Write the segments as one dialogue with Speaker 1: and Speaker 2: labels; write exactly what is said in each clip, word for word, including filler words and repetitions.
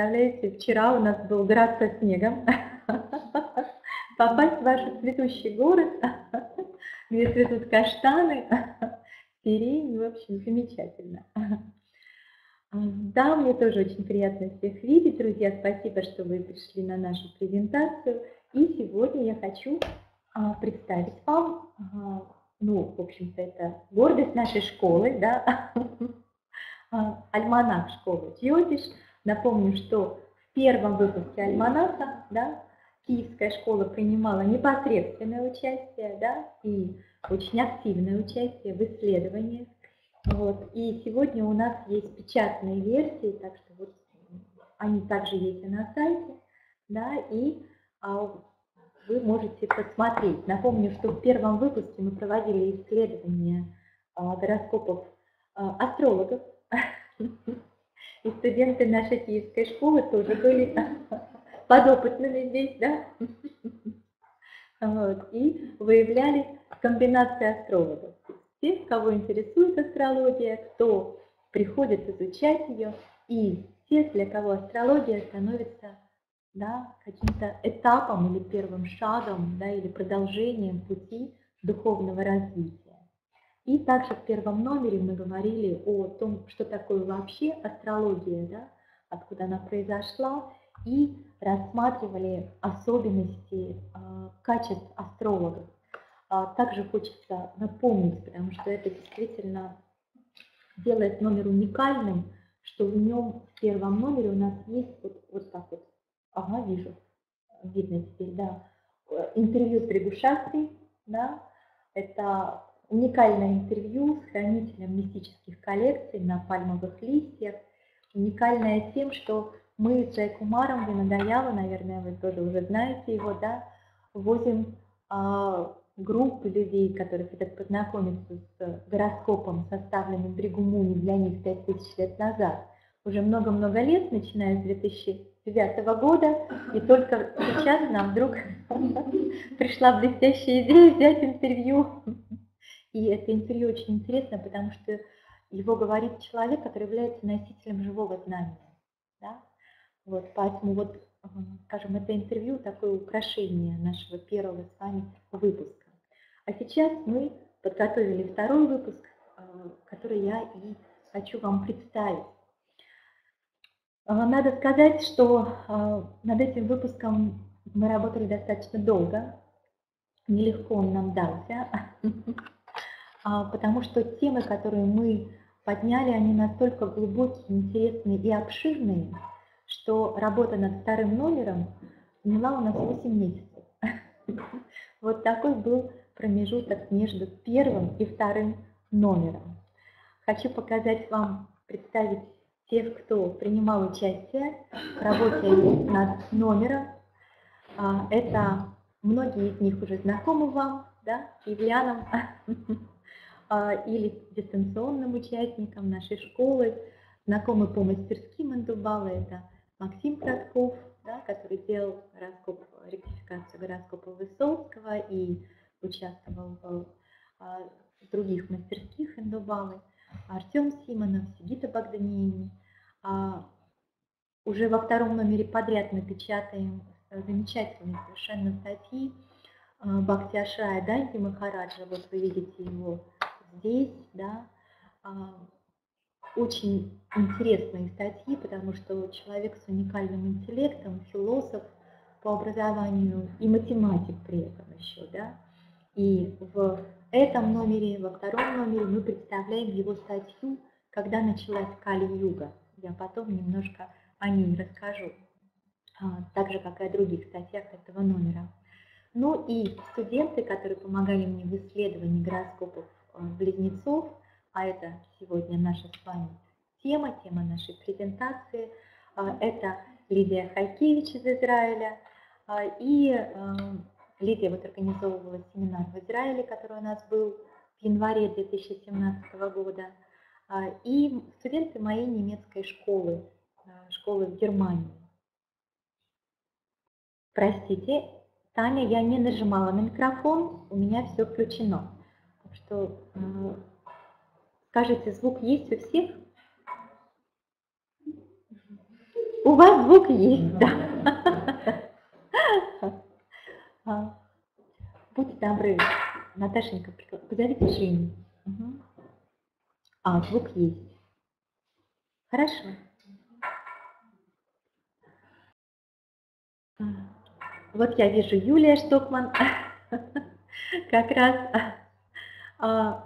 Speaker 1: Представляете, вчера у нас был град со снегом. Попасть в ваш цветущий город, где цветут каштаны, сирень, в общем, замечательно. Да, мне тоже очень приятно всех видеть, друзья. Спасибо, что вы пришли на нашу презентацию. И сегодня я хочу а, представить вам, а, ну, в общем-то, это гордость нашей школы, да, а, альманах школы Тьотиш. Напомню, что в первом выпуске альманаха, да, Киевская школа принимала непосредственное участие, да, и очень активное участие в исследованиях. Вот. И сегодня у нас есть печатные версии, так что вот они также есть и на сайте, да, и а, вы можете посмотреть. Напомню, что в первом выпуске мы проводили исследования а, гороскопов а, астрологов, и студенты нашей киевской школы тоже были подопытными здесь, да, вот, и выявляли комбинации астрологов. Тех, кого интересует астрология, кто приходит изучать ее, и тех, для кого астрология становится, да, каким-то этапом или первым шагом, да, или продолжением пути духовного развития. И также в первом номере мы говорили о том, что такое вообще астрология, да, откуда она произошла, и рассматривали особенности э, качеств астрологов. А также хочется напомнить, потому что это действительно делает номер уникальным, что в нем в первом номере у нас есть вот, вот так вот, ага, вижу, видно теперь, да, интервью с Бригушастой, да, это уникальное интервью с хранителем мистических коллекций на пальмовых листьях, уникальное тем, что мы с Джайкумаром Винодаява, наверное, вы тоже уже знаете его, да, возим а, группы людей, которые хотят познакомиться с гороскопом, составленным Бригумуни для них пять тысяч лет назад, уже много-много лет, начиная с две тысячи девятого года, и только сейчас нам вдруг пришла блестящая идея взять интервью. И это интервью очень интересно, потому что его говорит человек, который является носителем живого знания. Да? Вот, поэтому, вот, скажем, это интервью такое украшение нашего первого с вами выпуска. А сейчас мы подготовили второй выпуск, который я и хочу вам представить. Надо сказать, что над этим выпуском мы работали достаточно долго, нелегко он нам дался, потому что темы, которые мы подняли, они настолько глубокие, интересные и обширные, что работа над вторым номером заняла у нас восемь месяцев. Вот такой был промежуток между первым и вторым номером. Хочу показать вам, представить тех, кто принимал участие в работе над номером. Это многие из них уже знакомы вам, да, киевлянам или дистанционным участникам нашей школы, знакомы по мастерским Индубала. Это Максим Кратков, да, который делал гороскоп, ректификацию гороскопа Высоцкого и участвовал в а, других мастерских Индубалы. Артем Симонов, Сигита Богданиевна. А, уже во втором номере подряд мы печатаем замечательные совершенно статьи Бхакти Ашрая Данти Махараджа. Вот вы видите его здесь, да. Очень интересные статьи, потому что человек с уникальным интеллектом, философ по образованию и математик при этом еще, да. И в этом номере, во втором номере мы представляем его статью «Когда началась Кали-юга». Я потом немножко о ней расскажу, так же, как и о других статьях этого номера. Ну и студенты, которые помогали мне в исследовании гороскопов близнецов, а это сегодня наша с вами тема, тема нашей презентации, это Лидия Хайкевич из Израиля. И Лидия вот организовывала семинар в Израиле, который у нас был в январе две тысячи семнадцатого года. И студенты моей немецкой школы, школы в Германии. Простите, Таня, я не нажимала на микрофон, у меня все включено. Так что, э, скажите, звук есть у всех? У вас звук есть, да. А, Будьте добры, Наташенька, позовите Женю. Угу. А, звук есть. Хорошо. Вот я вижу Юлия Штокман, как раз а,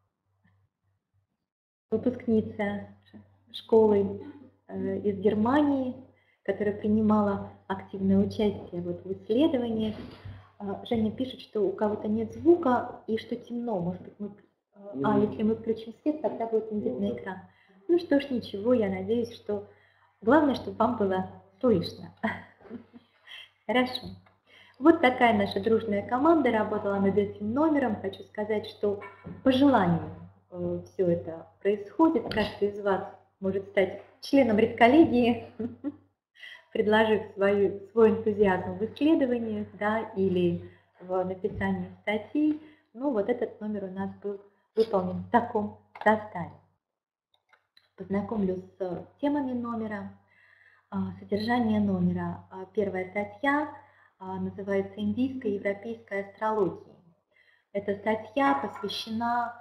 Speaker 1: выпускница школы э, из Германии, которая принимала активное участие вот в исследованиях. А, Женя пишет, что у кого-то нет звука и что темно. Может быть, мы... А, если мы включим свет, тогда будет не видно экран. Ну что ж, ничего, я надеюсь, что... Главное, чтобы вам было слышно. Хорошо. Вот такая наша дружная команда работала над этим номером. Хочу сказать, что по желанию э, все это происходит. Каждый из вас может стать членом редколлегии, предложив свою, свой энтузиазм в исследованиях, да, или в написании статей. Ну, вот этот номер у нас был выполнен в таком составе. Познакомлю с темами номера. Содержание номера. Первая статья называется «Индийская и европейская астрология». Эта статья посвящена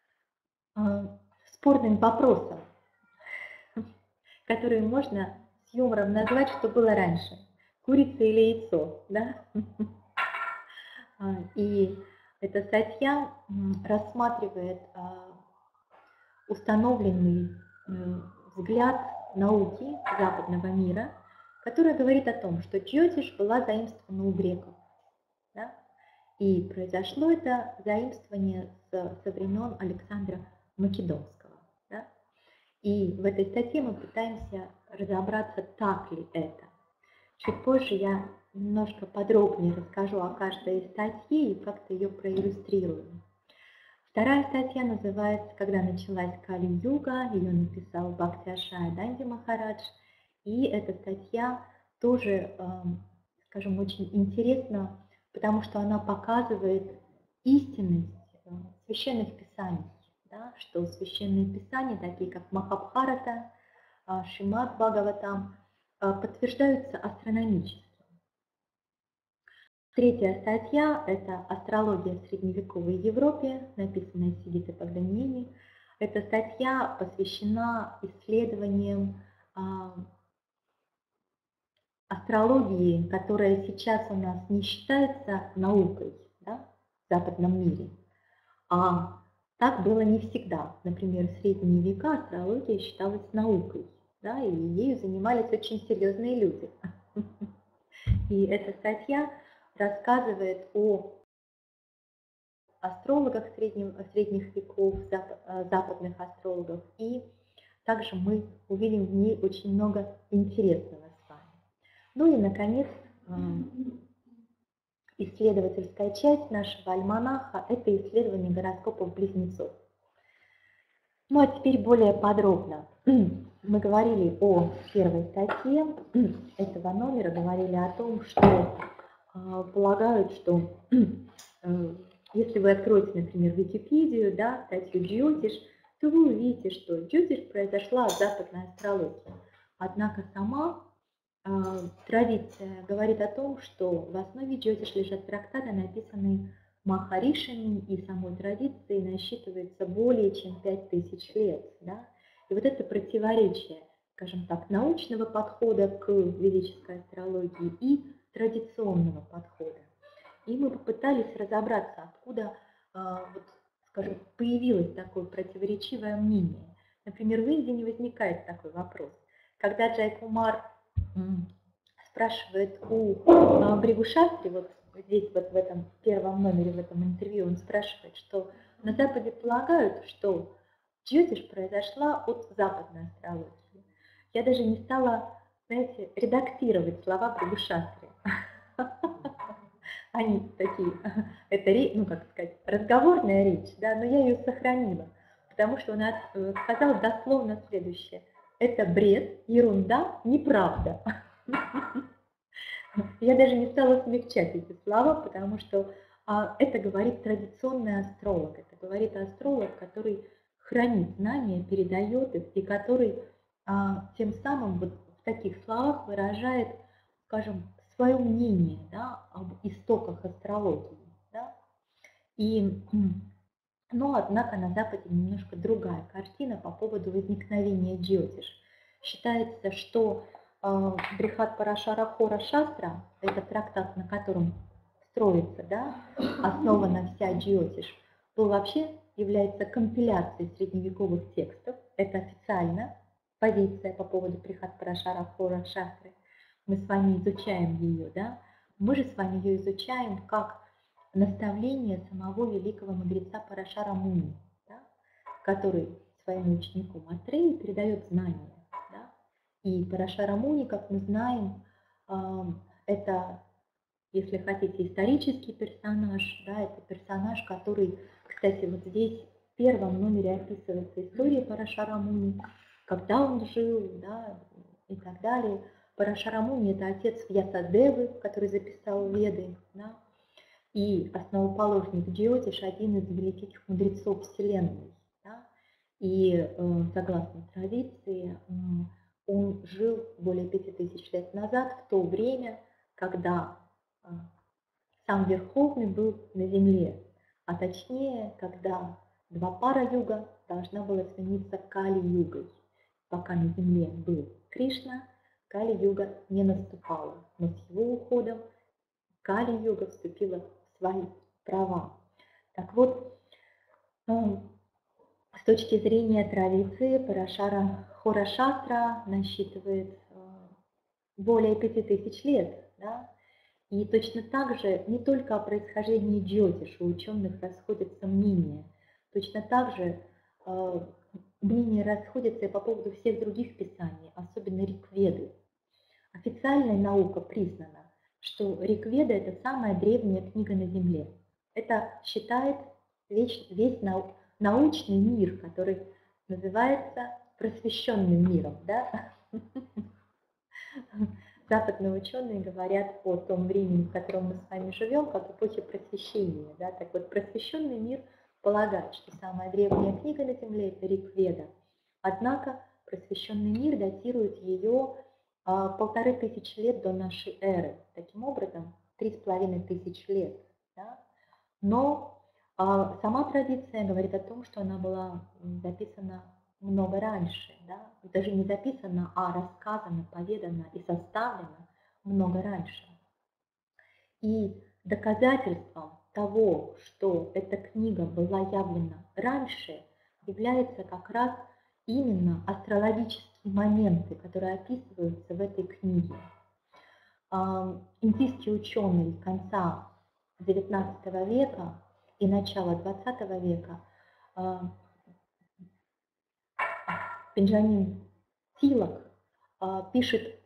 Speaker 1: спорным вопросам, которые можно с юмором назвать, что было раньше. Курица или яйцо, да? И эта статья рассматривает установленный взгляд науки западного мира, которая говорит о том, что джьотиш была заимствована у греков. Да? И произошло это заимствование с, со времен Александра Македонского. Да? И в этой статье мы пытаемся разобраться, так ли это. Чуть позже я немножко подробнее расскажу о каждой статье и как-то ее проиллюстрирую. Вторая статья называется «Когда началась Кали-юга», ее написал Бхактиашая Данди Махарадж. И эта статья тоже, скажем, очень интересна, потому что она показывает истинность священных писаний, да, что священные писания, такие как Махабхарата, Шримад Бхагаватам, подтверждаются астрономически. Третья статья – это «Астрология в средневековой Европе», написанная Сиддхитой Пагданини. Эта статья посвящена исследованиям а, астрологии, которая сейчас у нас не считается наукой, да, в западном мире. А так было не всегда. Например, в средние века астрология считалась наукой, да, и ею занимались очень серьезные люди. И эта статья рассказывает о астрологах среднего, средних веков, западных астрологов, и также мы увидим в ней очень много интересного с вами. Ну и, наконец, исследовательская часть нашего альманаха – это исследование гороскопов близнецов. Ну а теперь более подробно. Мы говорили о первой статье этого номера, говорили о том, что полагают, что если вы откроете, например, Википедию, да, статью «Джьотиш», то вы увидите, что джьотиш произошла от западной астрологии. Однако сама э, традиция говорит о том, что в основе джьотиш лежат трактаты, написанные Махаришами, и самой традиции насчитывается более чем пять тысяч лет. Да? И вот это противоречие, скажем так, научного подхода к ведической астрологии и традиционного подхода. И мы попытались разобраться, откуда, вот, скажем, появилось такое противоречивое мнение. Например, в Индии не возникает такой вопрос. Когда Джайкумар спрашивает у Бригу Шастри, вот здесь вот в этом первом номере, в этом интервью, он спрашивает, что на Западе полагают, что джьотиш произошла от западной астрологии. Я даже не стала, знаете, редактировать слова Бригу Шастри. Они такие, это, ну как сказать, разговорная речь, да, но я ее сохранила, потому что он сказал дословно следующее: это бред, ерунда, неправда. Я даже не стала смягчать эти слова, потому что а, это говорит традиционный астролог, это говорит астролог, который хранит знания, передает их, и который а, тем самым вот в таких словах выражает, скажем, свое мнение, да, об истоках астрологии. Да? И, но, однако, на Западе немножко другая картина по поводу возникновения джьотиш. Считается, что э, Брихат Парашара Хора Шастра, это трактат, на котором строится, да, основана вся джьотиш, был вообще является компиляцией средневековых текстов. Это официально позиция по поводу Брихат Парашара Хора Шастры. Мы с вами изучаем ее, да? Мы же с вами ее изучаем как наставление самого великого мудреца Парашара Муни, да? Который своему ученику Матрею передает знания. Да? И Парашара Муни, как мы знаем, это, если хотите, исторический персонаж, да? Это персонаж, который, кстати, вот здесь в первом номере описывается история Парашара Муни, когда он жил, да, и так далее. Парашара Муни – это отец Вьясадевы, который записал Веды, да, и основоположник джьотиш, один из великих мудрецов Вселенной. Да, и э, согласно традиции, э, он жил более пяти тысяч лет назад, в то время, когда э, сам Верховный был на земле, а точнее, когда Двапара-юга должна была смениться Кали-югой. Пока на земле был Кришна, Кали-юга не наступала, но с его уходом Кали-юга вступила в свои права. Так вот, с точки зрения традиции, Парашара Хора Шастра насчитывает более пяти тысяч лет. Да? И точно так же не только о происхождении джьотиш у ученых расходятся мнения, точно так же мнения расходятся и по поводу всех других писаний, особенно Ригведы. Официальная наука признана, что Ригведа – это самая древняя книга на Земле. Это считает весь, весь нау, научный мир, который называется просвещенным миром. Да? Западные ученые говорят о том времени, в котором мы с вами живем, как эпохе просвещения. Да? Так вот, просвещенный мир полагает, что самая древняя книга на Земле – это Ригведа. Однако просвещенный мир датирует ее а, полторы тысячи лет до нашей эры. Таким образом, три с половиной тысячи лет. Да? Но а, сама традиция говорит о том, что она была записана много раньше. Да? Даже не записана, а рассказана, поведана и составлена много раньше. И доказательством того, что эта книга была явлена раньше, является как раз именно астрологические моменты, которые описываются в этой книге. Индийские ученые конца девятнадцатого века и начала двадцатого века Бенджамин Тилак пишет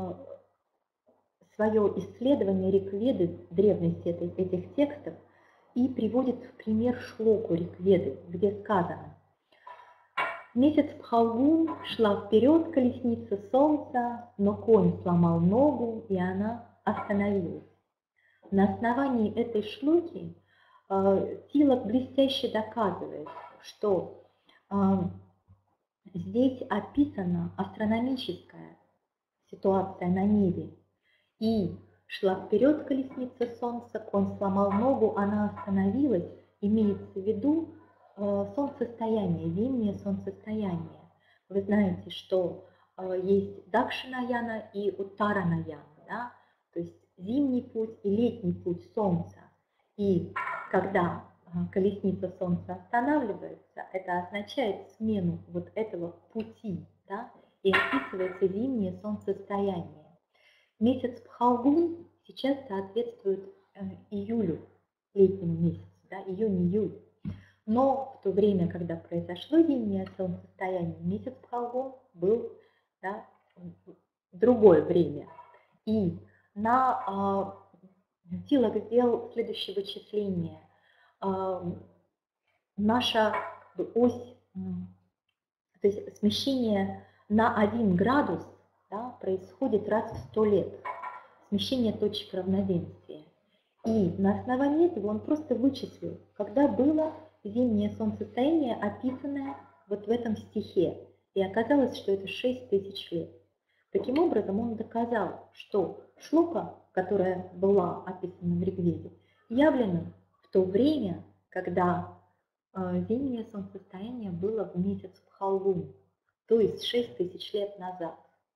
Speaker 1: свое исследование Ригведы, древности этих текстов, и приводит в пример шлоку Ригведы, где сказано: «Месяц Пхалгун шла вперед колесница солнца, но конь сломал ногу, и она остановилась». На основании этой шлоки э, Тилак блестяще доказывает, что э, здесь описана астрономическая ситуация на небе. И шла вперед колесница солнца, конь сломал ногу, она остановилась, имеется в виду э, солнцестояние, зимнее солнцестояние. Вы знаете, что э, есть Дакшинаяна и Уттаранаяна, да? То есть зимний путь и летний путь солнца. И когда э, колесница солнца останавливается, это означает смену вот этого пути, да? И описывается зимнее солнцестояние. Месяц Пхалгун сейчас соответствует э, июлю, летнему месяцу, да, июнь-июль. Но в то время, когда произошло зимнее солнцестояние, месяц Пхалгун был, да, другое время. И на э, Тилак сделал следующее вычисление. Э, наша ось, э, то есть смещение на один градус, да, происходит раз в сто лет, смещение точек равноденствия. И на основании этого он просто вычислил, когда было зимнее солнцестояние, описанное вот в этом стихе. И оказалось, что это шесть тысяч лет. Таким образом, он доказал, что шлока, которая была описана в Ригведе, явлена в то время, когда э, зимнее солнцестояние было в месяц Пхалгун, то есть шесть тысяч лет назад.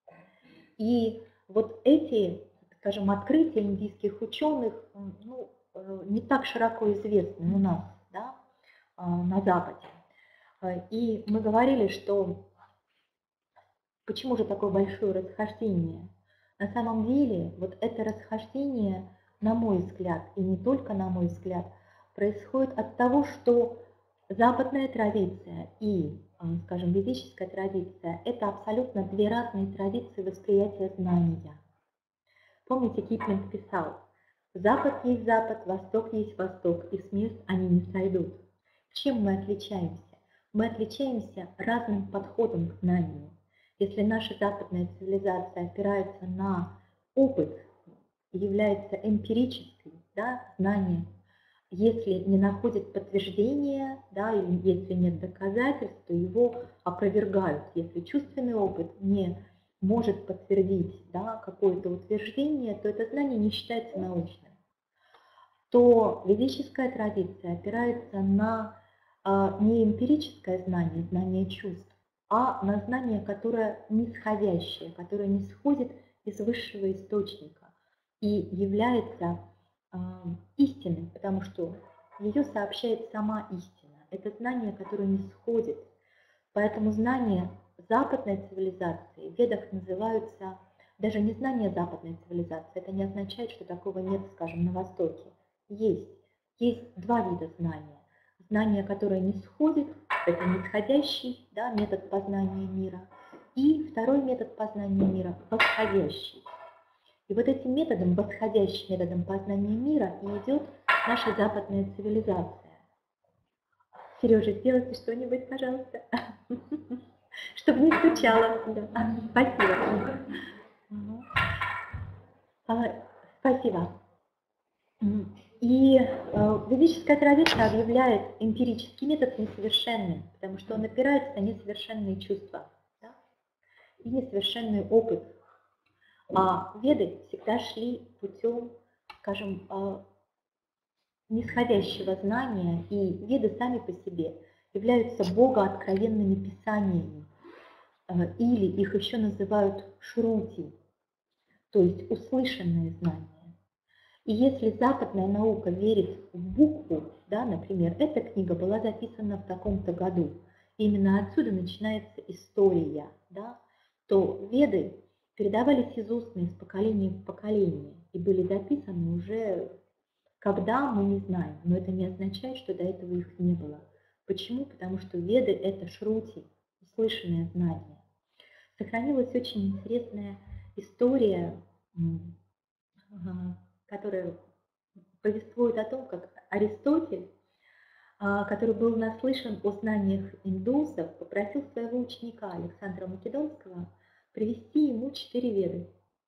Speaker 1: И вот эти, скажем, открытия индийских ученых ну, не так широко известны у нас, да, на Западе. И мы говорили, что почему же такое большое расхождение? На самом деле, вот это расхождение, на мой взгляд, и не только на мой взгляд, происходит от того, что западная традиция и, скажем, ведическая традиция – это абсолютно две разные традиции восприятия знания. Помните, Киплинг писал: «Запад есть Запад, Восток есть Восток, и с мест они не сойдут». Чем мы отличаемся? Мы отличаемся разным подходом к знанию. Если наша западная цивилизация опирается на опыт и является эмпирической, да, знанием, если не находит подтверждения, да, или если нет доказательств, то его опровергают. Если чувственный опыт не может подтвердить, да, какое-то утверждение, то это знание не считается научным. То ведическая традиция опирается на а, не эмпирическое знание, знание чувств, а на знание, которое нисходящее, которое не сходит из высшего источника и является э, истиной, потому что ее сообщает сама истина. Это знание, которое не сходит. Поэтому знания западной цивилизации в ведах называются даже не знания западной цивилизации. Это не означает, что такого нет, скажем, на Востоке. Есть. Есть два вида знания. Знание, которое не сходит, это нисходящий, да, метод познания мира. И второй метод познания мира – восходящий. И вот этим методом, восходящим методом познания мира, и идет наша западная цивилизация. Сережа, сделайте что-нибудь, пожалуйста, чтобы не стучало. Спасибо. Спасибо. И э, ведическая традиция объявляет эмпирический метод несовершенным, потому что он опирается на несовершенные чувства, да, и несовершенный опыт. А веды всегда шли путем, скажем, э, нисходящего знания, и веды сами по себе являются богооткровенными писаниями, э, или их еще называют шрути, то есть услышанное знание. И если западная наука верит в букву, да, например, эта книга была записана в таком-то году, именно отсюда начинается история, да, то веды передавались из устно, из поколения в поколение, и были записаны уже когда, мы не знаем, но это не означает, что до этого их не было. Почему? Потому что веды – это шрути, услышанное знание. Сохранилась очень интересная история, которая повествует о том, как Аристотель, который был наслышан о знаниях индусов, попросил своего ученика Александра Македонского привести ему четыре веды.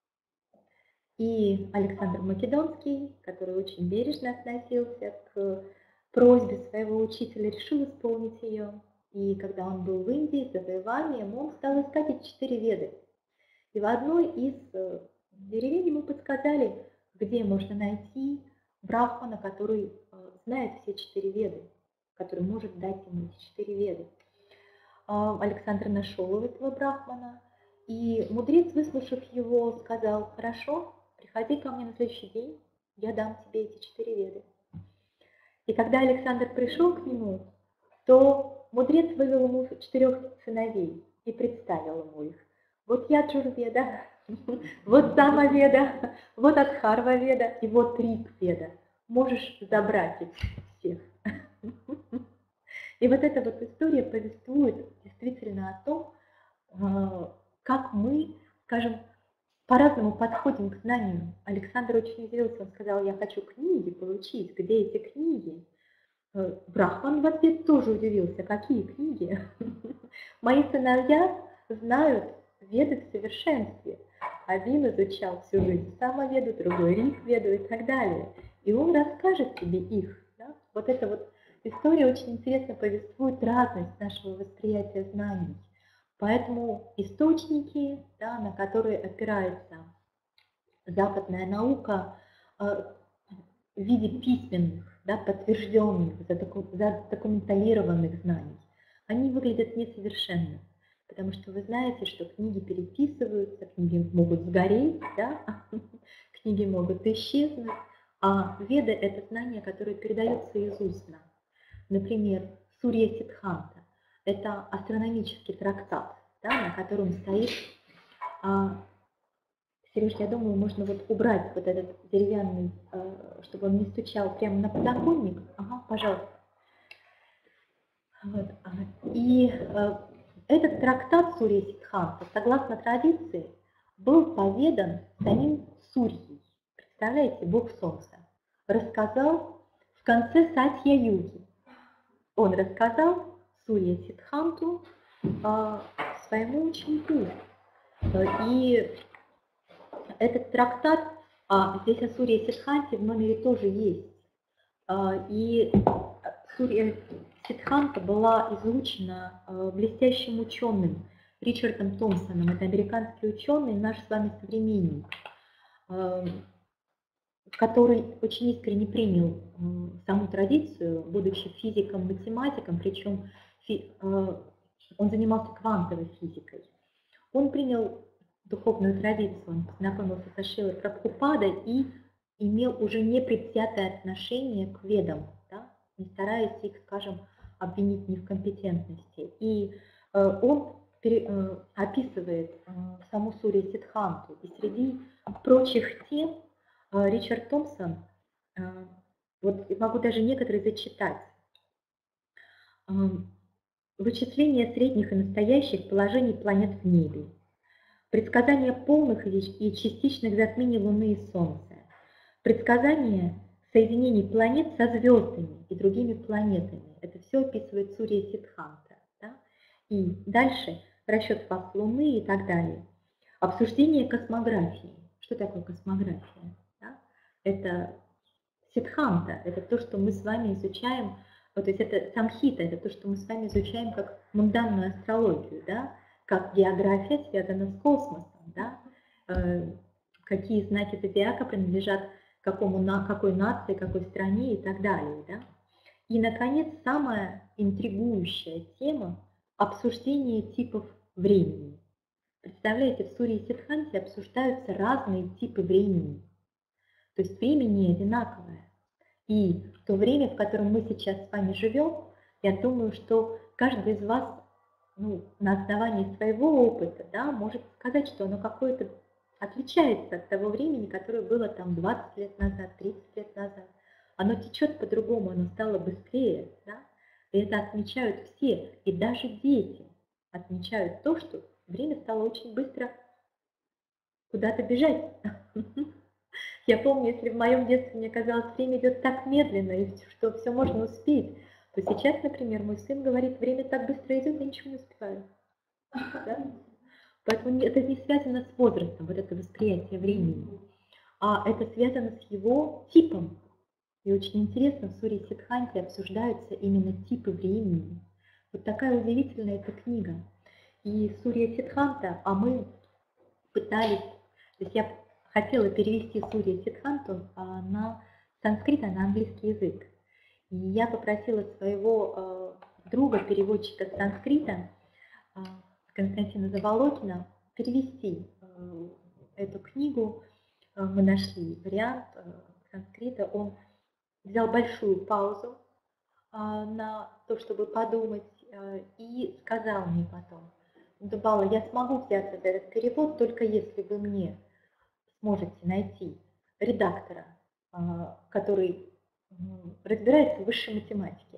Speaker 1: И Александр Македонский, который очень бережно относился к просьбе своего учителя, решил исполнить ее. И когда он был в Индии с завоеванием, он стал искать эти четыре веды. И в одной из деревень ему подсказали, где можно найти брахмана, который знает все четыре веды, который может дать ему эти четыре веды. Александр нашел этого брахмана, и мудрец, выслушав его, сказал: «Хорошо, приходи ко мне на следующий день, я дам тебе эти четыре веды». И когда Александр пришел к нему, то мудрец вывел ему четырех сыновей и представил ему их. Вот Яджурведа, вот Самаведа, вот Адхарваведа и вот Ригведа. Можешь забрать их всех. И вот эта вот история повествует действительно о том, как мы, скажем, по-разному подходим к знанию. Александр очень удивился, он сказал: «Я хочу книги получить, где эти книги?» Брахман в ответ тоже удивился: «Какие книги? Мои сыновья знают веды в совершенстве. Один изучал всю жизнь Самаведу, другой Ригведу и так далее. И он расскажет тебе их». Да? Вот эта вот история очень интересно повествует разность нашего восприятия знаний. Поэтому источники, да, на которые опирается западная наука, э, в виде письменных, да, подтвержденных, задокументалированных знаний, они выглядят несовершенно. Потому что вы знаете, что книги переписываются, книги могут сгореть, да, книги могут исчезнуть, а веды – это знания, которые передаются из уст. Например, Сурья Сиддханта – это астрономический трактат, да, на котором стоит… А, Сереж, я думаю, можно вот убрать вот этот деревянный, чтобы он не стучал прямо на подоконник. Ага, пожалуйста. Вот. И этот трактат Сурья Сиддханта, согласно традиции, был поведан самим Сурьей. Представляете, бог солнца. Рассказал в конце Сатья-юги. Он рассказал Сурья Сиддханту своему ученику. И этот трактат, а, здесь о Сурье Сиддханте в номере тоже есть. А, и Сурья Сиддханта была изучена а, блестящим ученым Ричардом Томпсоном. Это американский ученый, наш с вами современник, а, который очень искренне принял а, саму традицию, будучи физиком, математиком, причем фи, а, он занимался квантовой физикой. Он принял духовную традицию, он познакомился со Шрилой Прабхупадой и имел уже непредвзятое отношение к ведам, да, не стараясь их, скажем, обвинить в некомпетентности. И э, он пере, э, описывает э, саму Сурью Сиддханту. И среди прочих тем э, Ричард Томпсон, э, вот могу даже некоторые зачитать, э, вычисление средних и настоящих положений планет в небе, предсказание полных и частичных затмений Луны и Солнца, предсказание соединений планет со звездами и другими планетами. Это все описывает Сурья Сиддханта. Да? И дальше расчет фаз Луны и так далее. Обсуждение космографии. Что такое космография? Да? Это Сиддханта, это то, что мы с вами изучаем, вот, то есть это самхита, это то, что мы с вами изучаем как мунданную астрологию, да? Как география связана с космосом, да? э, какие знаки зодиака принадлежат какому, на, какой нации, какой стране и так далее. Да? И, наконец, самая интригующая тема – обсуждение типов времени. Представляете, в Сурье Сиддханте обсуждаются разные типы времени. То есть время не одинаковое. И в то время, в котором мы сейчас с вами живем, я думаю, что каждый из вас, ну, на основании своего опыта, да, может сказать, что оно какое-то отличается от того времени, которое было там двадцать лет назад, тридцать лет назад. Оно течет по-другому, оно стало быстрее, да? И это отмечают все, и даже дети отмечают то, что время стало очень быстро куда-то бежать. Я помню, если в моем детстве мне казалось, время идет так медленно, и что все можно успеть, то сейчас, например, мой сын говорит, время так быстро идет, я ничего не успеваю. Да? Поэтому это не связано с возрастом, вот это восприятие времени, а это связано с его типом. И очень интересно, в Сурье Сиддханте обсуждаются именно типы времени. Вот такая удивительная эта книга. И Сурья Сиддханта, а мы пытались, то есть я хотела перевести Сурья Сиддханту на санскрит, на английский язык. И я попросила своего друга, переводчика с санскрита, Константина Заволокина, перевести эту книгу. Мы нашли вариант санскрита. Он взял большую паузу на то, чтобы подумать, и сказал мне потом: Дубала, я смогу взяться за этот перевод, только если вы мне сможете найти редактора, который разбирается в высшей математике.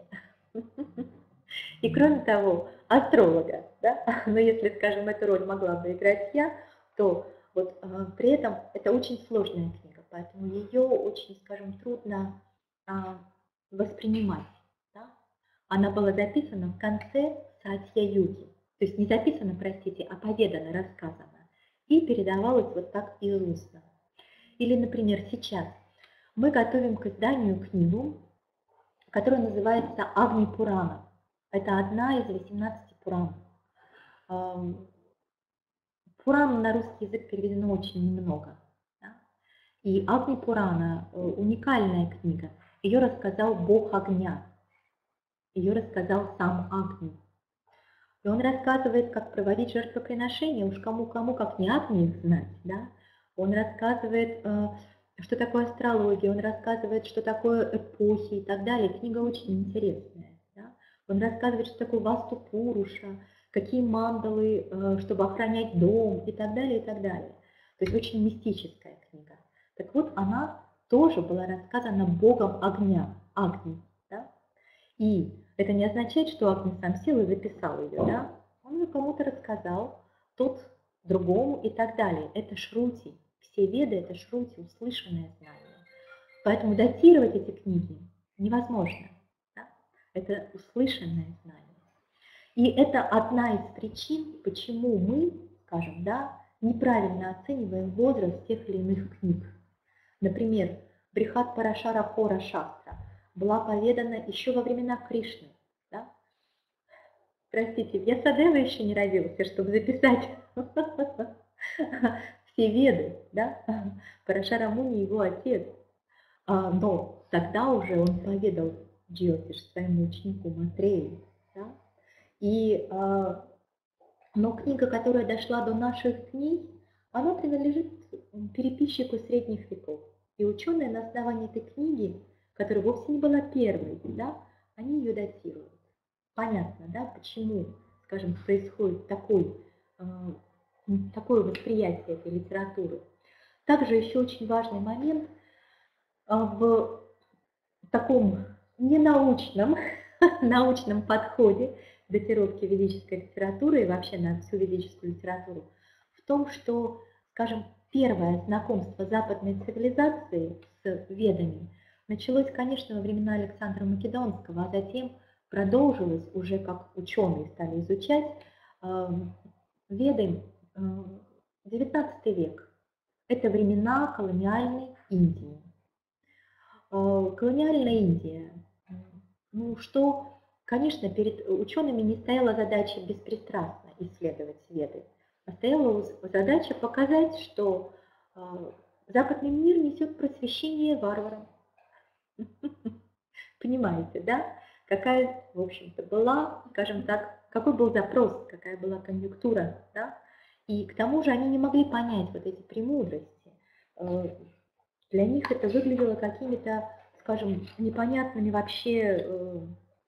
Speaker 1: И кроме того, астролога. Да? Но если, скажем, эту роль могла бы играть я, то вот э, при этом это очень сложная книга, поэтому ее очень, скажем, трудно э, воспринимать. Да? Она была записана в конце Сатья-юги, то есть не записана, простите, а поведана, рассказана, и передавалась вот так из устно. Или, например, сейчас мы готовим к изданию книгу, которая называется Агни Пурана. Это одна из восемнадцати Пуран. Ам, Пуран на русский язык переведено очень немного. Да? И Агни Пурана э, уникальная книга. Ее рассказал бог огня. Ее рассказал сам Агни. И он рассказывает, как проводить жертвоприношения, уж кому-кому, как не Агни их знать. Да? Он рассказывает, э, что такое астрология, он рассказывает, что такое эпохи и так далее. Книга очень интересная. Да? Он рассказывает, что такое Васту Пуруша, какие мандалы, э, чтобы охранять дом и так далее, и так далее. То есть очень мистическая книга. Так вот, она тоже была рассказана богом огня, Агни. Да? И это не означает, что Агни сам сел и записал ее. Да? Он ее кому-то рассказал, тот другому и так далее. Это шрути. Все веды – это шрути, услышанное знание. Поэтому датировать эти книги невозможно. Да? Это услышанное знание. И это одна из причин, почему мы, скажем, да, неправильно оцениваем возраст тех или иных книг. Например, Брихат Парашара Хора Шастра была поведана еще во времена Кришны. Да? Простите, я Садева еще не родился, чтобы записать все веды. Да? Парашара Муни его отец. Но тогда уже он поведал Джиотиш своему ученику Матрею. Да? И, но книга, которая дошла до наших книг, она принадлежит переписчику средних веков. И ученые на основании этой книги, которая вовсе не была первой, да, они ее датируют. Понятно, да, почему, скажем, происходит такой, такое восприятие этой литературы. Также еще очень важный момент в таком ненаучном, научном подходе к датировке ведической литературы и вообще на всю ведическую литературу в том, что, скажем, первое знакомство западной цивилизации с ведами началось, конечно, во времена Александра Македонского, а затем продолжилось уже, как ученые стали изучать, веды девятнадцатый век. Это времена колониальной Индии. Колониальная Индия. Ну, что, конечно, перед учеными не стояла задача беспристрастно исследовать веды, а стояла задача показать, что западный мир несет просвещение варварам. Понимаете, да? Какая, в общем-то, была, скажем так, какой был запрос, какая была конъюнктура, да? И к тому же они не могли понять вот эти премудрости. Для них это выглядело какими-то, скажем, непонятными вообще,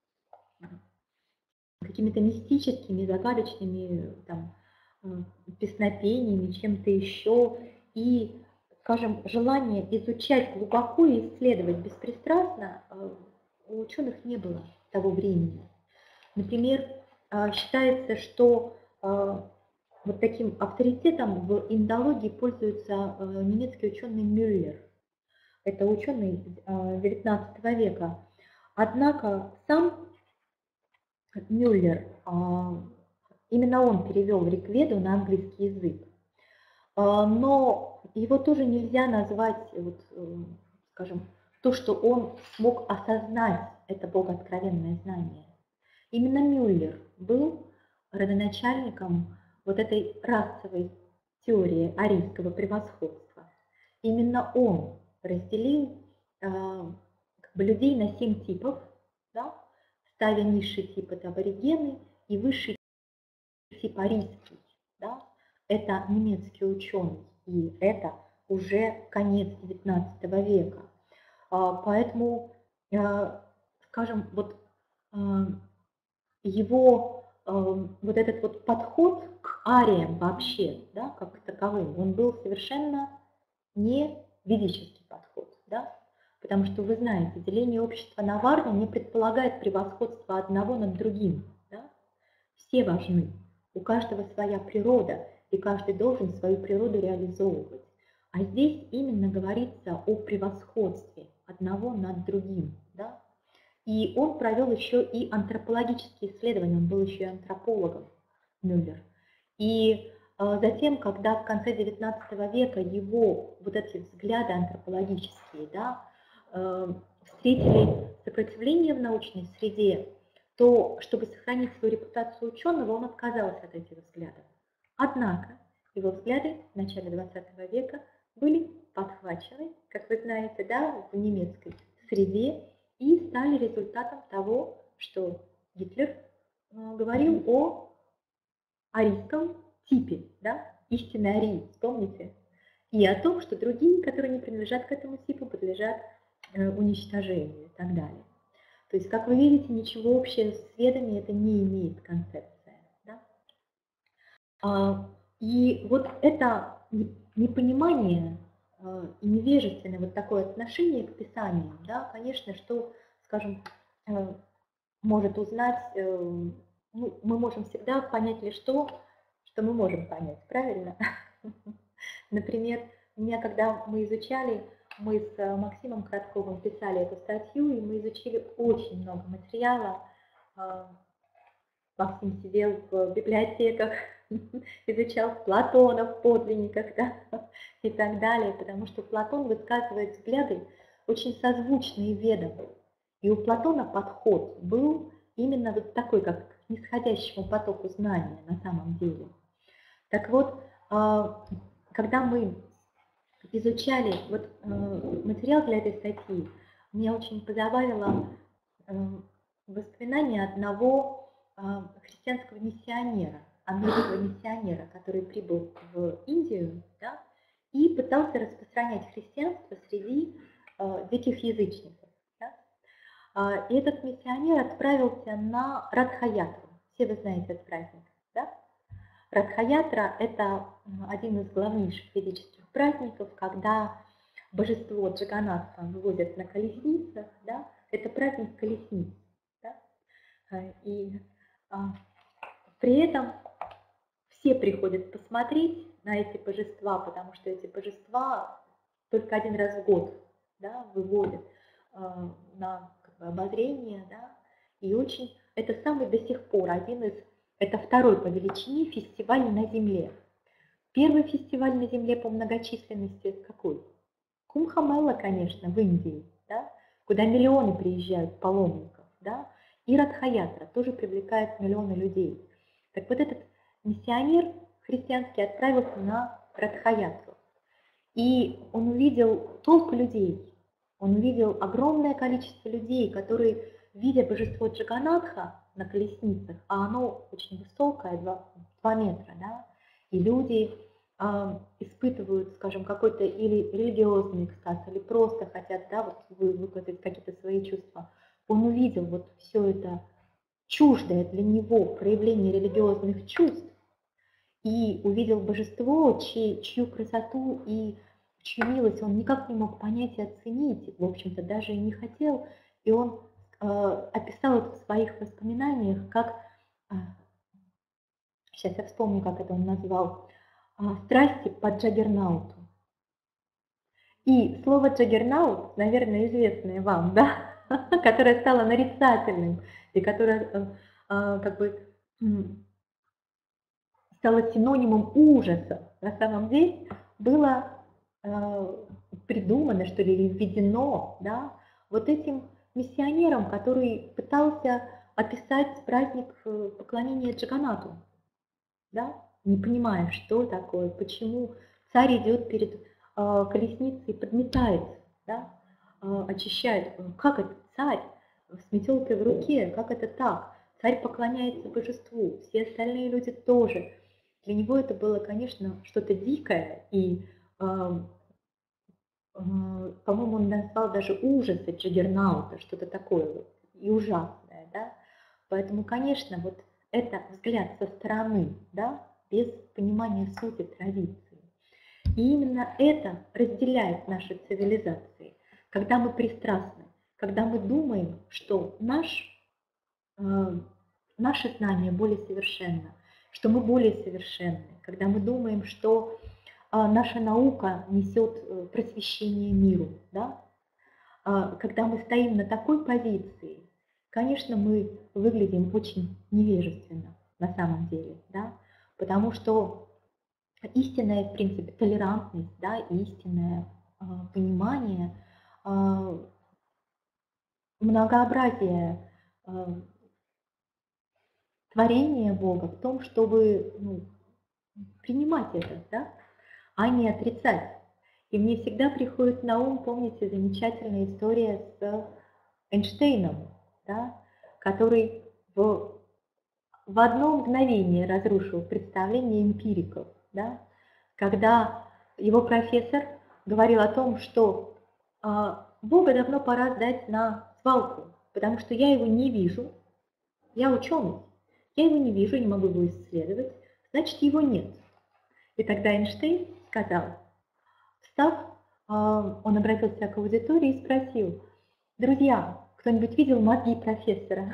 Speaker 1: какими-то мистическими, загадочными там, песнопениями, чем-то еще. И, скажем, желание изучать глубоко и исследовать беспристрастно у ученых не было того времени. Например, считается, что вот таким авторитетом в индологии пользуется немецкий ученый Мюллер. Это ученый девятнадцатого века. Однако сам Мюллер, именно он перевел Ригведу на английский язык. Но его тоже нельзя назвать, вот, скажем, то, что он смог осознать, это богооткровенное знание. Именно Мюллер был родоначальником вот этой расовой теории арийского превосходства. Именно он разделил э, как бы людей на семь типов, да, ставя низший тип – это аборигены, и высший тип арийский. Да, это немецкий ученый, и это уже конец девятнадцатого века. А, поэтому, э, скажем, вот э, его э, вот этот вот подход к ариям вообще, да, как таковым, он был совершенно не ведический подход, да? Потому что вы знаете, деление общества на варну не предполагает превосходство одного над другим. Да? Все важны, у каждого своя природа, и каждый должен свою природу реализовывать. А здесь именно говорится о превосходстве одного над другим. Да? И он провел еще и антропологические исследования, он был еще и антропологом, Мюллер. И затем, когда в конце девятнадцатого века его вот эти взгляды антропологические, да, встретили сопротивление в научной среде, то, чтобы сохранить свою репутацию ученого, он отказался от этих взглядов. Однако его взгляды в начале двадцатого века были подхвачены, как вы знаете, да, в немецкой среде и стали результатом того, что Гитлер э, говорил о арийском типе, да, истинной арии, вспомните, и о том, что другие, которые не принадлежат к этому типу, подлежат э, уничтожению и так далее. То есть, как вы видите, ничего общего с ведами это не имеет концепция. Да? А, и вот это непонимание а, и невежественное вот такое отношение к Писанию, да, конечно, что, скажем, э, может узнать, э, ну, мы можем всегда понять лишь то, что мы можем понять, правильно? Например, у меня, когда мы изучали, мы с Максимом Кратковым писали эту статью, и мы изучили очень много материала. Максим сидел в библиотеках, изучал Платона в подлинниках, да, и так далее, потому что Платон высказывает взгляды очень созвучные Ведам. И у Платона подход был именно вот такой, как к нисходящему потоку знания на самом деле. Так вот, когда мы изучали вот, материал для этой статьи, меня очень позабавило воспоминание одного христианского миссионера, английского миссионера, который прибыл в Индию, да, и пытался распространять христианство среди диких язычников. Да. И этот миссионер отправился на Радха-ятру. Все вы знаете этот праздник, да? Радха-ятра – это один из главнейших ведических праздников, когда божество Джаганатха выводят на колесницах, да? Это праздник колесниц. Да? И а, при этом все приходят посмотреть на эти божества, потому что эти божества только один раз в год, да, выводят а, на как бы, обозрение, да? И очень это самый до сих пор один из Это второй по величине фестиваль на Земле. Первый фестиваль на Земле по многочисленности какой? Кумха-мела, конечно, в Индии, да, куда миллионы приезжают паломников. Да, и Радха-ятра тоже привлекает миллионы людей. Так вот этот миссионер христианский отправился на Радха-ятру. И он увидел толпу людей, он увидел огромное количество людей, которые, видя божество Джаганатха на колесницах, а оно очень высокое, два метра, да, и люди э, испытывают, скажем, какой-то или религиозный экстаз, или просто хотят, да, вот выказать какие-то свои чувства. Он увидел вот все это чуждое для него проявление религиозных чувств и увидел божество, чьи, чью красоту и чью милость он никак не мог понять и оценить, в общем-то, даже и не хотел. И он э, описал это в своих воспоминаниях, как, э, сейчас я вспомню, как это он назвал, э, страсти по Джаггернауту. И слово Джаггернаут, наверное, известное вам, да, которое стало нарицательным и которое э, э, как бы стало синонимом ужаса. На самом деле было э, придумано, что ли, или введено, да, вот этим миссионером, который пытался описать праздник поклонения Джаганату, да, не понимая, что такое, почему царь идет перед э, колесницей и подметает, да, э, очищает. Как это царь с метелкой в руке, как это так? Царь поклоняется божеству, все остальные люди тоже. Для него это было, конечно, что-то дикое, и, э, э, по-моему, он назвал даже ужасы Джаггернаута, что-то такое вот, и ужасное, да. Поэтому, конечно, вот это взгляд со стороны, да, без понимания сути традиции. И именно это разделяет наши цивилизации, когда мы пристрастны, когда мы думаем, что наш, э, наше знание более совершенно, что мы более совершенны, когда мы думаем, что а, наша наука несет просвещение миру, да? А, когда мы стоим на такой позиции, конечно, мы выглядим очень невежественно на самом деле, да? Потому что истинная, в принципе, толерантность, да, истинное а, понимание, а, многообразие а, творение Бога в том, чтобы ну, принимать это, да, а не отрицать. И мне всегда приходит на ум, помните, замечательная история с Эйнштейном, да, который в, в одно мгновение разрушил представление эмпириков, да, когда его профессор говорил о том, что а, Бога давно пора сдать на свалку, потому что я его не вижу, я ученый, я его не вижу, не могу его исследовать, значит, его нет. И тогда Эйнштейн сказал, встав, он обратился к аудитории и спросил: друзья, кто-нибудь видел мозги профессора?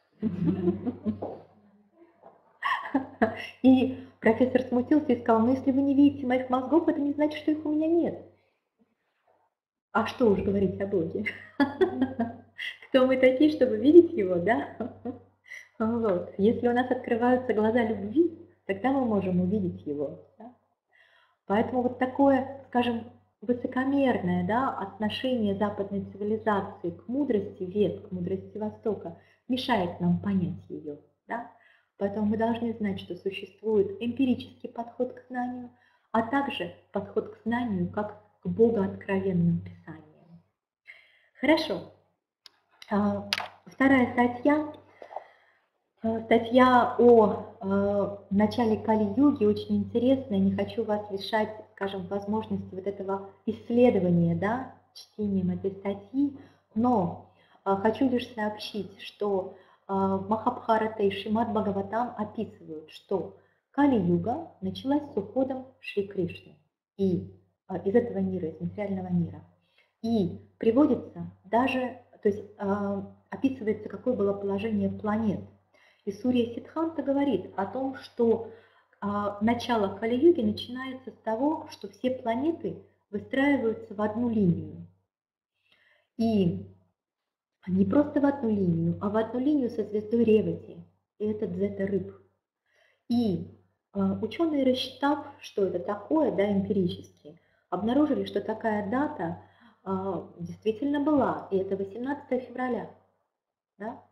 Speaker 1: И профессор смутился и сказал: ну если вы не видите моих мозгов, это не значит, что их у меня нет. А что уж говорить о Боге? Кто мы такие, чтобы видеть его, да? Вот. Если у нас открываются глаза любви, тогда мы можем увидеть его. Да? Поэтому вот такое, скажем, высокомерное, да, отношение западной цивилизации к мудрости вет, к мудрости Востока мешает нам понять ее. Да? Поэтому мы должны знать, что существует эмпирический подход к знанию, а также подход к знанию как к богооткровенным писаниям. Хорошо. Вторая статья. Статья о э, начале Кали-юги очень интересная. Не хочу вас лишать, скажем, возможности вот этого исследования, да, чтением этой статьи, но э, хочу лишь сообщить, что э, Махабхарата и Шримад Бхагаватам описывают, что Кали-юга началась с уходом Шри Кришны и, э, из этого мира, из материального мира. И приводится даже, то есть э, описывается, какое было положение планет. И Сурья Сиддханта говорит о том, что а, начало Кали-юги начинается с того, что все планеты выстраиваются в одну линию. И не просто в одну линию, а в одну линию со звездой Ревати. И это дзета-рыб. И а, ученые, рассчитав, что это такое, да, эмпирически, обнаружили, что такая дата а, действительно была. И это восемнадцатое февраля. Да?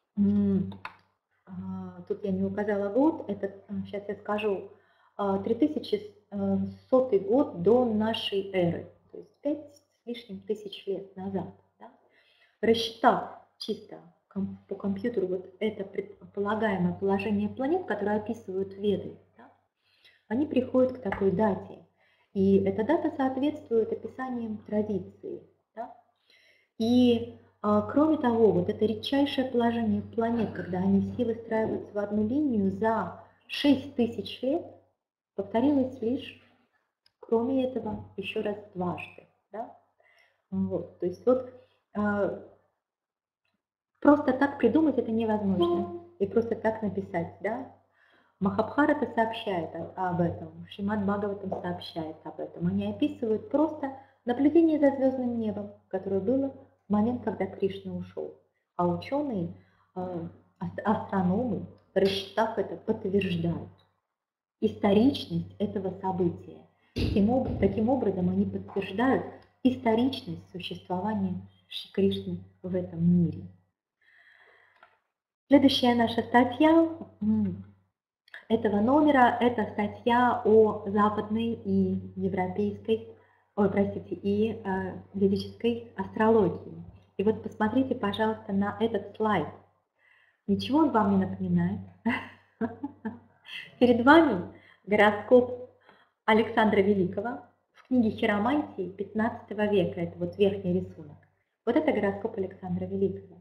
Speaker 1: Тут я не указала год, это, сейчас я скажу, три тысячи сотый год до нашей эры, то есть пять с лишним тысяч лет назад. Да? Рассчитав чисто по компьютеру вот это предполагаемое положение планет, которые описывают Веды, да, они приходят к такой дате. И эта дата соответствует описаниям традиции. Да? И кроме того, вот это редчайшее положение планет, когда они все выстраиваются в одну линию, за шесть тысяч лет повторилось лишь, кроме этого, еще раз дважды. Да? Вот, то есть вот просто так придумать это невозможно. И просто так написать. Да? Махабхарата сообщает об этом, Шримад Бхагаватам сообщает об этом. Они описывают просто наблюдение за звездным небом, которое было в момент, когда Кришна ушел. А ученые, астрономы, рассчитав это, подтверждают историчность этого события. Таким образом, они подтверждают историчность существования Шри Кришны в этом мире. Следующая наша статья этого номера – это статья о западной и европейской, ой, простите, и э, ведической астрологии. И вот посмотрите, пожалуйста, на этот слайд. Ничего он вам не напоминает? Перед вами гороскоп Александра Великого в книге Хиромантии пятнадцатого века. Это вот верхний рисунок. Вот это гороскоп Александра Великого.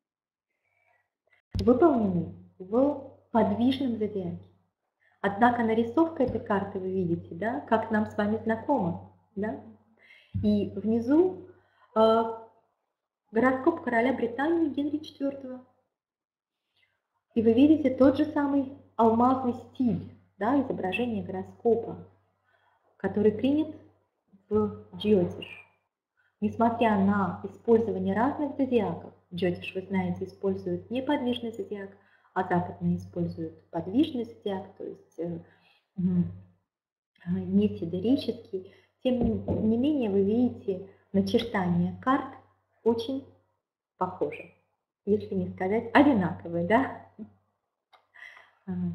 Speaker 1: Выполненный в подвижном зодиаке. Однако нарисовка этой карты вы видите, да, как нам с вами знакомо. Да? И внизу э, гороскоп короля Британии Генри четвёртого. И вы видите тот же самый алмазный стиль, да, изображение гороскопа, который принят в Джьотиш. Несмотря на использование разных зодиаков, Джьотиш, вы знаете, использует неподвижный зодиак, а западные используют подвижный зодиак, то есть э, э, не сидерический. Тем не, не менее, вы видите, начертания карт очень похожи, если не сказать одинаковые, да? Ага.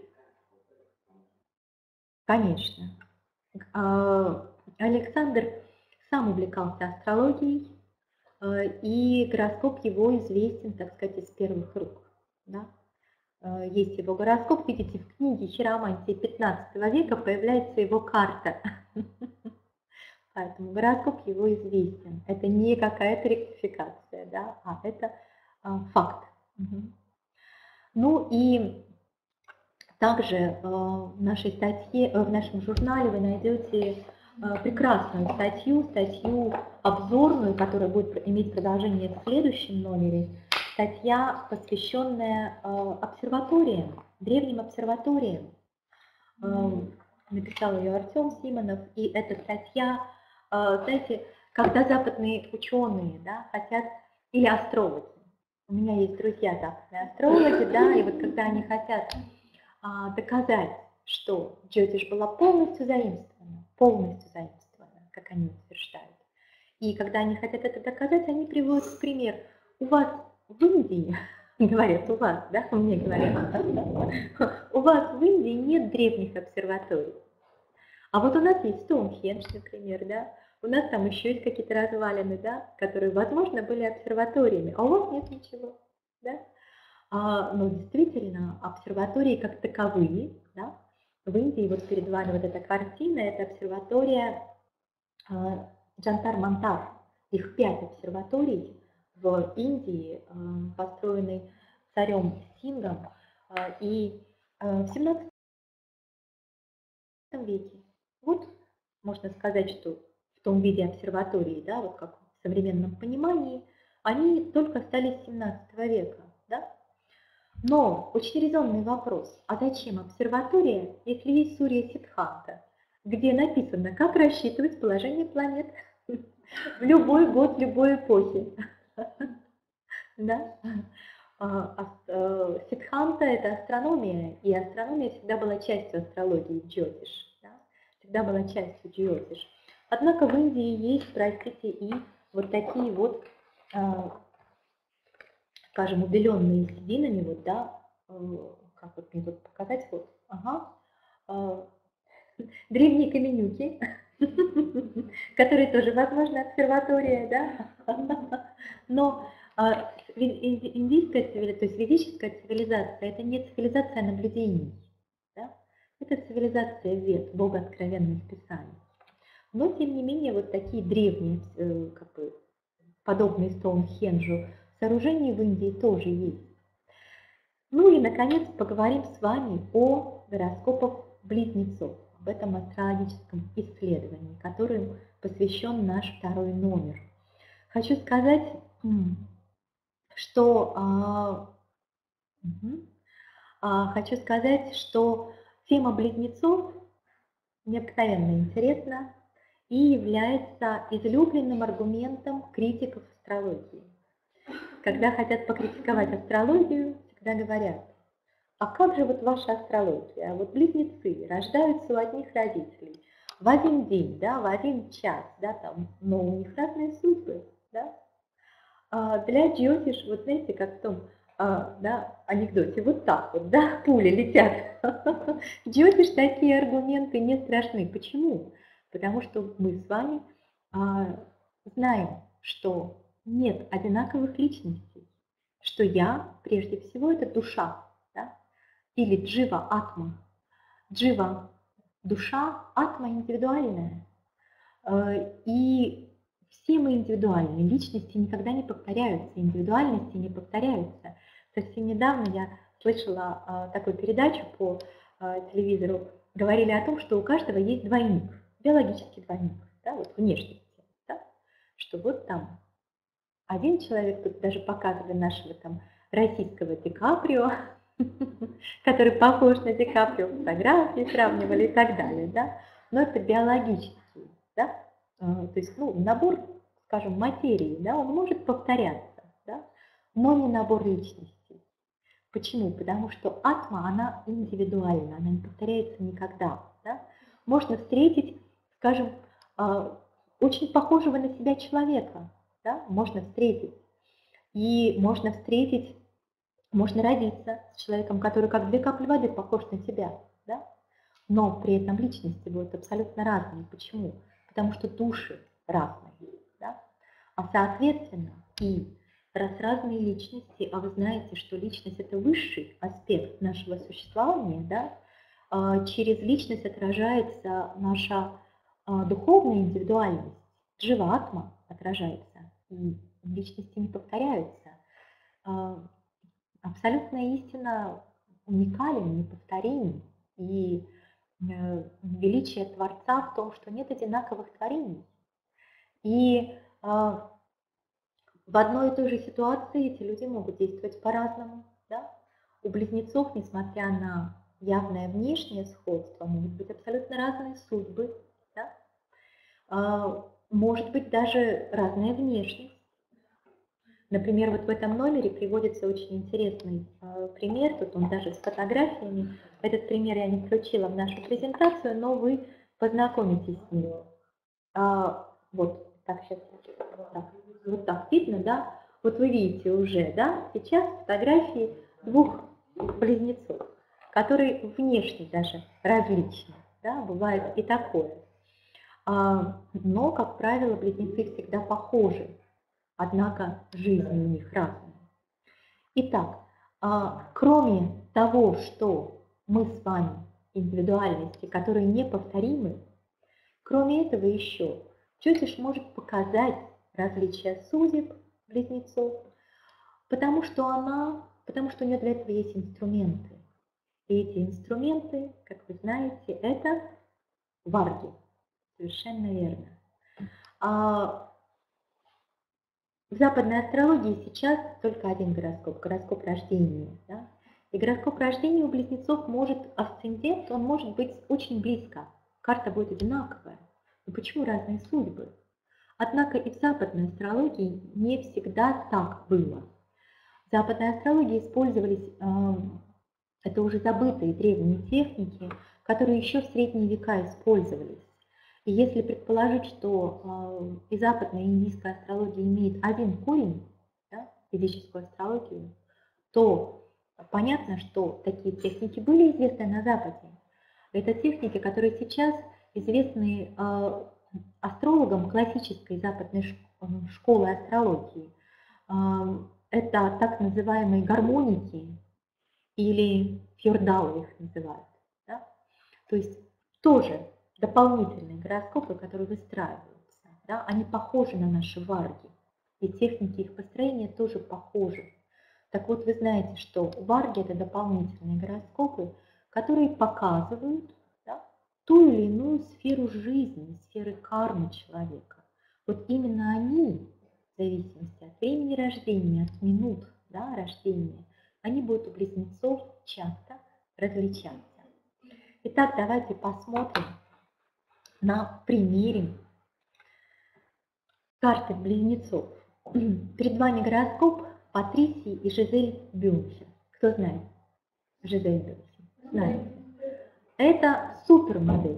Speaker 1: Конечно. А, Александр сам увлекался астрологией, а, и гороскоп его известен, так сказать, из первых рук. Да? А, Есть его гороскоп, видите, в книге «Хиромантия» пятнадцатого века появляется его карта. Поэтому гороскоп его известен. Это не какая-то ректификация, да, а это а, факт. Мгм. Ну и также э, в нашей статье, э, в нашем журнале вы найдете э, прекрасную статью, статью обзорную, которая будет иметь продолжение в следующем номере. Статья, посвященная э, обсерваториям, древним обсерваториям. Э, Написал ее Артем Симонов, и эта статья, э, знаете, когда западные ученые, да, хотят, или астрологи, у меня есть друзья западные астрологи, да, и вот когда они хотят а, доказать, что Джотиш была полностью заимствована, полностью заимствована, как они утверждают. И когда они хотят это доказать, они приводят в пример. У вас в Индии, говорят, у вас, да, мне говорят, у вас в Индии нет древних обсерваторий. А вот у нас есть Стоунхендж, например, да, у нас там еще есть какие-то развалины, да, которые, возможно, были обсерваториями, а у вас нет ничего, да. А, но действительно, обсерватории как таковые, да, в Индии, вот перед вами вот эта картина, это обсерватория а, Джантар-Мантар. Их пять обсерваторий в Индии, а, построены царем Сингом, а, и а, в семнадцатом веке. Вот можно сказать, что в том виде обсерватории, да, вот как в современном понимании, они только стали с семнадцатого века, да. Но очень резонный вопрос, а зачем обсерватория, если есть Сурья Сиддханта, где написано, как рассчитывать положение планет в любой год, любой эпохи. Да? А, ас- э, Сиддханта – это астрономия, и астрономия всегда была частью астрологии Джотиш, да? Всегда была частью Джотиш. Однако в Индии есть, простите, и вот такие вот, а, скажем, убеленные сединами, вот, да, э, как вот мне тут показать, вот, ага, э, древние каменюки, которые тоже, возможно, обсерватория, да, но а, ви- инди- индийская цивилизация, то есть ведическая цивилизация, это не цивилизация наблюдений, да, это цивилизация вед, Бога откровенных писаний. Но, тем не менее, вот такие древние, э, как бы, подобные Стоунхенджу, сооружения в Индии тоже есть. Ну и, наконец, поговорим с вами о гороскопах близнецов, об этом астрологическом исследовании, которым посвящен наш второй номер. Хочу сказать, м, что а, мгм, а, хочу сказать, что тема близнецов необыкновенно интересна и является излюбленным аргументом критиков астрологии. Когда хотят покритиковать астрологию, всегда говорят: а как же вот ваша астрология? А вот близнецы рождаются у одних родителей в один день, да, в один час, да, там, но у них разные судьбы, да. А для Джотиш, вот знаете, как в том, а, да, анекдоте, вот так вот, да, пули летят. Джотиш такие аргументы не страшны. Почему? Потому что мы с вами а, знаем, что нет одинаковых личностей, что я, прежде всего, это душа, да, или джива атма. Джива – душа, атма – индивидуальная. Э, И все мы индивидуальны, личности никогда не повторяются, индивидуальности не повторяются. Совсем недавно я слышала а, такую передачу по а, телевизору, говорили о том, что у каждого есть двойник, биологический двойник, да, вот внешности, да, что вот там один человек, тут даже показывали нашего там российского Ди Каприо, который похож на Ди Каприо, фотографии сравнивали и так далее, да, но это биологический, да, а, то есть, ну, набор, скажем, материи, да, он может повторяться, да, но не набор личностей. Почему? Потому что атма, она индивидуальна, она не повторяется никогда, да. Можно встретить, скажем, а, очень похожего на себя человека, да, можно встретить. И можно встретить Можно родиться с человеком, который как две капли воды похож на тебя, да? Но при этом личности будут абсолютно разные. Почему? Потому что души разные, да? А соответственно, и раз разные личности, а вы знаете, что личность – это высший аспект нашего существования, да? А через личность отражается наша а, духовная индивидуальность, джива-атма отражается, и личности не повторяются. А, абсолютная истина уникален, неповторим, и э, величие Творца в том, что нет одинаковых творений. И а, в одной и той же ситуации эти люди могут действовать по-разному. Да? У близнецов, несмотря на явное внешнее сходство, могут быть абсолютно разные судьбы. Да? А, может быть даже разная внешность. Например, вот в этом номере приводится очень интересный э, пример, тут он даже с фотографиями. Этот пример я не включила в нашу презентацию, но вы познакомитесь с ним. А, вот так сейчас, вот так, вот так видно, да? Вот вы видите уже, да, сейчас фотографии двух близнецов, которые внешне даже различны, да, бывает и такое. А, но, как правило, близнецы всегда похожи. Однако жизнь у них разная. Итак, кроме того, что мы с вами индивидуальности, которые неповторимы, кроме этого еще Джотиш может показать различия судеб близнецов, потому что она, потому что у нее для этого есть инструменты. И эти инструменты, как вы знаете, это варги. Совершенно верно. А в западной астрологии сейчас только один гороскоп, гороскоп рождения. Да? И гороскоп рождения у близнецов может, асцендент, он может быть очень близко. Карта будет одинаковая. Но почему разные судьбы? Однако и в западной астрологии не всегда так было. В западной астрологии использовались, это уже забытые древние техники, которые еще в средние века использовались. И если предположить, что и западная, и индийская астрология имеет один корень, да, ведическую астрологию, то понятно, что такие техники были известны на Западе. Это техники, которые сейчас известны астрологам классической западной школы астрологии. Это так называемые гармоники, или фьордалы их называют. Да? То есть тоже дополнительные гороскопы, которые выстраиваются, да, они похожи на наши варги, и техники их построения тоже похожи. Так вот, вы знаете, что варги – это дополнительные гороскопы, которые показывают, да, ту или иную сферу жизни, сферы кармы человека. Вот именно они, в зависимости от времени рождения, от минут, да, рождения, они будут у близнецов часто различаться. Итак, давайте посмотрим на примере карты близнецов. Перед вами гороскоп Патрисии и Жизель Бюнхен. Кто знает? Жизель Бюнхен. Знаете. Это супермодель.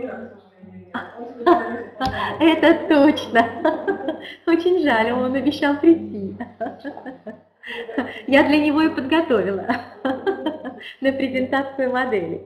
Speaker 1: Это точно. Очень жаль, он обещал прийти. Я для него и подготовила на презентацию модели.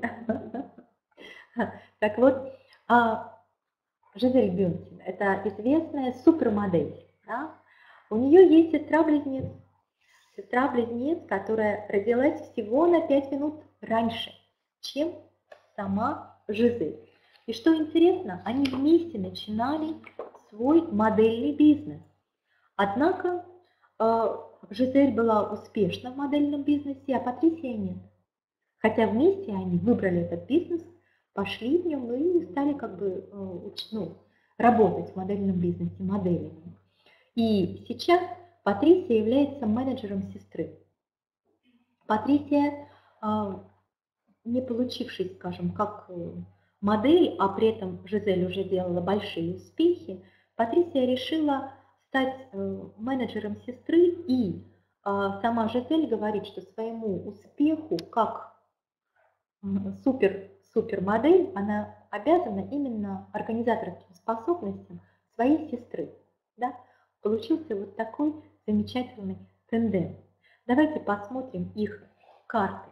Speaker 1: Так вот, Жизель Бюнхен – это известная супермодель. Да? У нее есть сестра-близнец. Сестра-близнец, которая родилась всего на пять минут раньше, чем сама Жизель. И что интересно, они вместе начинали свой модельный бизнес. Однако Жизель была успешна в модельном бизнесе, а Патрисия нет. Хотя вместе они выбрали этот бизнес, пошли в нем и стали как бы ну, работать в модельном бизнесе моделями. И сейчас Патрисия является менеджером сестры. Патрисия, не получившись, скажем, как модель, а при этом Жизель уже делала большие успехи, Патрисия решила стать менеджером сестры, и сама Жизель говорит, что своему успеху как супер, супермодель она обязана именно организаторским способностям своей сестры. Да? Получился вот такой замечательный тандем. Давайте посмотрим их карты.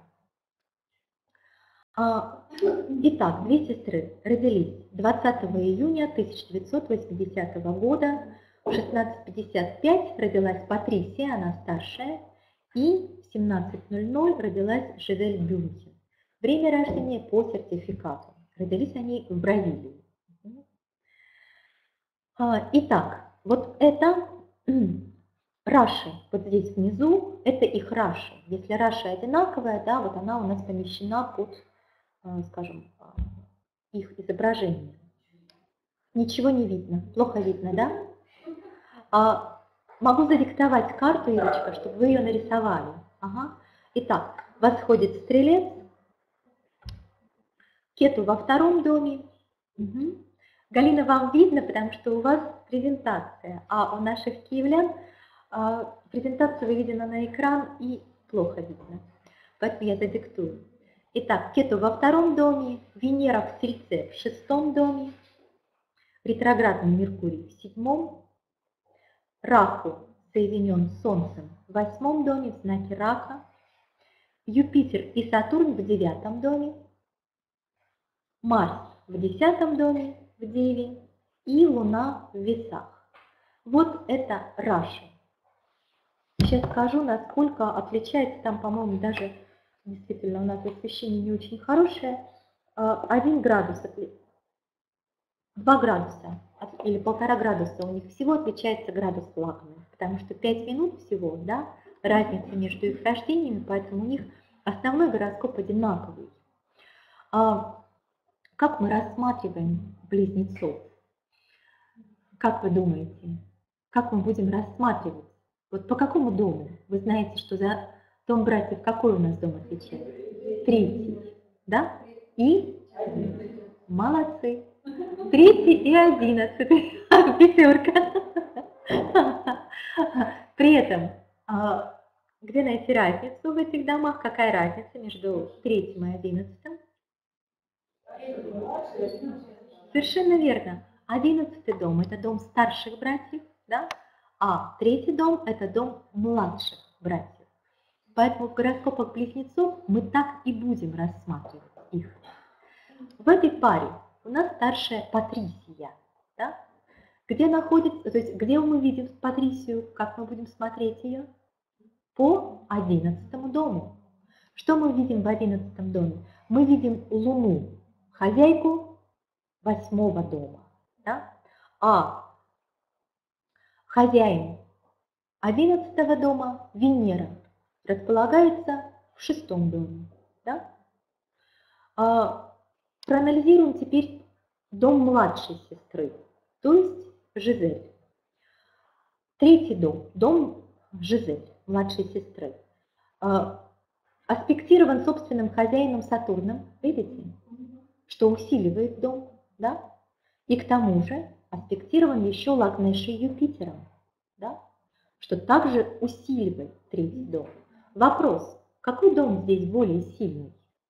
Speaker 1: Итак, две сестры родились двадцатого июня тысяча девятьсот восьмидесятого года. В шестнадцать пятьдесят пять родилась Патрисия, она старшая, и в семнадцать ноль ноль родилась Жизель Бюнхен. Время рождения по сертификату. Родились они в Бразилии. Итак, вот это раши, вот здесь внизу, это их раши. Если раши одинаковая, да, вот она у нас помещена под, скажем, их изображение. Ничего не видно, плохо видно, да? А, могу задиктовать карту, Ирочка, чтобы вы ее нарисовали. Ага. Итак, восходит стрелец, Кету во втором доме. Угу. Галина, вам видно, потому что у вас презентация, а у наших киевлян а, презентация выведена на экран и плохо видно. Поэтому я задиктую. Итак, Кету во втором доме, Венера в Тельце в шестом доме, ретроградный Меркурий в седьмом, Раху соединен с Солнцем в восьмом доме в знаке Рака, Юпитер и Сатурн в девятом доме, Марс в десятом доме в Деве и Луна в Весах. Вот это раши. Сейчас скажу, насколько отличается, там, по-моему, даже действительно у нас освещение не очень хорошее, один градус, два градуса или полтора градуса у них всего отличается градус флагмана, потому что пять минут всего, да, разница между их рождениями, поэтому у них основной гороскоп одинаковый. А как мы рассматриваем близнецов? Как вы думаете, как мы будем рассматривать? Вот по какому дому? Вы знаете, что за дом братьев какой у нас дом отвечает? Третий, да? И? Молодцы. Третий и одиннадцатый. Пятерка. При этом, где найти разницу в этих домах? Какая разница между третьим и одиннадцатым? Совершенно верно. Одиннадцатый дом – это дом старших братьев, да? А третий дом – это дом младших братьев. Поэтому в гороскопах близнецов мы так и будем рассматривать их. В этой паре у нас старшая Патрисия, да? Где находится, то есть где мы видим Патрисию, как мы будем смотреть ее? По одиннадцатому дому. Что мы видим в одиннадцатом доме? Мы видим Луну, хозяйку восьмого дома, да? А хозяин одиннадцатого дома, Венера, располагается в шестом доме, да? А, проанализируем теперь дом младшей сестры, то есть Жизель. Третий дом, дом Жизель, младшей сестры, а, аспектирован собственным хозяином Сатурном, видите, что усиливает дом, да? И к тому же аспектирован еще Лагнешей Юпитером, да? Что также усиливает третий дом. Вопрос, какой дом здесь более сильный?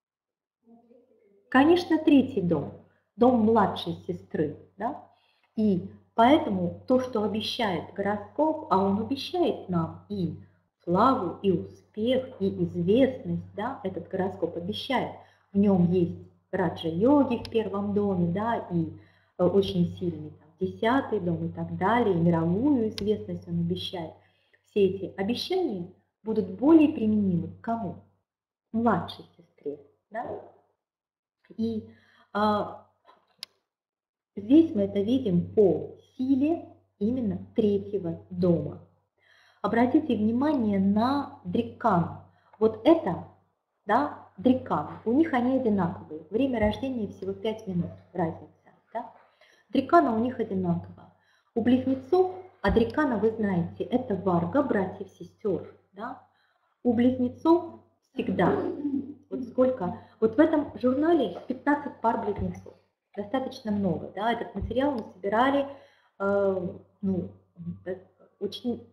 Speaker 1: Конечно, третий дом, дом младшей сестры, да? И поэтому то, что обещает гороскоп, а он обещает нам и славу, и успех, и известность, да, этот гороскоп обещает. В нем есть раджа-йоги в первом доме, да, и очень сильный там, десятый дом и так далее, и мировую известность он обещает. Все эти обещания будут более применимы к кому? Младшей сестре, да? И а, здесь мы это видим по силе именно третьего дома. Обратите внимание на дриккан. Вот это, да, дриккан. У них они одинаковые. Время рождения всего пять минут разница. Да? Дриккана у них одинаково. У близнецов, а дриккана вы знаете, это варга, братьев-сестер. Да? У близнецов всегда. Вот сколько? Вот в этом журнале пятнадцать пар близнецов. Достаточно много. Да? Этот материал мы собирали э, ну, очень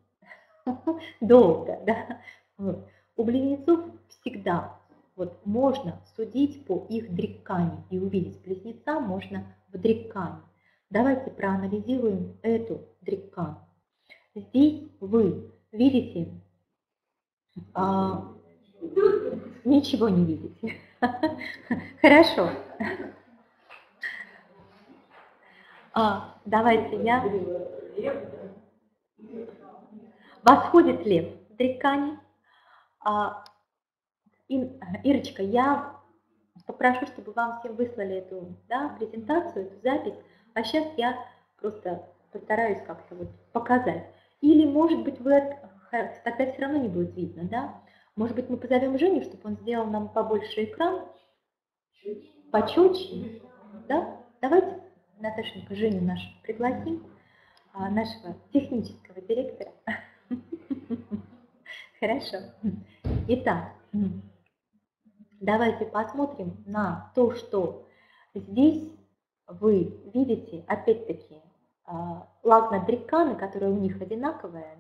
Speaker 1: долго. Да? Вот. У близнецов всегда вот, можно судить по их дриккане и увидеть близнеца можно в дриккане. Давайте проанализируем эту дриккан. Здесь вы видите А, ничего не видите. Хорошо. А, давайте я... Восходит лев в дриккане. А, Ирочка, я попрошу, чтобы вам всем выслали эту, да, презентацию, эту запись, а сейчас я просто постараюсь как-то вот показать. Или, может быть, вы, тогда все равно не будет видно, да? Может быть, мы позовем Женю, чтобы он сделал нам побольше экран, почетче, да? Давайте, Наташенька, Женю нашу пригласим, нашего технического директора. Хорошо. Итак, давайте посмотрим на то, что здесь вы видите, опять-таки, лагна-дрикканы, которые у них одинаковые,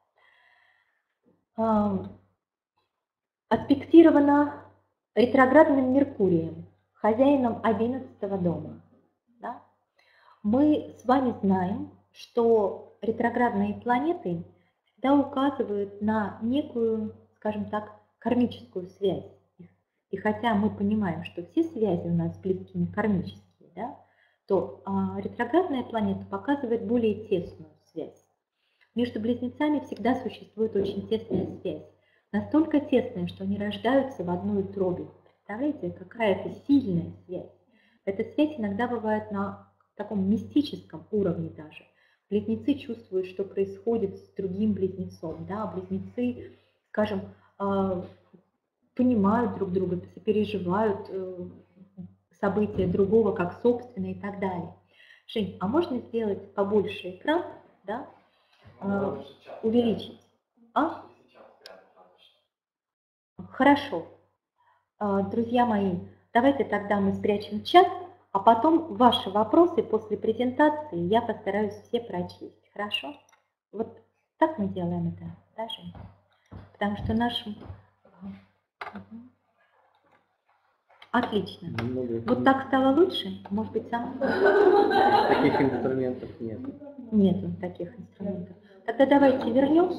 Speaker 1: да, аспектирована ретроградным Меркурием, хозяином одиннадцатого дома. Да? Мы с вами знаем, что ретроградные планеты всегда указывают на некую, скажем так, кармическую связь. И хотя мы понимаем, что все связи у нас с близкими кармические, да, то а, ретроградная планета показывает более тесную связь. Между близнецами всегда существует очень тесная связь. Настолько тесная, что они рождаются в одной утробе. Представляете, какая это сильная связь. Эта связь иногда бывает на таком мистическом уровне даже. Близнецы чувствуют, что происходит с другим близнецом. Да? Близнецы, скажем, понимают друг друга, сопереживают события другого как собственные и так далее. Жень, а можно сделать побольше экран, да? А, увеличить? А? Хорошо. А, друзья мои, давайте тогда мы спрячем чат, а потом ваши вопросы после презентации я постараюсь все прочесть. Хорошо? Вот так мы делаем это, да, Жень? Потому что нашим... Отлично. Много. Вот так стало лучше? Может быть, сам?
Speaker 2: Таких инструментов нет.
Speaker 1: Нету таких инструментов. Тогда давайте вернем.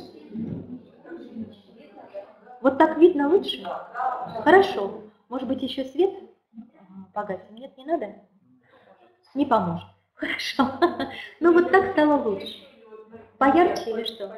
Speaker 1: Вот так видно лучше? Хорошо. Может быть, еще свет погасим? Нет, не надо? Не поможет. Хорошо. Ну вот так стало лучше. Поярче или что?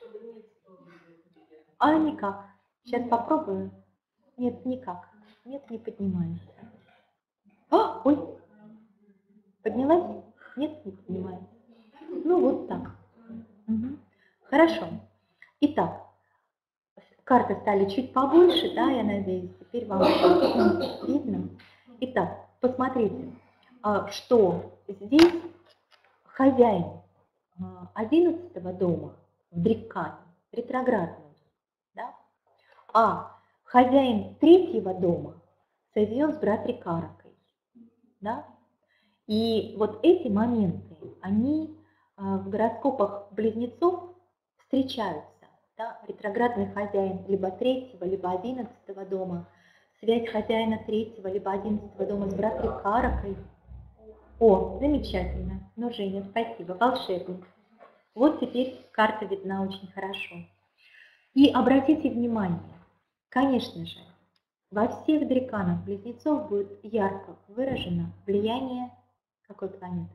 Speaker 1: А никак. Сейчас попробую. Нет, никак. Нет, не поднимается. А, ой. Поднялась? Нет, не поднимается. Ну вот так. Угу. Хорошо. Итак, карты стали чуть побольше, да, я надеюсь. Теперь вам видно. Итак, посмотрите, что здесь хозяин одиннадцатого дома в дриккане, ретроградный, да, а хозяин третьего дома соединен с братрикаракой, да. И вот эти моменты, они в гороскопах близнецов встречаются. Да? Ретроградный хозяин либо третьего, либо одиннадцатого дома, связь хозяина третьего, либо одиннадцатого дома с братрикаракой. О, замечательно. Ну, Женя, спасибо, волшебник. Вот теперь карта видна очень хорошо. И обратите внимание, конечно же, во всех дрикканах близнецов будет ярко выражено влияние какой планеты?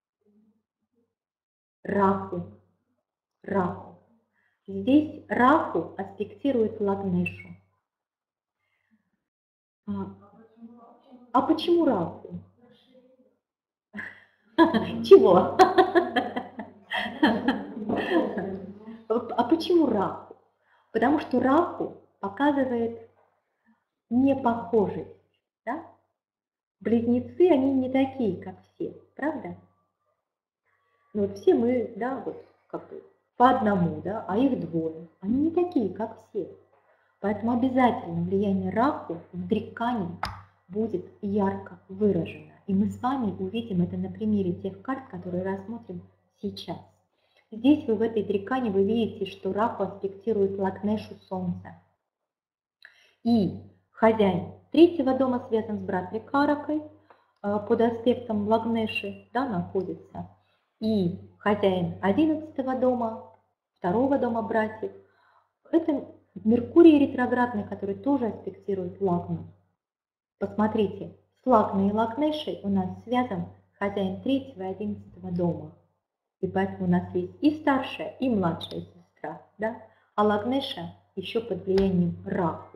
Speaker 1: Раху. Раху. Здесь Раху аспектирует Лагнешу. А, а почему Раху? Чего? А почему Раху? Потому что Раху показывает непохожесть. Да? Близнецы, они не такие, как все, правда? Ну вот все мы, да, вот как бы по одному, да, а их двое. Они не такие, как все. Поэтому обязательно влияние Раху в дриккане будет ярко выражено. И мы с вами увидим это на примере тех карт, которые рассмотрим сейчас. Здесь вы в этой дриккане вы видите, что Раху аспектирует Лагнешу Солнца. И хозяин третьего дома связан с братрикаракой, под аспектом Лагнеши, да, находится. И хозяин одиннадцатого дома, второго дома братьев, это Меркурий ретроградный, который тоже аспектирует Лагну. Посмотрите, с Лагной и Лагнешей у нас связан хозяин третьего и одиннадцатого дома. И поэтому у нас есть и старшая, и младшая сестра. Да? А Лагнеша еще под влиянием Раху.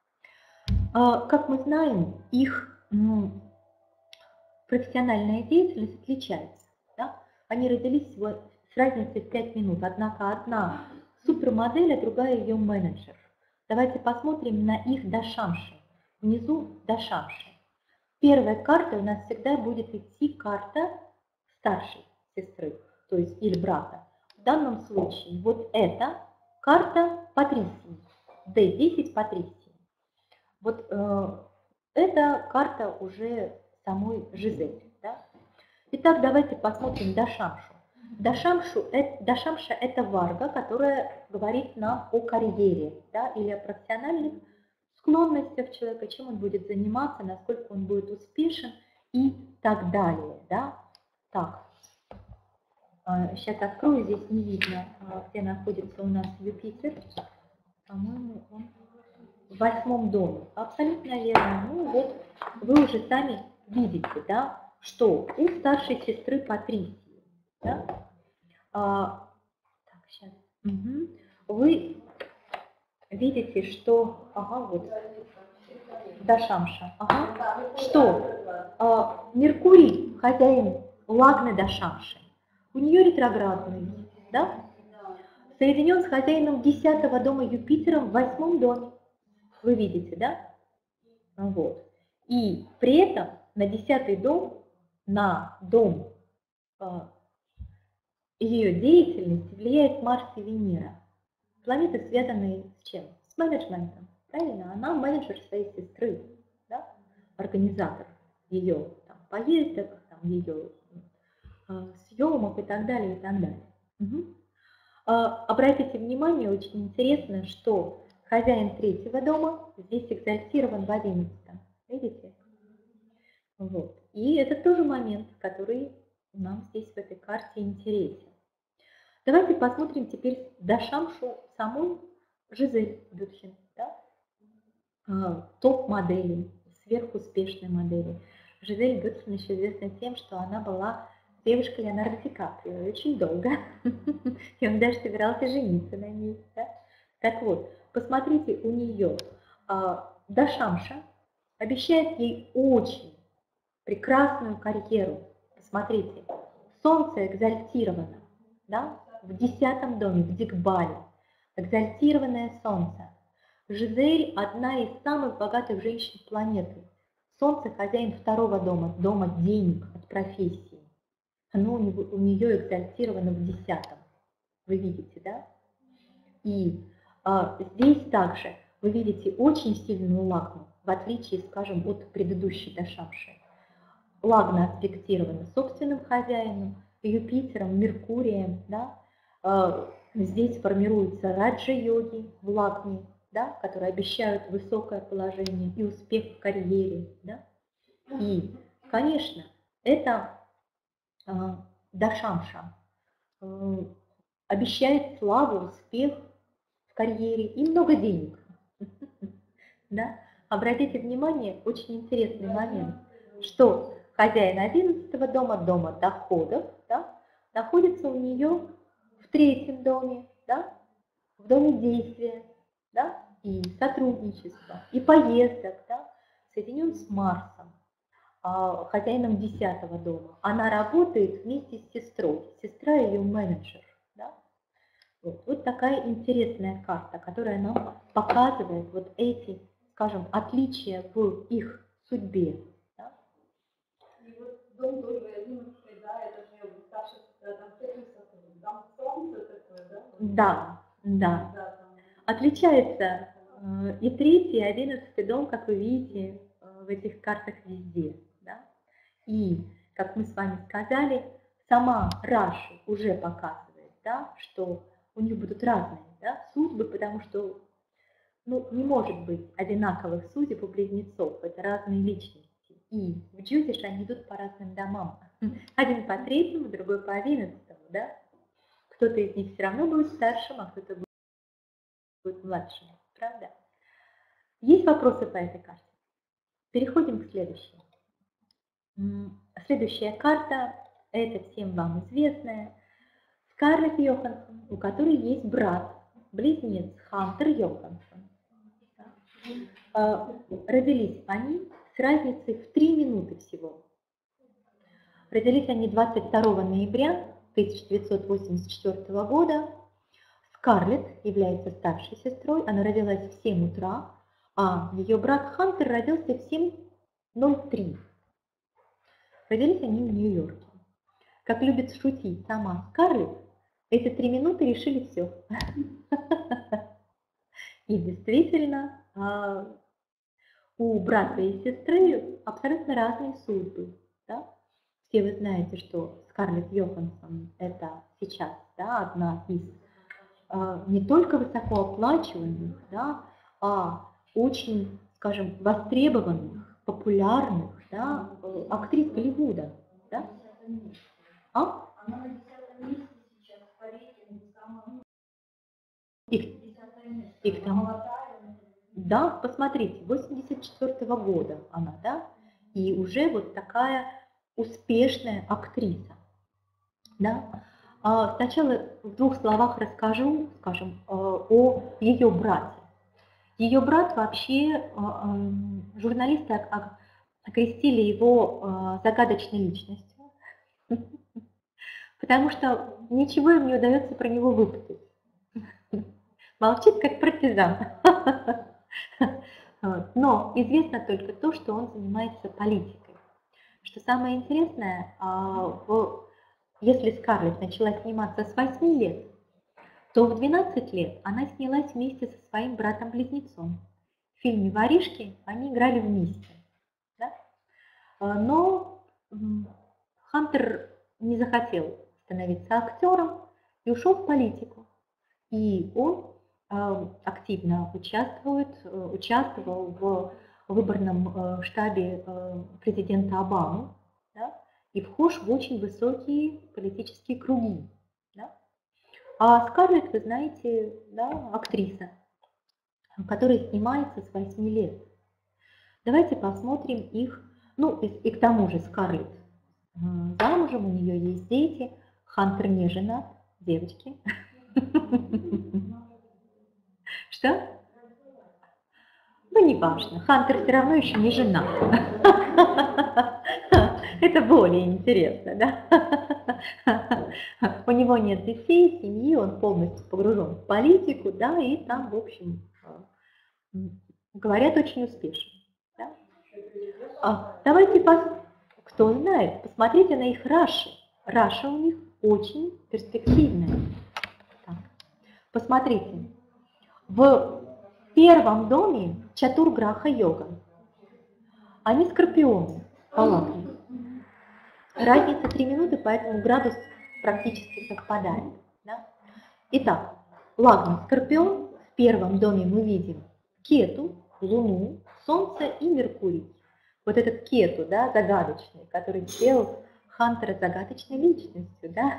Speaker 1: А, как мы знаем, их ну, профессиональная деятельность отличается. Да? Они родились всего с разницей в пять минут, однако одна супермодель, а другая ее менеджер. Давайте посмотрим на их дашамши. Внизу дашамши. Первая карта у нас всегда будет идти карта старшей сестры, то есть или брата. В данном случае вот эта карта Патрисии, дэ десять Патрисии. Вот э, эта карта уже самой Жизель. Да? Итак, давайте посмотрим дашамшу. Дашамшу, это, дашамша – это варга, которая говорит нам о карьере, да, или о профессиональных склонностях человека, чем он будет заниматься, насколько он будет успешен и так далее. Да? Так, сейчас открою, здесь не видно, где находится у нас Юпитер. По-моему, он в восьмом доме. Абсолютно верно. Ну вот, вы уже сами видите, да, что у старшей сестры Патрисии, да, а, так, сейчас, угу. Вы видите, что, ага, вот, дашамша, ага, что а, Меркурий, хозяин Лагны дашамши, у нее ретроградный, да, соединен с хозяином десятого дома Юпитером в восьмом доме. Вы видите, да? Вот. И при этом на десятый дом, на дом э, ее деятельности влияет Марс и Венера. Планеты, связанные с чем? С менеджментом. Правильно? Она менеджер своей сестры, да? Организатор ее там, поездок, там, ее э, съемок и так далее, и так далее. Угу. Э, обратите внимание, очень интересно, что хозяин третьего дома здесь экзальтирован в одиннадцатом. Видите? Вот. И это тоже момент, который нам здесь в этой карте интересен. Давайте посмотрим теперь дашамшу самой Жизель Бютхен. Да? Топ-модели, сверхуспешной модели. Жизель Бютхен еще известна тем, что она была девушкой Леонардо Ди Каприо очень долго. И он даже собирался жениться на ней. Да? Так вот, посмотрите, у нее а, дашамша обещает ей очень прекрасную карьеру. Посмотрите, Солнце экзальтировано, да, в десятом доме, в Дикбале. Экзальтированное Солнце. Жизель – одна из самых богатых женщин планеты. Солнце – хозяин второго дома, дома денег от профессии. Оно у, него, у нее экзальтировано в десятом. Вы видите, да? И а, здесь также вы видите очень сильную лагну, в отличие, скажем, от предыдущей дашамши. Лагна аспектирована собственным хозяином, Юпитером, Меркурием. Да? А, здесь формируются раджа-йоги в лагне, да, которые обещают высокое положение и успех в карьере. Да? И, конечно, это а, дашамша а, обещает славу, успех в карьере и много денег. Да? Обратите внимание, очень интересный момент, что хозяин одиннадцатого дома, дома доходов, да, находится у нее в третьем доме, да, в доме действия, да, и сотрудничества, и поездок, да, соединен с Марсом, хозяином десятого дома. Она работает вместе с сестрой, сестра ее менеджер. Да? Вот, вот такая интересная карта, которая нам показывает вот эти, скажем, отличия в их судьбе. Да?
Speaker 3: И вот дом тоже одиннадцатый, да, это же старшая сестра, там там солнце такое, да?
Speaker 1: Да, да.
Speaker 3: Да, там...
Speaker 1: Отличается э, и третий, и одиннадцатый дом, как вы видите, э, в этих картах везде. Да? И, как мы с вами сказали, сама Раши уже показывает, да, что у них будут разные, да, судьбы, потому что ну, не может быть одинаковых судеб у близнецов, это разные личности. И в Джотише они идут по разным домам. Один по третьему, другой по одиннадцатому. Да? Кто-то из них все равно будет старшим, а кто-то будет младшим. Правда? Есть вопросы по этой карте? Переходим к следующей. М, Следующая карта, это всем вам известная, Скарлетт Йоханссон, у которой есть брат, близнец Хантер Йоханссон. А, Родились они с разницей в три минуты всего. Родились они двадцать второго ноября тысяча девятьсот восемьдесят четвёртого года. Скарлетт является старшей сестрой, она родилась в семь утра, а ее брат Хантер родился в семь ноль три. Родились они в Нью-Йорке. Как любит шутить сама Скарлетт, эти три минуты решили все. И действительно, у брата и сестры абсолютно разные судьбы. Да? Все вы знаете, что Скарлетт Йоханссон это сейчас, да, одна из не только высокооплачиваемых, да, а очень, скажем, востребованных, популярных, да, актрис Голливуда. Да? А?
Speaker 3: Она на десятом месте сейчас по рейтингу самого.
Speaker 1: И, и к тому, да, посмотрите, восемьдесят четвёртого года она, да, и уже вот такая успешная актриса. Да. А сначала в двух словах расскажу, скажем, о ее брате. Ее брат вообще, журналисты окрестили его загадочной личностью, потому что ничего им не удается про него выпытать. Молчит, как партизан. Но известно только то, что он занимается политикой. Что самое интересное, если Скарлетт начала сниматься с восьми лет, то в двенадцать лет она снялась вместе со своим братом-близнецом. В фильме «Воришки» они играли вместе. Да? Но Хантер не захотел становиться актером и ушел в политику. И он активно участвует, участвовал в выборном штабе президента Обамы, да, и вхож в очень высокие политические круги. Да. А Скарлетт, вы знаете, да, актриса, которая снимается с восьми лет. Давайте посмотрим их, ну и, и к тому же Скарлетт замужем, у нее есть дети, Хантер не женат, девочки. Что? Ну, не важно. Хантер все равно еще не женат. Это более интересно, да? У него нет детей, семьи, он полностью погружен в политику, да, и там, в общем, говорят, очень успешно. Да? А, давайте, пос... кто знает, посмотрите на их раши. Раша у них очень перспективная. Так. Посмотрите. В первом доме Чатур-Граха Йога. Они скорпионы по лакне. Разница три минуты, поэтому градус практически совпадает. Да? Итак, лагна скорпион. В первом доме мы видим Кету, Луну, Солнце и Меркурий. Вот этот Кету, да, загадочный, который сделал Хантера загадочной личностью. Да?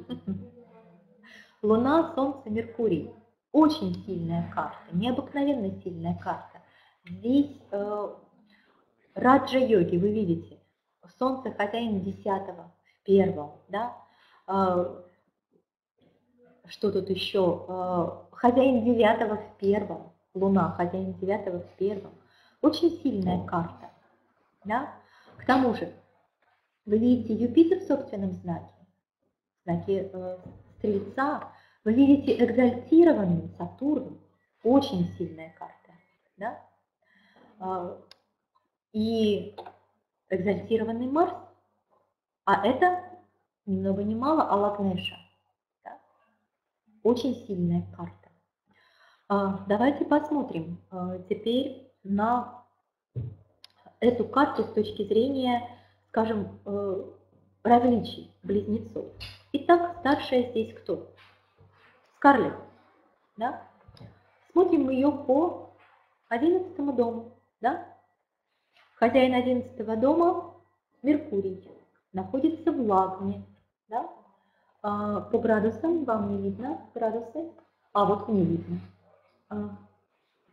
Speaker 1: Луна, Солнце, Меркурий. Очень сильная карта, необыкновенно сильная карта. Здесь э, раджа-йоги, вы видите, Солнце хозяин десятого в первом, да? Э, что тут еще? Э, хозяин девятого в первом, Луна, хозяин девятого в первом. Очень сильная карта, да? К тому же, вы видите Юпитер в собственном знаке, знаке э, Стрельца. Вы видите экзальтированный Сатурн, очень сильная карта, да? И экзальтированный Марс, а это ни много ни мало Алагнеша, да? Очень сильная карта. Давайте посмотрим теперь на эту карту с точки зрения, скажем, различий близнецов. Итак, старшая здесь кто? Скарлетт, да? Смотрим мы ее по одиннадцатому дому, да? Хозяин одиннадцатого дома Меркурий находится в Лагне, да? А, по градусам вам не видно градусы, а вот не видно. А,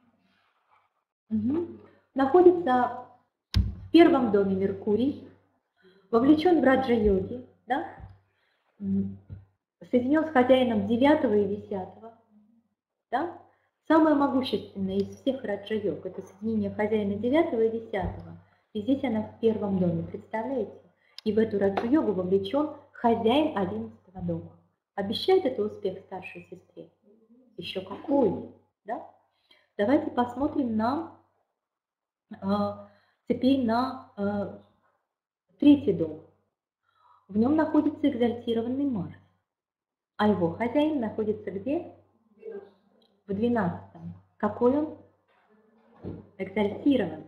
Speaker 1: Мгм. Находится в первом доме Меркурий, вовлечен в раджа-йоги, да? М, соединен с хозяином девятого и десятого, да? Самое могущественное из всех раджа-йог – это соединение хозяина девятого и десятого. И здесь она в первом доме, представляете? И в эту раджа-йогу вовлечен хозяин одиннадцатого дома. Обещает это успех старшей сестре? Еще какой, да? Давайте посмотрим на, э, теперь на э, третий дом. В нем находится экзальтированный Марс, а его хозяин находится где? В двенадцатом. Какой он? Экзальтированный.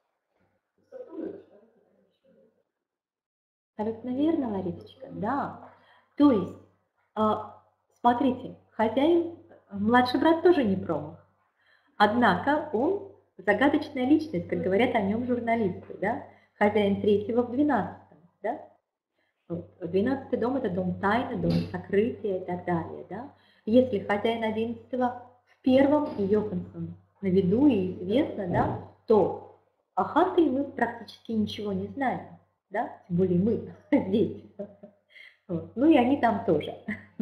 Speaker 1: Абсолютно верно, Ларисочка, да. То есть, а, смотрите, хозяин, младший брат тоже не промах. Однако он загадочная личность, как говорят о нем журналисты, да. Хозяин третьего в двенадцатом, да. Двенадцатый дом – это дом тайны, дом сокрытия и так далее, да. Если хозяин одиннадцатого в первом и Йоханссон на виду и известно, да, то о Хантере мы практически ничего не знаем. Да? Тем более мы здесь. Вот. Ну и они там тоже.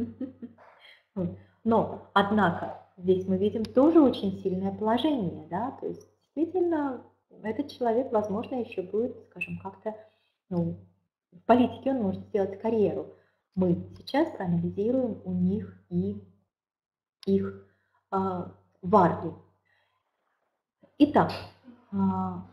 Speaker 1: Но, однако, здесь мы видим тоже очень сильное положение. Да? То есть, действительно, этот человек, возможно, еще будет, скажем, как-то, ну, в политике он может сделать карьеру. Мы сейчас анализируем у них и их а, варги. Итак, а,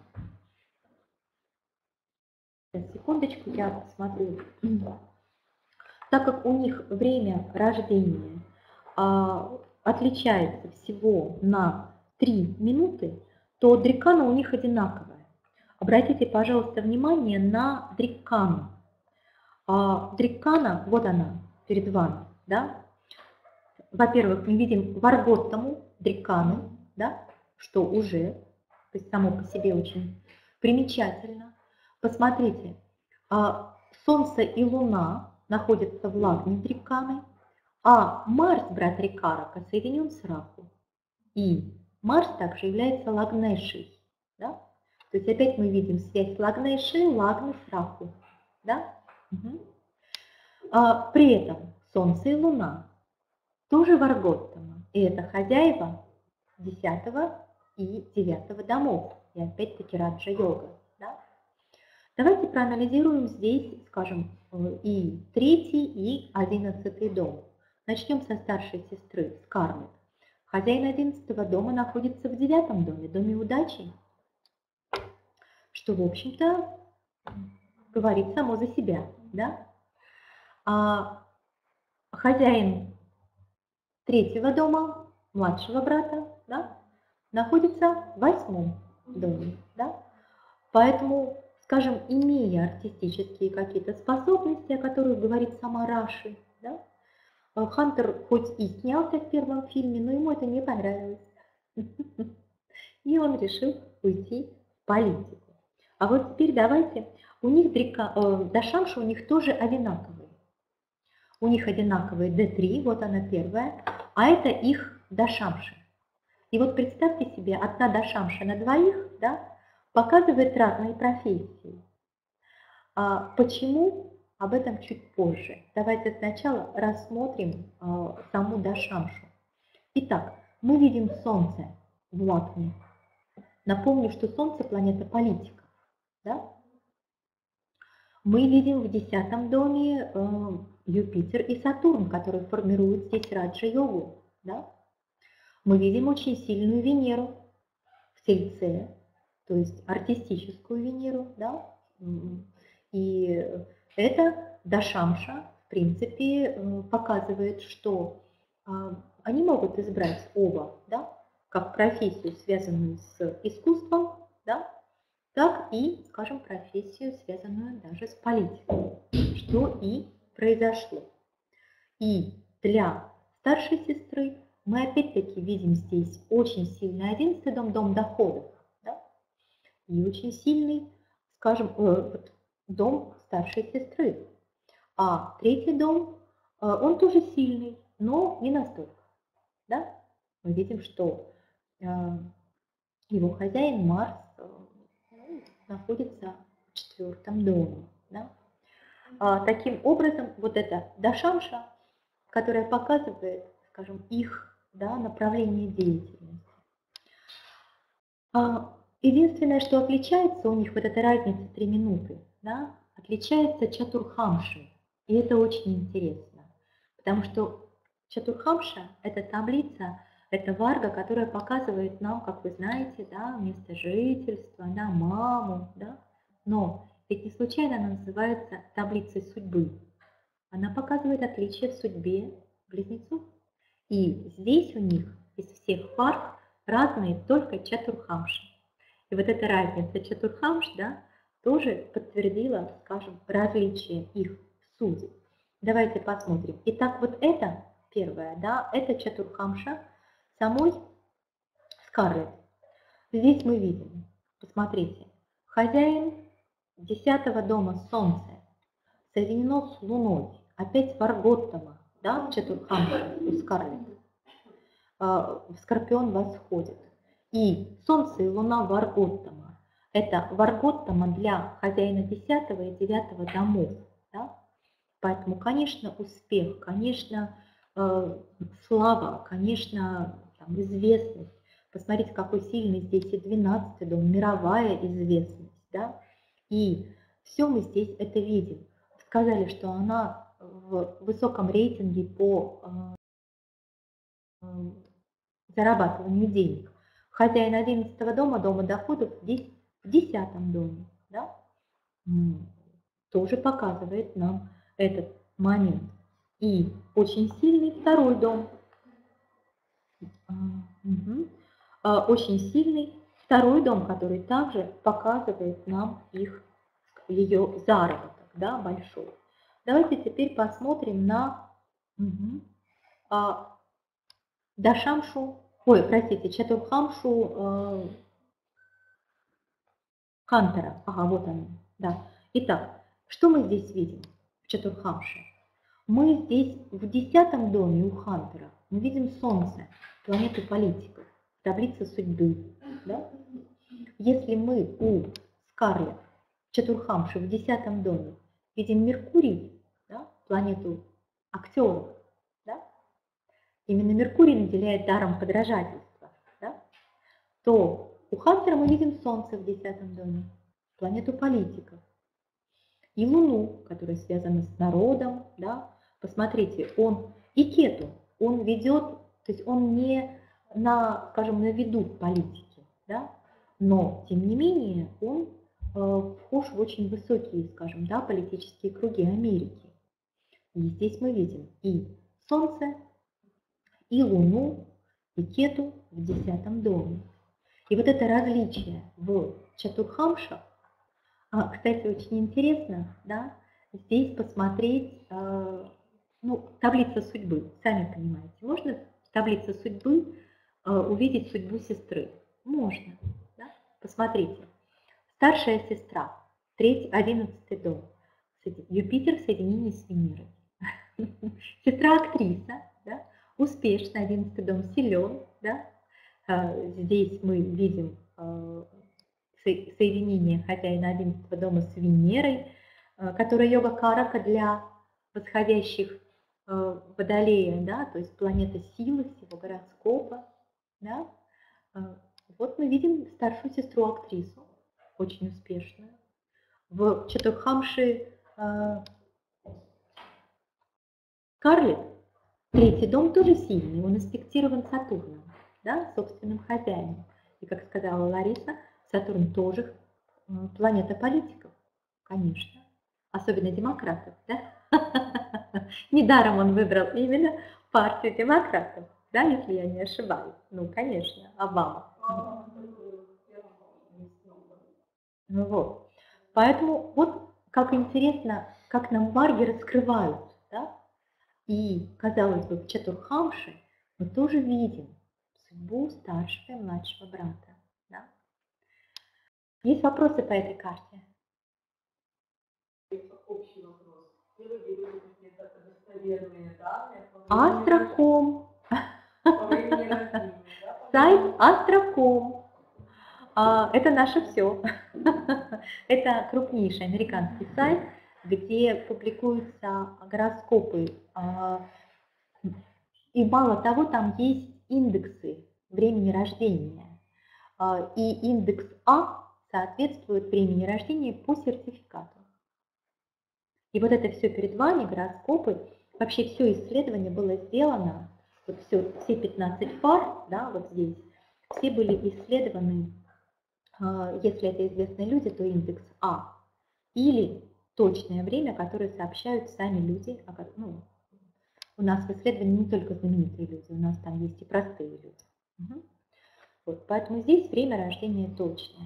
Speaker 1: секундочку, я посмотрю. Так как у них время рождения а, отличается всего на три минуты, то дрикана у них одинаковая. Обратите, пожалуйста, внимание на дрикану. А, дрикана, вот она перед вами. Да? Во-первых, мы видим варготтаму дрикану, да? Что уже, то есть само по себе очень примечательно. Посмотрите, Солнце и Луна находятся в лагне дриканы, а Марс, брат Рикарака, соединен с Раху. И Марс также является лагнешей. Да? То есть опять мы видим связь лагнешей, лагны с Раху. Да? Угу. А, при этом Солнце и Луна тоже варготтама. И это хозяева десятого и девятого домов. И опять-таки раджа-йога. Да? Давайте проанализируем здесь, скажем, и третий, и одиннадцатый дом. Начнем со старшей сестры, с кармы. Хозяин одиннадцатого дома находится в девятом доме, доме удачи, что, в общем-то, говорит само за себя. Да? А хозяин третьего дома, младшего брата, да, находится в восьмом доме. Да? Поэтому, скажем, имея артистические какие-то способности, о которых говорит сама Раши, да, Хантер хоть и снялся в первом фильме, но ему это не понравилось. И он решил уйти в политику. А вот теперь давайте, у них дрика, э, дашамши у них тоже одинаковые. У них одинаковые дэ три, вот она первая, а это их дашамши. И вот представьте себе, одна дашамша на двоих, да, показывает разные профессии. А почему? Об этом чуть позже. Давайте сначала рассмотрим а, саму дашамшу. Итак, мы видим Солнце в лагне. Напомню, что Солнце – планета политика. Да? Мы видим в десятом доме э, Юпитер и Сатурн, которые формируют здесь раджа-йогу. Да? Мы видим очень сильную Венеру в Тельце, то есть артистическую Венеру, да? И это дашамша, в принципе, показывает, что они могут избрать оба, да? Как профессию, связанную с искусством, да? Так и, скажем, профессию, связанную даже с политикой, что и произошло. И для старшей сестры мы опять-таки видим здесь очень сильный одиннадцатый дом, дом доходов, да? И очень сильный, скажем, э, дом старшей сестры. А третий дом, э, он тоже сильный, но не настолько. Да? Мы видим, что э, его хозяин Марс э, ну, находится в четвертом доме. Да? А, таким образом, вот эта дашамша, которая показывает, скажем, их, да, направление деятельности. А, единственное, что отличается у них, вот эта разница три минуты, да, отличается чатурхамшей. И это очень интересно, потому что чатурхамша – это таблица, это варга, которая показывает нам, как вы знаете, да, место жительства, да, маму, да. Но ведь не случайно она называется таблицей судьбы. Она показывает отличие в судьбе близнецов. И здесь у них из всех варг разные только чатурхамши. И вот эта разница чатурхамш, да, тоже подтвердила, скажем, различие их в суде. Давайте посмотрим. Итак, вот это первое, да, это чатурхамша самой Скарлетт. Здесь мы видим, посмотрите, хозяин десятого дома Солнце соединено с Луной, опять Варготтама, да, в чатурхамше у Скарлетт. В Скорпион восходит. И Солнце и Луна Варготтама. Это Варготтама для хозяина десятого и девятого домов. Да? Поэтому, конечно, успех, конечно, слава, конечно, там, известность. Посмотрите, какой сильный здесь и двенадцатый дом, мировая известность. Да? И все мы здесь это видим. Сказали, что она в высоком рейтинге по зарабатыванию денег. Хозяин одиннадцатого дома, дома доходов, здесь в десятом доме. Да? Тоже показывает нам этот момент. И очень сильный второй дом. Угу. Очень сильный второй дом, который также показывает нам их, ее заработок, да, большой. Давайте теперь посмотрим на угу, а, дашамшу, ой, простите, чатурхамшу э, Хантера. Ага, вот они, да. Итак, что мы здесь видим в чатурхамше? Мы здесь в десятом доме у Хантера мы видим Солнце, планету политиков, таблица судьбы. Да? Если мы у Скарлетт чатурхамши в десятом доме видим Меркурий, да, планету актеров, да? Именно Меркурий наделяет даром подражательства, да? То у Хантера мы видим Солнце в десятом доме, планету политиков. И Луну, которая связана с народом, да? Посмотрите, он и Кету, он ведет, то есть он не на, скажем, на виду политики, да? Но, тем не менее, он э, вхож в очень высокие, скажем, да, политические круги Америки. И здесь мы видим и Солнце, и Луну, и Кету в десятом доме. И вот это различие в чатурхамшах, а, кстати, очень интересно, да, здесь посмотреть, э, ну, таблица судьбы, сами понимаете. Можно в таблице судьбы э, увидеть судьбу сестры? Можно, да? Посмотрите. Старшая сестра, третий, одиннадцатый дом, Юпитер в соединении с Венерой. Сестра актриса, да? Успешная, одиннадцатый дом силен, да? Здесь мы видим соединение хозяина одиннадцатого дома с Венерой, которая йога-карака для восходящих Водолея, да? То есть планета силы всего гороскопа. Да? Вот мы видим старшую сестру-актрису, очень успешную. В чатурхамши Скарлетт третий дом тоже сильный, он аспектирован Сатурном, да, собственным хозяином. И, как сказала Лариса, Сатурн тоже планета политиков, конечно, особенно демократов. Да? Недаром он выбрал именно партию демократов, да, если я не ошибаюсь. Ну, конечно, Обама. Ну вот. Поэтому вот как интересно, как нам варги раскрывают, да? И, казалось бы, в чатурхамше мы тоже видим судьбу старшего и младшего брата. Да? Есть вопросы по этой карте?
Speaker 3: Общий вопрос. Все вы берете какие-то достоверные данные?
Speaker 1: Астроком.
Speaker 3: По времени рождения, да?
Speaker 1: Сайт Астроком. А, Это наше все. Это крупнейший американский сайт, где публикуются гороскопы. а, И мало того, там есть индексы времени рождения. А, И индекс А соответствует времени рождения по сертификату. И вот это все перед вами, гороскопы, вообще все исследование было сделано, вот все, все пятнадцать пар, да, вот здесь, все были исследованы, а, если это известные люди, то индекс А, или точное время, которое сообщают сами люди. а как- Ну, у нас в исследовании не только знаменитые люди, у нас там есть и простые люди. Мгм. Вот, поэтому здесь время рождения точное.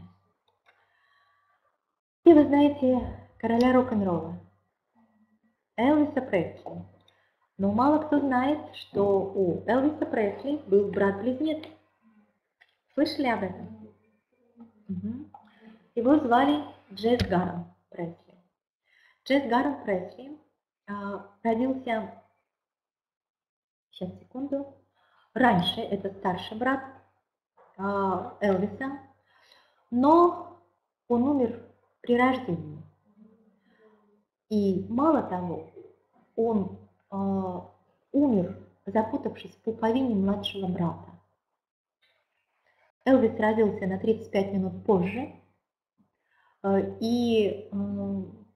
Speaker 1: И вы знаете короля рок-н-ролла, Элвиса Пресли. Но мало кто знает, что у Элвиса Пресли был брат-близнец. Слышали об этом? Мгм. Его звали Джесс Гарон Пресли. Джесс Гарон Пресли а, родился, сейчас, секунду, раньше, это старший брат а, Элвиса, но он умер при рождении. И мало того, он а, умер, запутавшись в пуповине младшего брата. Элвис родился на тридцать пять минут позже, э, и м,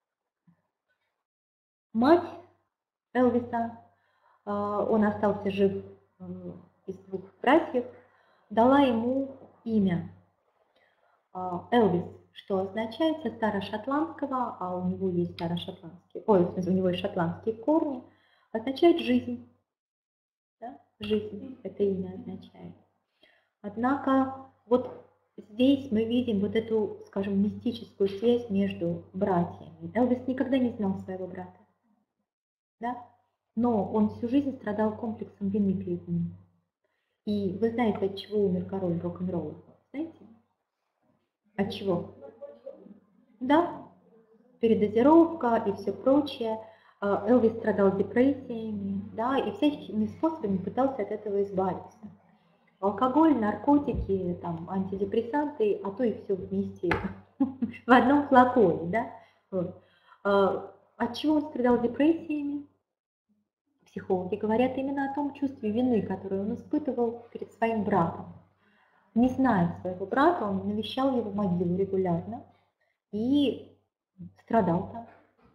Speaker 1: мать Элвиса, э, он остался жив э, из двух братьев, дала ему имя э, Элвис, что означает со старошотландского, а у него есть старошотландские, ой, в смысле, у него есть шотландские корни, означает жизнь. Да? Жизнь это имя означает. Однако вот здесь мы видим вот эту, скажем, мистическую связь между братьями. Элвис никогда не знал своего брата, да? Но он всю жизнь страдал комплексом вины перед ним. И вы знаете, от чего умер король рок-н-ролла? Знаете? От чего? Да, передозировка и все прочее. А, Элвис страдал депрессиями, да, и всякими способами пытался от этого избавиться. Алкоголь, наркотики, там, антидепрессанты, а то и все вместе в одном флаконе, да? Вот. А, От чего он страдал депрессиями? Психологи говорят именно о том чувстве вины, которое он испытывал перед своим братом. Не зная своего брата, он навещал его могилу регулярно и страдал там.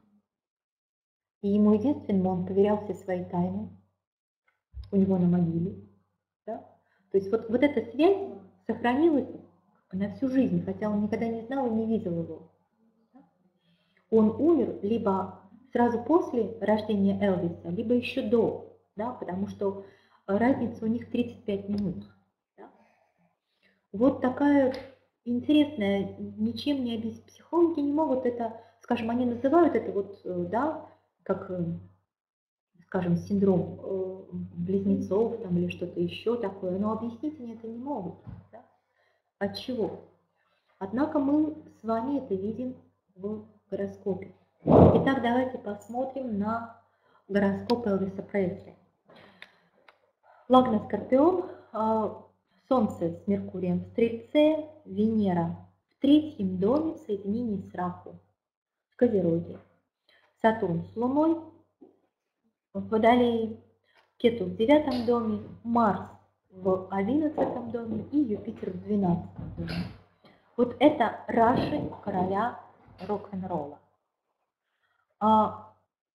Speaker 1: И ему единственному он поверял все свои тайны у него на могиле. Да? То есть вот, вот эта связь сохранилась на всю жизнь, хотя он никогда не знал и не видел его. Он умер либо сразу после рождения Элвиса, либо еще до, да, потому что разница у них тридцать пять минут. Да. Вот такая интересная, ничем не объяснить. Психологи не могут это, скажем, они называют это вот, да, как, скажем, синдром э, близнецов там, или что-то еще такое, но объяснить они это не могут. Да. От чего? Однако мы с вами это видим в гороскопе. Итак, давайте посмотрим на гороскоп Элвиса Пресли. Лагна Скорпион, Солнце с Меркурием в Стрельце, Венера в третьем доме в соединении с Раху в Козероге, Сатурн с Луной в Водолее, Кету в девятом доме, Марс в одиннадцатом доме и Юпитер в двенадцатом доме. Вот это раши короля рок-н-ролла. А,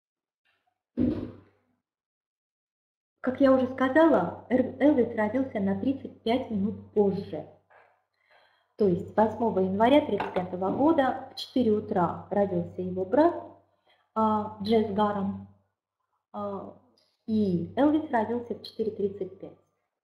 Speaker 1: как я уже сказала, Элвис родился на тридцать пять минут позже. То есть восьмого января тысяча девятьсот тридцать пятого года в четыре утра родился его брат а, Джесс Гарон, а, и Элвис родился в четыре тридцать пять.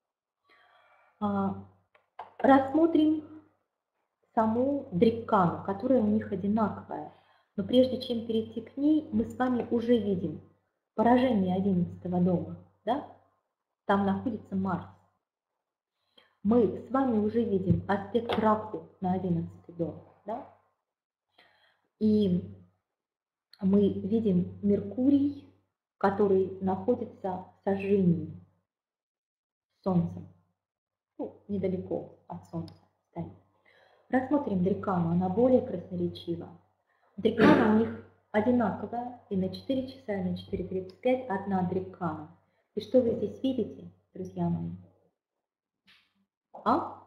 Speaker 1: А, рассмотрим саму дриккану, которая у них одинаковая. Но прежде чем перейти к ней, мы с вами уже видим поражение одиннадцатого дома. Да? Там находится Марс. Мы с вами уже видим аспект Раху на одиннадцатый дом. Да? И мы видим Меркурий, который находится в сожжении с Солнцем. Ну, недалеко от Солнца стоит. Рассмотрим Дрикану, она более красноречива. Дрикана у них одинаковая, и на четыре часа, и на четыре тридцать пять одна Дрикана. И что вы здесь видите, друзья мои? А?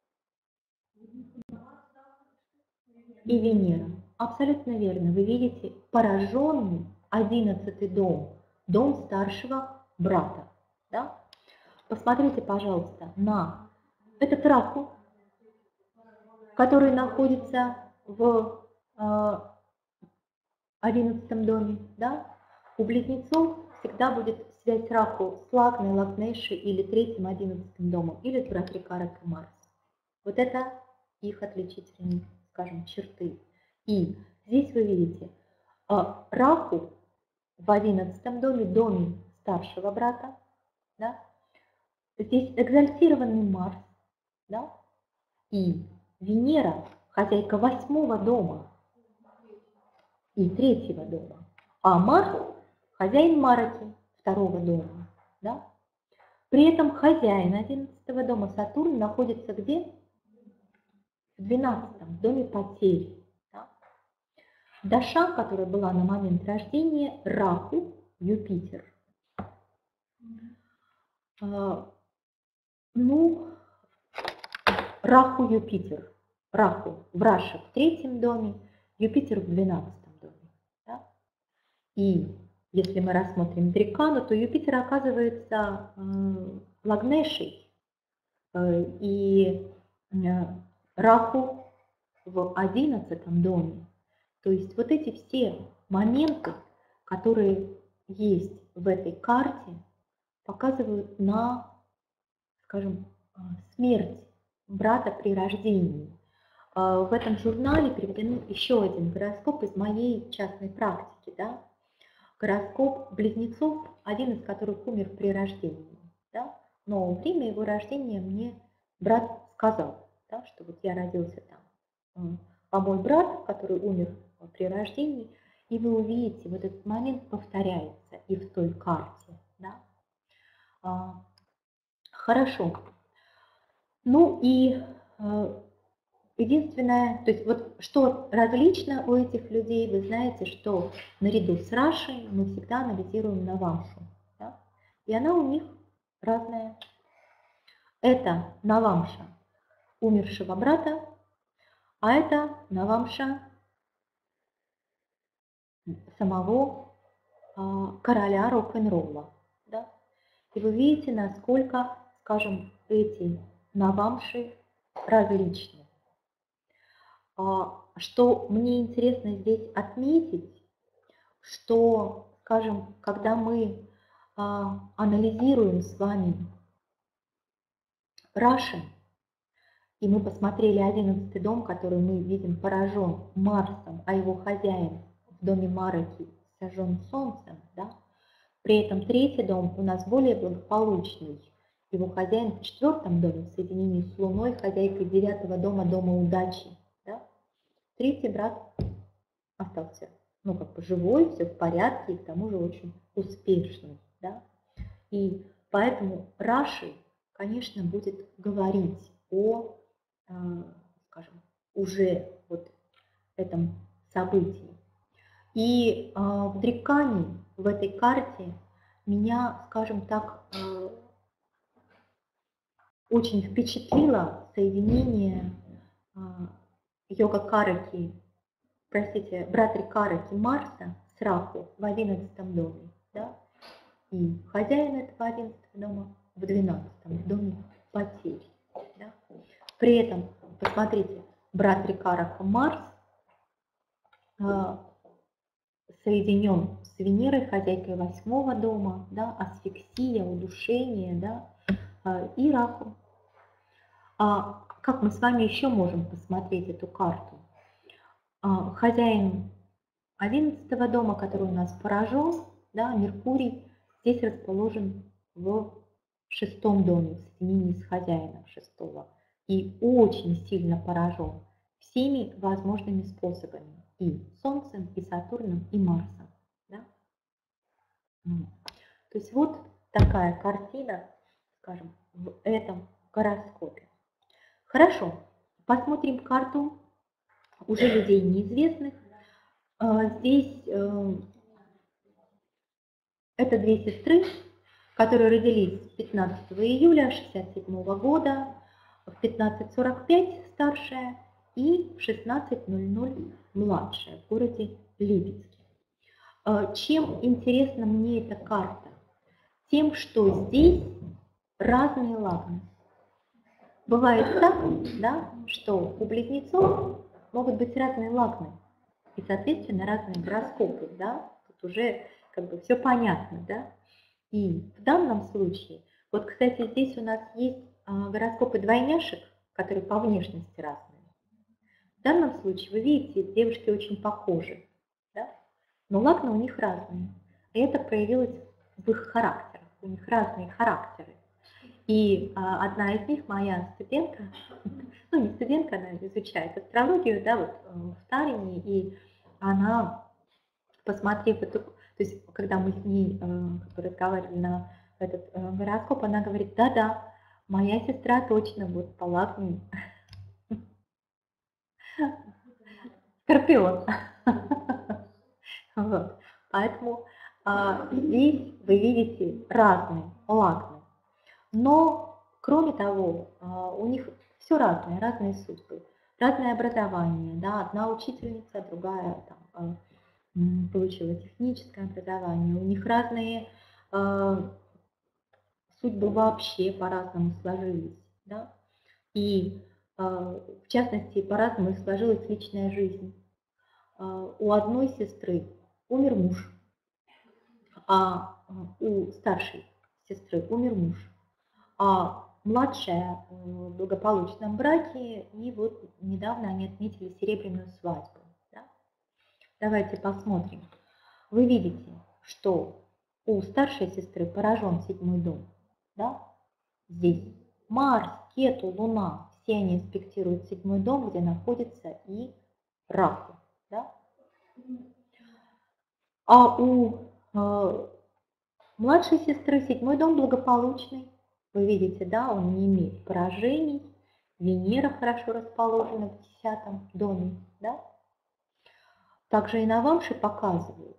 Speaker 1: И Венера. Абсолютно верно. Вы видите пораженный одиннадцатый дом, дом старшего брата. Да? Посмотрите, пожалуйста, на этот Раху, который находится в э, одиннадцатом доме. Да? У близнецов всегда будет связь Раху с Лагной, Лагнешей или третьим одиннадцатым домом, или с Братрикарак и Марс. Вот это их отличительные, скажем, черты. И здесь вы видите а, Раху в одиннадцатом доме, доме старшего брата, да? Здесь экзальтированный Марс, да? И Венера, хозяйка восьмого дома и третьего дома, а Марс хозяин Мараки второго дома, да? При этом хозяин одиннадцатого дома Сатурн находится где? В двенадцатом доме потерь. Да? Даша, которая была на момент рождения, Раху, Юпитер. А, ну, Раху, Юпитер. Раху в Раше в третьем доме, Юпитер в двенадцатом доме. Да? И если мы рассмотрим Дрикану, то Юпитер оказывается э, Лагнешей, э, и э, Раху в одиннадцатом доме. То есть вот эти все моменты, которые есть в этой карте, показывают на, скажем, смерть брата при рождении. В этом журнале приведен еще один гороскоп из моей частной практики. Да? Гороскоп близнецов, один из которых умер при рождении. Да? Но во время его рождения мне брат сказал, да, что вот я родился там. А мой брат, который умер при рождении, и вы увидите, вот этот момент повторяется и в той карте. Да? А, хорошо. Ну и а, единственное, то есть вот что различно у этих людей, вы знаете, что наряду с Рашей мы всегда анализируем Навамшу. Да? И она у них разная. Это Навамша умершего брата, а это Навамша самого а, короля рок-н-ролла. Да? И вы видите, насколько, скажем, эти Навамши различны. А, что мне интересно здесь отметить, что, скажем, когда мы а, анализируем с вами Раши, и мы посмотрели одиннадцатый дом, который мы видим поражен Марсом, а его хозяин в доме Мараки сожжен Солнцем, да? При этом третий дом у нас более благополучный. Его хозяин в четвертом доме в соединении с Луной, хозяйкой девятого дома, дома удачи. Да? Третий брат остался, ну, как бы живой, все в порядке, и к тому же очень успешный. Да? И поэтому Раши, конечно, будет говорить о, скажем, уже вот этом событии. И в Дрикане, в этой карте, меня, скажем так, очень впечатлило соединение йога-караки, простите, братрикараки Марса с Раху в одиннадцатом доме. Да? И хозяин этого одиннадцатого дома в двенадцатом доме потерь. Да? При этом, посмотрите, братрикарака Марс соединен с Венерой, хозяйкой восьмого дома, да, асфиксия, удушение, да, и Раху. А как мы с вами еще можем посмотреть эту карту? А, хозяин одиннадцатого дома, который у нас поражен, да, Меркурий, здесь расположен в шестом доме, в соединении с хозяином шестого, и очень сильно поражен всеми возможными способами. И Солнцем, и Сатурном, и Марсом. Да? То есть вот такая картина, скажем, в этом гороскопе. Хорошо. Посмотрим карту уже людей неизвестных. А, Здесь э, это две сестры, которые родились пятнадцатого июля шестьдесят седьмого года, в пятнадцать сорок пять старшая и в шестнадцать ноль ноль младшая в городе Липецке. А, Чем интересна мне эта карта? Тем, что здесь разные лагны. Бывает так, да, что у близнецов могут быть разные лагны и, соответственно, разные гороскопы, да, тут уже как бы все понятно, да. И в данном случае, вот, кстати, здесь у нас есть а, гороскопы двойняшек, которые по внешности разные. В данном случае, вы видите, девушки очень похожи, да, но лагны у них разные. И это проявилось в их характерах, у них разные характеры. И а, одна из них, моя студентка, ну не студентка, она изучает астрологию, да, вот э, в Таллине, и она, посмотрев эту, то есть когда мы с ней э, как бы разговаривали на этот э, гороскоп, она говорит, да-да, моя сестра точно вот по лагне Скорпион. Вот. Поэтому а, здесь вы видите разные лагны. Но, кроме того, а, у них все разное, разные судьбы, разное образование. Да? Одна учительница, другая там, а, м, получила техническое образование. У них разные а, судьбы вообще по-разному сложились. Да? И, а, в частности, по-разному сложилась личная жизнь. А, У одной сестры умер муж, а у старшей сестры умер муж. А младшая в благополучном браке, и вот недавно они отметили серебряную свадьбу. Да? Давайте посмотрим. Вы видите, что у старшей сестры поражен седьмой дом. Да? Здесь Марс, Кету, Луна, все они аспектируют седьмой дом, где находится и Раху. Да? А у э, младшей сестры седьмой дом благополучный. Вы видите, да, он не имеет поражений. Венера хорошо расположена в десятом доме. Да? Также и навамши показывают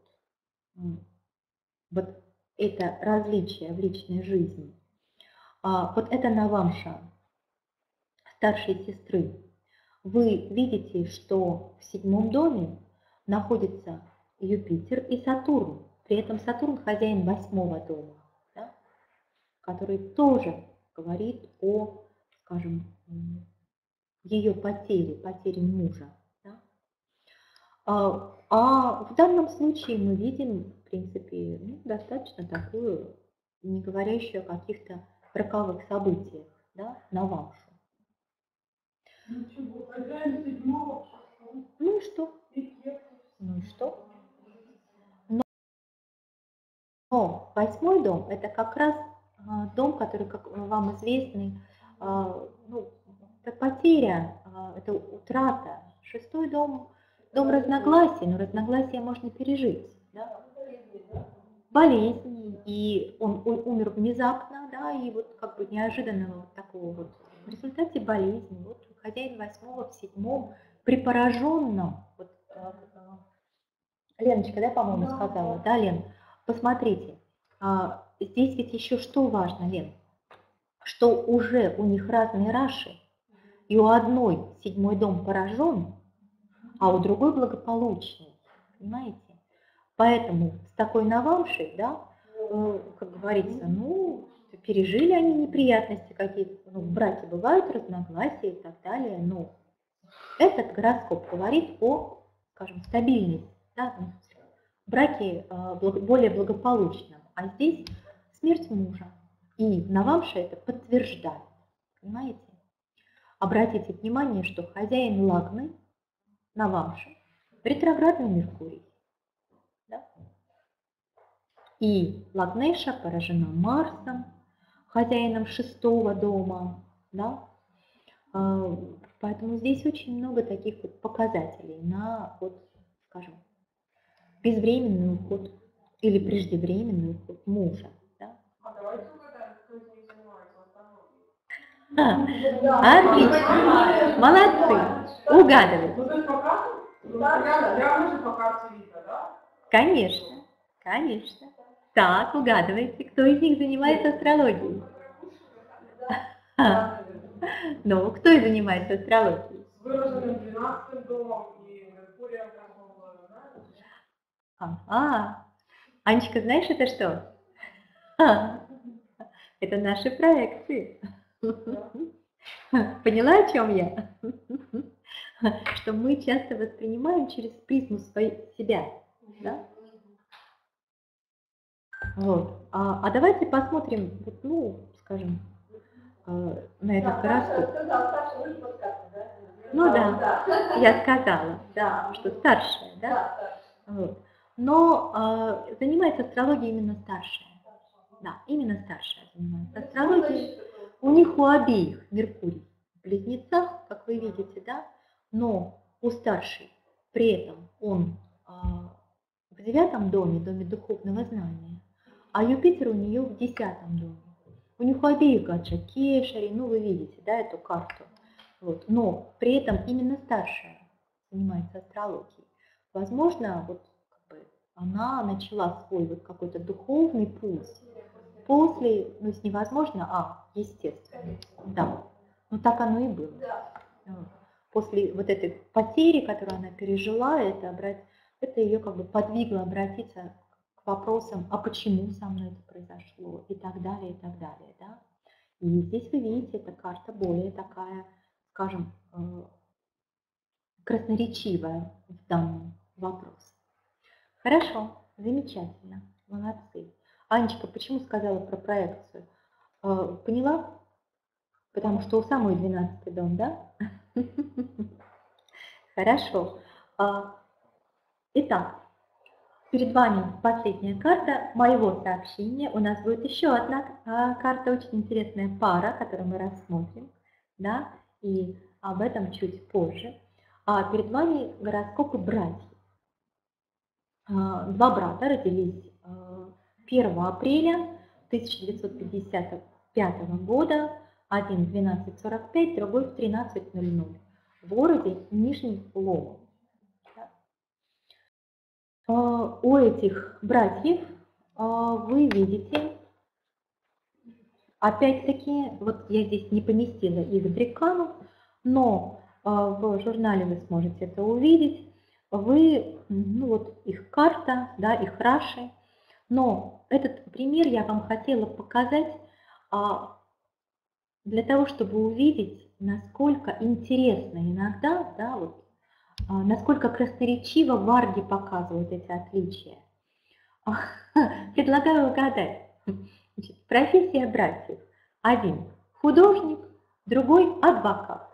Speaker 1: вот это различие в личной жизни. А, вот это навамша старшей сестры. Вы видите, что в седьмом доме находится Юпитер и Сатурн. При этом Сатурн хозяин восьмого дома, да, который тоже говорит о, скажем, ее потере, потере мужа. Да. А, а в данном случае мы видим, в принципе, ну, достаточно такую, не говорящую о каких-то роковых событиях, да, навамшу.
Speaker 3: Ничего, хозяин седьмого,
Speaker 1: Ну и что? Ну и что? Но восьмой дом – это как раз а, дом, который, как вам известный, а, ну, это потеря, а, это утрата. Шестой дом – дом разногласий, но разногласия можно пережить. Да? Болезни, и он у- умер внезапно, да, и вот как бы неожиданного вот такого вот. В результате болезни, вот хозяин восьмого в седьмом, при пораженном, вот, а, а, Леночка, да, по-моему, сказала, да, Лен? Посмотрите, а, здесь ведь еще что важно, Лен, что уже у них разные раши, и у одной седьмой дом поражен, а у другой благополучный, понимаете? Поэтому с такой навамшей, да, э, как говорится, ну, пережили они неприятности какие-то, ну, в браке бывают разногласия и так далее, но этот гороскоп говорит о, скажем, стабильности, да, браке более благополучном, а здесь смерть мужа. И навамша это подтверждает. Понимаете? Обратите внимание, что хозяин лагны навамша ретроградный Меркурий. Да? И лагнеша поражена Марсом, хозяином шестого дома. Да? Поэтому здесь очень много таких вот показателей на, вот, скажем, безвременный уход или преждевременный уход мужа. Да?
Speaker 3: А давайте угадаем, кто из них занимается астрологией.
Speaker 1: Отлично. Молодцы. Угадывайте.
Speaker 4: Ну, то есть по карте? Прямо, прямо же по карте видно, да?
Speaker 1: Конечно. Конечно. Так, угадывайте, кто из них занимается астрологией. А, ну, кто и занимается астрологией?
Speaker 4: С выраженным двенадцатым домом и Меркурием, как он говорит, да?
Speaker 1: Ага. Анечка, знаешь, это что? А, это наши проекции. Поняла, о чем я? Что мы часто воспринимаем через призму своей, себя. Да? Вот. А, а давайте посмотрим, вот, ну, скажем, э, на этот гороскоп. Ну да, я сказала, да, что старшая, да? Вот. Но э, занимается астрологией именно старшая. Да, именно старшая занимается астрологией. У них у обеих Меркурий в близнецах, как вы видите, да? Но у старшей при этом он э, в девятом доме, доме духовного знания, а Юпитер у нее в десятом доме. У них у обеих Гаджа Кешари, ну вы видите, да, эту карту. Вот. Но при этом именно старшая занимается астрологией. Возможно, вот как бы, она начала свой вот какой-то духовный путь после, ну если невозможно, а естественно, да. Но так оно и было. Вот. После вот этой потери, которую она пережила, это, обрат... это ее как бы подвигло обратиться к вопросам, а почему со мной это произошло, и так далее, и так далее, да. И здесь вы видите, эта карта более такая, скажем, красноречивая в данном вопросе. Хорошо, замечательно, молодцы. Анечка, почему сказала про проекцию? Поняла? Потому что у самой двенадцатый дом, да? Хорошо. Итак, перед вами последняя карта моего сообщения. У нас будет еще одна карта, очень интересная пара, которую мы рассмотрим, да, и об этом чуть позже. А перед вами гороскопы братьев. Два брата родились первого апреля тысяча девятьсот пятьдесят пятого года, один в двенадцать сорок пять, другой в тринадцать ноль ноль, в городе Нижний Ломов. У этих братьев вы видите, опять-таки, вот я здесь не поместила их дрекану, но в журнале вы сможете это увидеть. Вы, ну вот их карта, да, их раши. Но этот пример я вам хотела показать а, для того, чтобы увидеть, насколько интересно иногда, да, вот, а, насколько красноречиво варги показывают эти отличия. Предлагаю угадать. Значит, профессия братьев. Один художник, другой адвокат.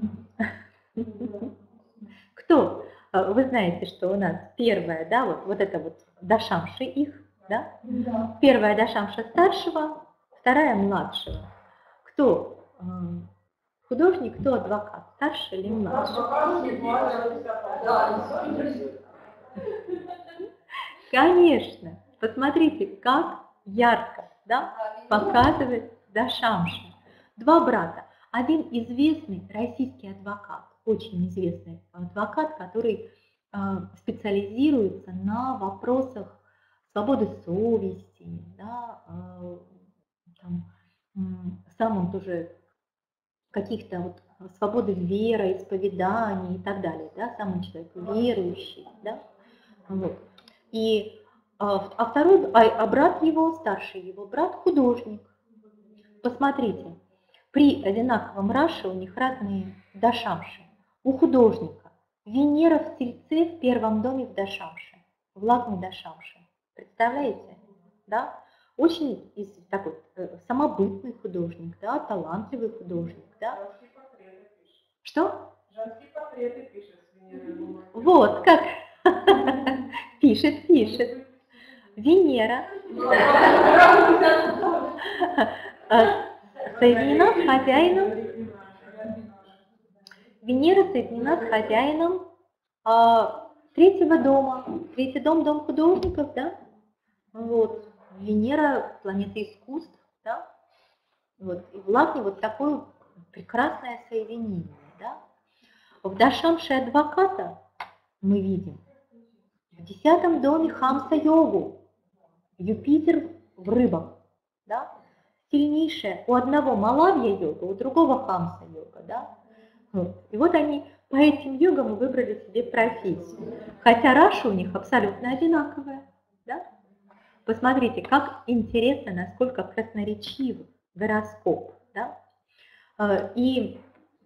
Speaker 1: Кто? Вы знаете, что у нас первая, да, вот, вот это вот дашамши их, да? Да. Первая дашамша старшего, вторая младшего. Кто э, художник, кто адвокат, старший или младший? Конечно. Посмотрите, как ярко, да, показывает дашамша. Два брата. Один известный российский адвокат, очень известный адвокат, который э, специализируется на вопросах свободы совести, да, э, там, э, сам он тоже каких-то вот свободы веры, исповеданий и так далее, да, сам он человек верующий, да, вот. И, а, а второй, а, а брат его, старший его брат, художник. Посмотрите, при одинаковом раше у них разные дашамши. У художника Венера в Тельце в первом доме в дашамше, в лагне дашамше. Представляете? Да? Очень из, такой самобытный художник, да, талантливый художник. Да?
Speaker 4: Женские портреты пишет.
Speaker 1: Что?
Speaker 4: Женские портреты пишет с Венерой.
Speaker 1: Вот как. Пишет, пишет. Венера соединена с хозяином. Венера соединена с хозяином а, третьего дома. Третий дом, дом художников, да? Вот. Венера, планета искусств, да? Вот. И в лагне вот такой прекрасное соединение. Да? В Дашамше адвоката мы видим в десятом доме Хамса-йогу, Юпитер в рыбах. Да? Сильнейшая у одного Малавья-йога, у другого Хамса-йога. Да? Вот. И вот они по этим йогам выбрали себе профессию. Хотя раша у них абсолютно одинаковая. Да? Посмотрите, как интересно, насколько красноречив гороскоп. Да? И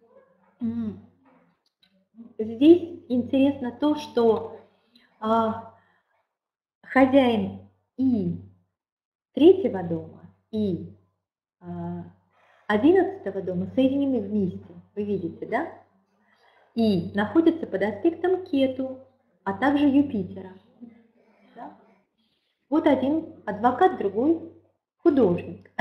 Speaker 1: здесь интересно то, что хозяин и третьего дома, и одиннадцатого дома соединены вместе, вы видите, да? И находятся под аспектом Кету, а также Юпитера. Да? Вот один адвокат, другой художник.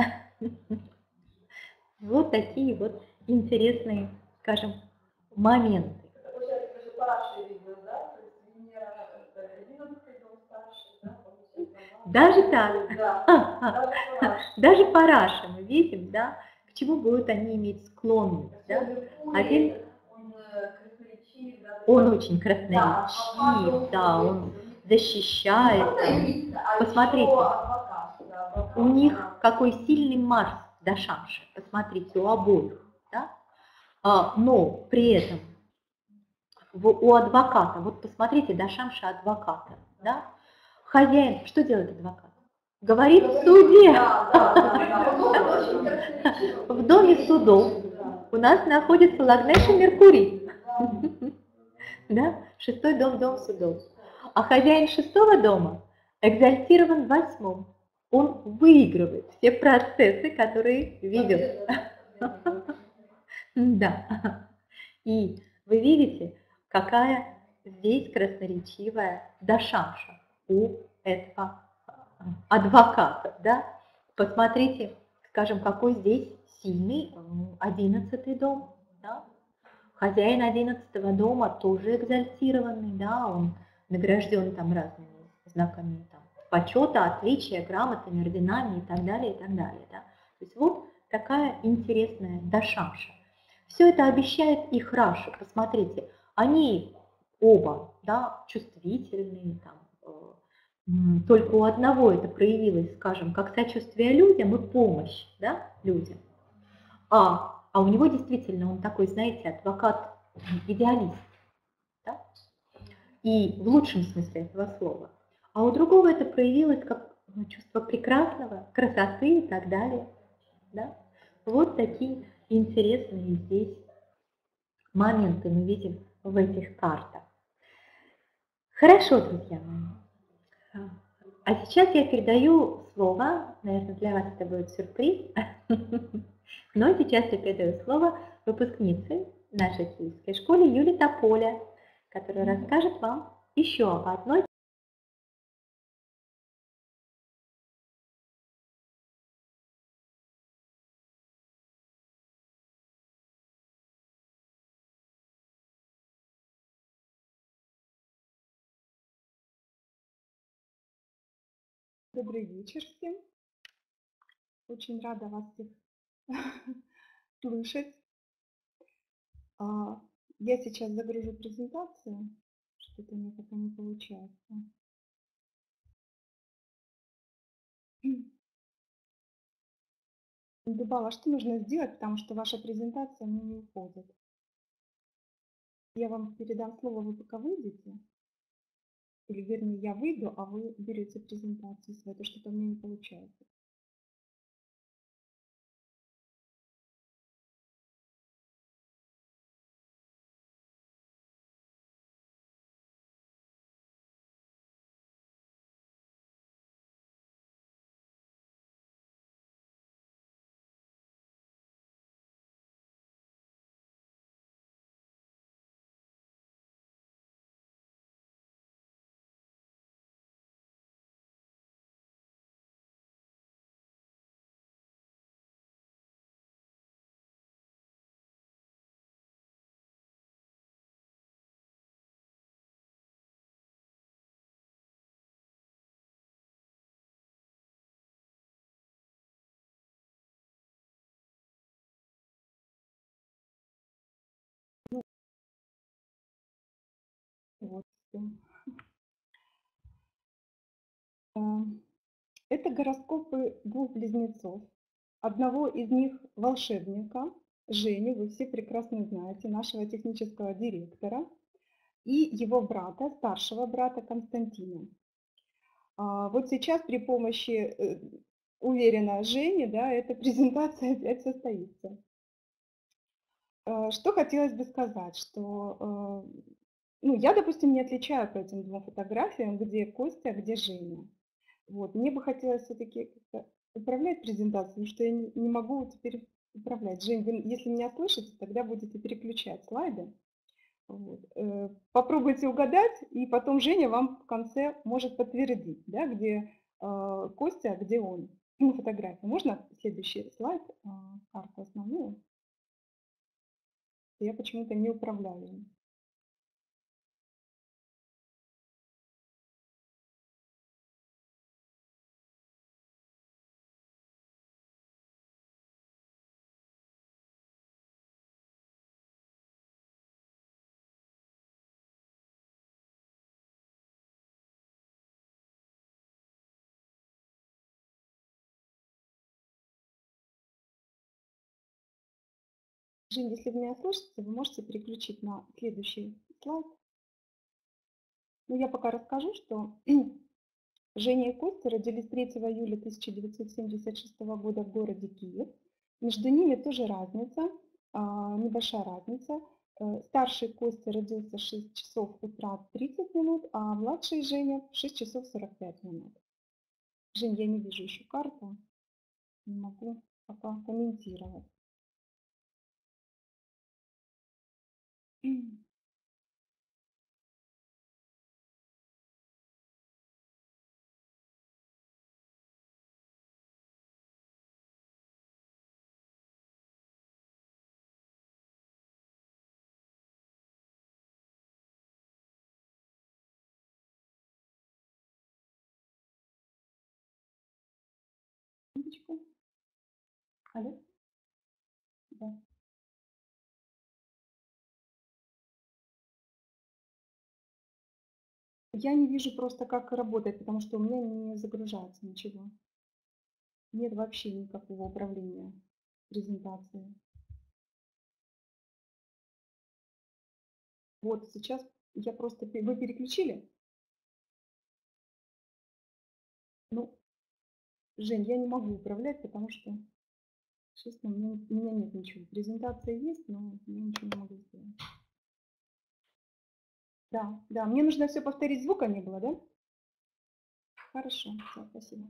Speaker 1: Вот такие вот интересные, скажем, моменты.
Speaker 3: Это получается, даже по Раши видно, да? То есть Венера одиннадцатый дом старший, да?
Speaker 1: Даже так.
Speaker 3: Да,
Speaker 1: даже по Раши мы видим, да, к чему будут они иметь склонность. Да? Один,
Speaker 3: он красноречив, да?
Speaker 1: Он очень красноречив, да, он защищает. Посмотрите, у них какой сильный Марс Дашамши, посмотрите, у обоих. Да? А, но при этом в, у адвоката, вот посмотрите, Дашамши адвоката, да? Хозяин, что делает адвокат? Говорит в суде. В доме судов у нас находится Лагнеша Меркурий. Да? Шестой дом, дом судов. А хозяин шестого дома экзальтирован в восьмом. Он выигрывает все процессы, которые ведет. Да. И вы видите, какая здесь красноречивая Дашамша у этого адвоката. Да? Посмотрите, скажем, какой здесь сильный одиннадцатый дом. Да? Хозяин одиннадцатого дома тоже экзальтированный, да, он награжден там разными знаками там, почета, отличия, грамотами, орденами и так далее, и так далее. Да. То есть вот такая интересная Дашамша. Все это обещает их Раша. Посмотрите, они оба, да, чувствительные, там, только у одного это проявилось, скажем, как сочувствие людям и помощь, да, людям. А А у него действительно, он такой, знаете, адвокат-идеалист. Да? И в лучшем смысле этого слова. А у другого это проявилось как чувство прекрасного, красоты и так далее. Да? Вот такие интересные здесь моменты мы видим в этих картах. Хорошо, друзья мои. А сейчас я передаю слово, наверное, для вас это будет сюрприз, но сейчас я передаю слово выпускнице нашей киевской школы Юлии Тополя, которая расскажет вам еще об одной
Speaker 4: Добрый вечер всем. Очень рада вас всех слышать. Я сейчас загружу презентацию. Что-то у меня пока не получается. Дубала, что нужно сделать, потому что ваша презентация мне не уходит. Я вам передам слово, вы пока выйдете. Или вернее, я выйду, а вы берете презентацию свою, то что-то у меня не получается. Вот. Это гороскопы двух близнецов. Одного из них волшебника, Женю, вы все прекрасно знаете, нашего технического директора, и его брата, старшего брата Константина. Вот сейчас при помощи, уверена, Жени, да, эта презентация опять состоится. Что хотелось бы сказать, что ну, я, допустим, не отличаю по этим двум фотографиям, где Костя, а где Женя. Вот. Мне бы хотелось все-таки управлять презентацией, что я не, не могу теперь управлять. Жень, вы, если меня слышите, тогда будете переключать слайды. Вот. Попробуйте угадать, и потом Женя вам в конце может подтвердить, да, где э, Костя, а где он. Ну, фотография. Можно следующий слайд, э, карту основную? Я почему-то не управляю им. Жень, если вы меня слышите, вы можете переключить на следующий слайд. Ну, я пока расскажу, что Женя и Костя родились третьего июля тысяча девятьсот семьдесят шестого года в городе Киев. Между ними тоже разница, небольшая разница. Старший Костя родился в шесть часов утра тридцать минут, а младший Женя в шесть часов сорок пять минут. Жень, я не вижу еще карту, не могу пока комментировать. Алло? Да. Я не вижу просто, как работает, потому что у меня не загружается ничего. Нет вообще никакого управления презентацией. Вот сейчас я просто... Вы переключили? Ну, Жень, я не могу управлять, потому что, честно, у меня, у меня нет ничего. Презентация есть, но я ничего не могу сделать. Да, да, мне нужно все повторить, звука не было, да? Хорошо, все, спасибо.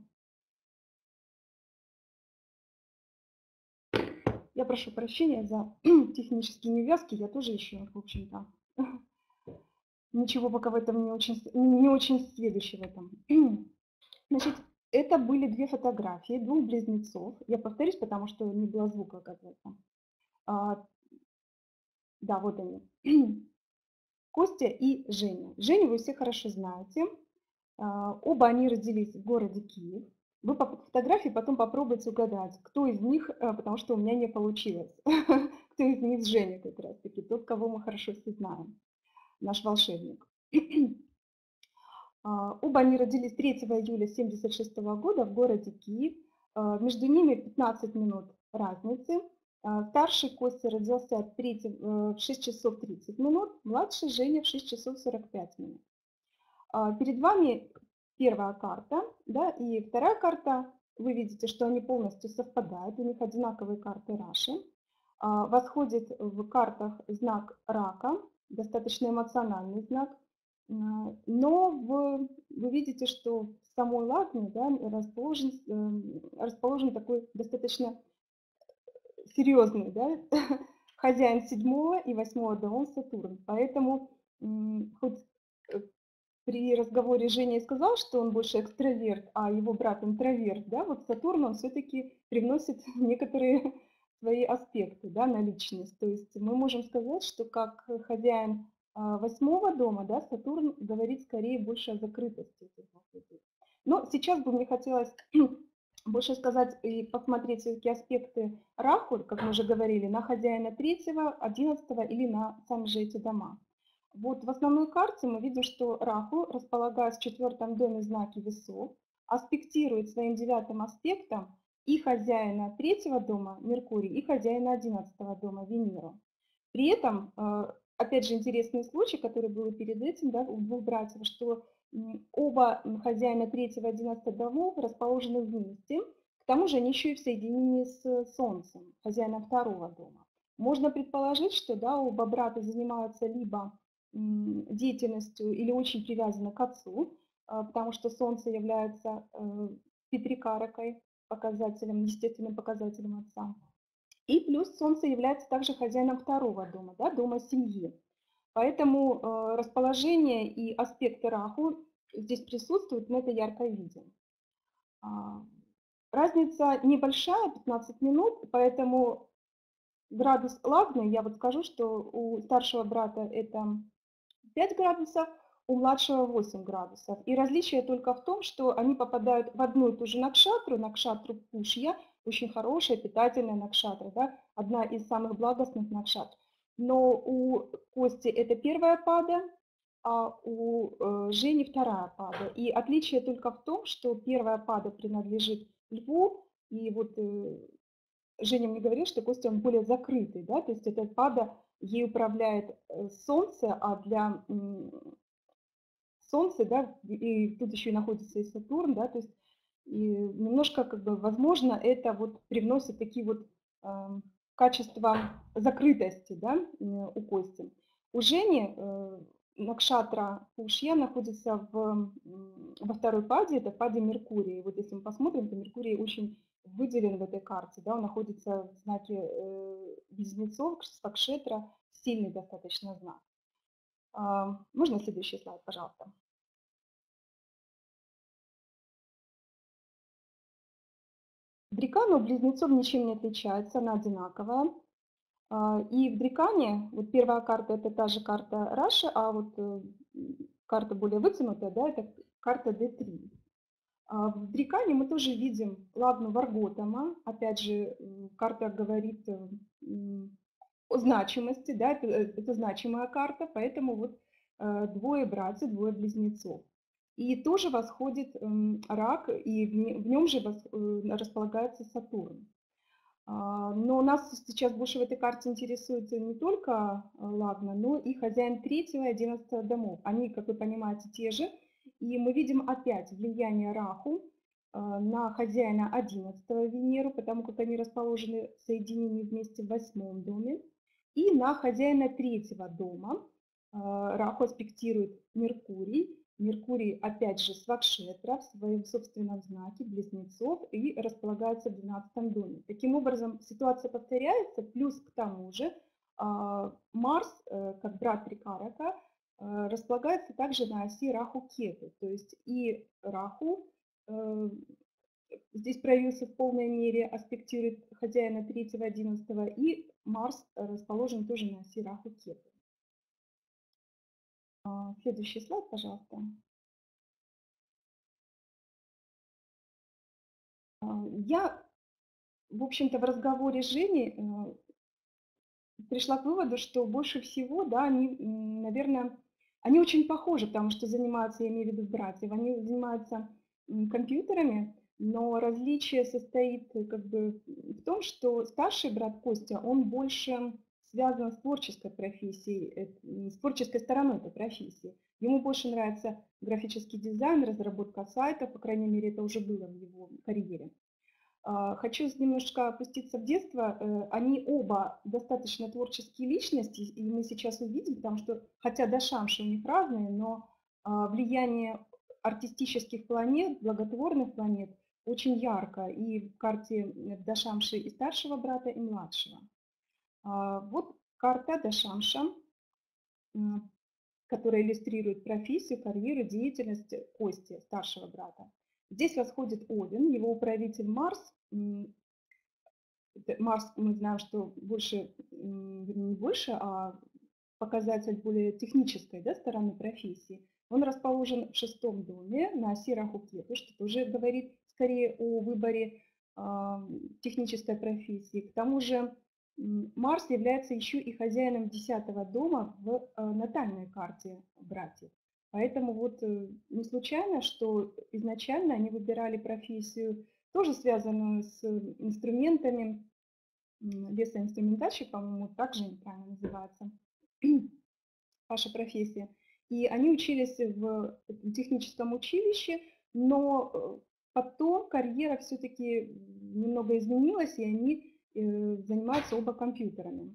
Speaker 4: Я прошу прощения за технические невязки, я тоже еще, в общем-то, ничего пока в этом не очень, не очень сведущий в этом. Значит, это были две фотографии двух близнецов. Я повторюсь, потому что не было звука какого-то. А, да, вот они. Костя и Женя. Женю вы все хорошо знаете. А, оба они родились в городе Киев. Вы по фотографии потом попробуйте угадать, кто из них, потому что у меня не получилось, кто из них Женя как раз таки, тот, кого мы хорошо все знаем, наш волшебник. Оба они родились третьего июля тысяча девятьсот семьдесят шестого года в городе Киев. Между ними пятнадцать минут разницы. Старший Костя родился в шесть часов тридцать минут, младший Женя в шесть часов сорок пять минут. Перед вами первая карта, да, и вторая карта. Вы видите, что они полностью совпадают, у них одинаковые карты Раши. Восходит в картах знак рака, достаточно эмоциональный знак. Но в, вы видите, что в самой Лагне, да, расположен, расположен такой достаточно серьезный, да, хозяин седьмого и восьмого домов Сатурн. Поэтому хоть при разговоре Женя сказал, что он больше экстраверт, а его брат интроверт, да, вот Сатурн он все-таки привносит некоторые свои аспекты, да, на личность. То есть мы можем сказать, что как хозяин восьмого дома, да, Сатурн говорит скорее больше о закрытости этих людей. Но сейчас бы мне хотелось больше сказать и посмотреть все-таки аспекты Раху, как мы уже говорили, на хозяина третьего, одиннадцатого или на сами же эти дома. Вот в основной карте мы видим, что Раху, располагаясь в четвертом доме знаки весов, аспектирует своим девятым аспектом и хозяина третьего дома Меркурий, и хозяина одиннадцатого дома Венеру. При этом, опять же, интересный случай, который был и перед этим, да, у двух братьев, что оба хозяина третьего и одиннадцатого домов расположены вместе, к тому же они еще и в соединении с Солнцем, хозяином второго дома. Можно предположить, что да, оба брата занимаются либо деятельностью или очень привязаны к отцу, потому что Солнце является питрикаракой, показателем, естественным показателем отца. И плюс Солнце является также хозяином второго дома, да, дома семьи. Поэтому э, расположение и аспекты Раху здесь присутствуют, мы это ярко видим. А, разница небольшая, пятнадцать минут, поэтому градус лагны, я вот скажу, что у старшего брата это пять градусов, у младшего восемь градусов. И различие только в том, что они попадают в одну и ту же накшатру, накшатру Пушья, очень хорошая, питательная накшатра, да, одна из самых благостных накшатр. Но у Кости это первая пада, а у э, Жени вторая пада. И отличие только в том, что первая пада принадлежит Льву, и вот э, Женя мне говорил, что Костя он более закрытый, да, то есть эта пада, ей управляет Солнце, а для Солнца, да, и тут еще и находится и Сатурн, да, то есть и немножко, как бы, возможно, это вот привносит такие вот э, качества закрытости, да, у Кости. У Жени э, Накшатра Пушья находится в, во второй паде, это паде Меркурия. Вот если мы посмотрим, то Меркурий очень выделен в этой карте, да, он находится в знаке э, Близнецов, Свакшетра, сильный достаточно знак. А, можно следующий слайд, пожалуйста? Дрикана у близнецов ничем не отличается, она одинаковая. И в Дрикане, вот первая карта это та же карта Раши, а вот карта более вытянутая, да, это карта дэ три. В Дрикане мы тоже видим лагну Варготама, опять же, карта говорит о значимости, да, это, это значимая карта, поэтому вот двое братьев, двое близнецов. И тоже восходит рак, и в нем же располагается Сатурн. Но нас сейчас больше в этой карте интересует не только лагна, но и хозяин третьего и одиннадцатого домов. Они, как вы понимаете, те же. И мы видим опять влияние Раху на хозяина одиннадцатого Венеру, потому как они расположены в соединении вместе в восьмом доме. И на хозяина третьего дома Раху аспектирует Меркурий. Меркурий, опять же, свакшетра в своем собственном знаке близнецов и располагается в двенадцатом доме. Таким образом, ситуация повторяется, плюс к тому же Марс, как брат Трикарака, располагается также на оси Раху-Кету. То есть и Раху здесь проявился в полной мере, аспектирует хозяина третьего, одиннадцатого, и Марс расположен тоже на оси Раху-Кету. Следующий слайд, пожалуйста. Я, в общем-то, в разговоре с Женей пришла к выводу, что больше всего, да, они, наверное, они очень похожи, потому что занимаются, я имею в виду братьев, они занимаются компьютерами, но различие состоит как бы в том, что старший брат Костя, он больше связан с творческой профессией, с творческой стороной этой профессии. Ему больше нравится графический дизайн, разработка сайтов, по крайней мере, это уже было в его карьере. Хочу немножко опуститься в детство. Они оба достаточно творческие личности, и мы сейчас увидим, потому что, хотя дашамши у них разные, но влияние артистических планет, благотворных планет очень ярко и в карте дашамши и старшего брата, и младшего. Вот карта дашамша, которая иллюстрирует профессию, карьеру, деятельность Кости, старшего брата. Здесь восходит Один, его управитель Марс. Марс, мы знаем, что больше, не больше, а показатель более технической, да, стороны профессии. Он расположен в шестом доме на оси Раху-Кету, что тоже говорит скорее о выборе э, технической профессии. К тому же м, Марс является еще и хозяином десятого дома в э, натальной карте братьев. Поэтому вот э, не случайно, что изначально они выбирали профессию, тоже связанную с инструментами, м, лесоинструментальщик, по-моему, так же неправильно называется, ваша профессия. И они учились в техническом училище, но э, потом карьера все-таки немного изменилась, и они э, занимаются оба компьютерами.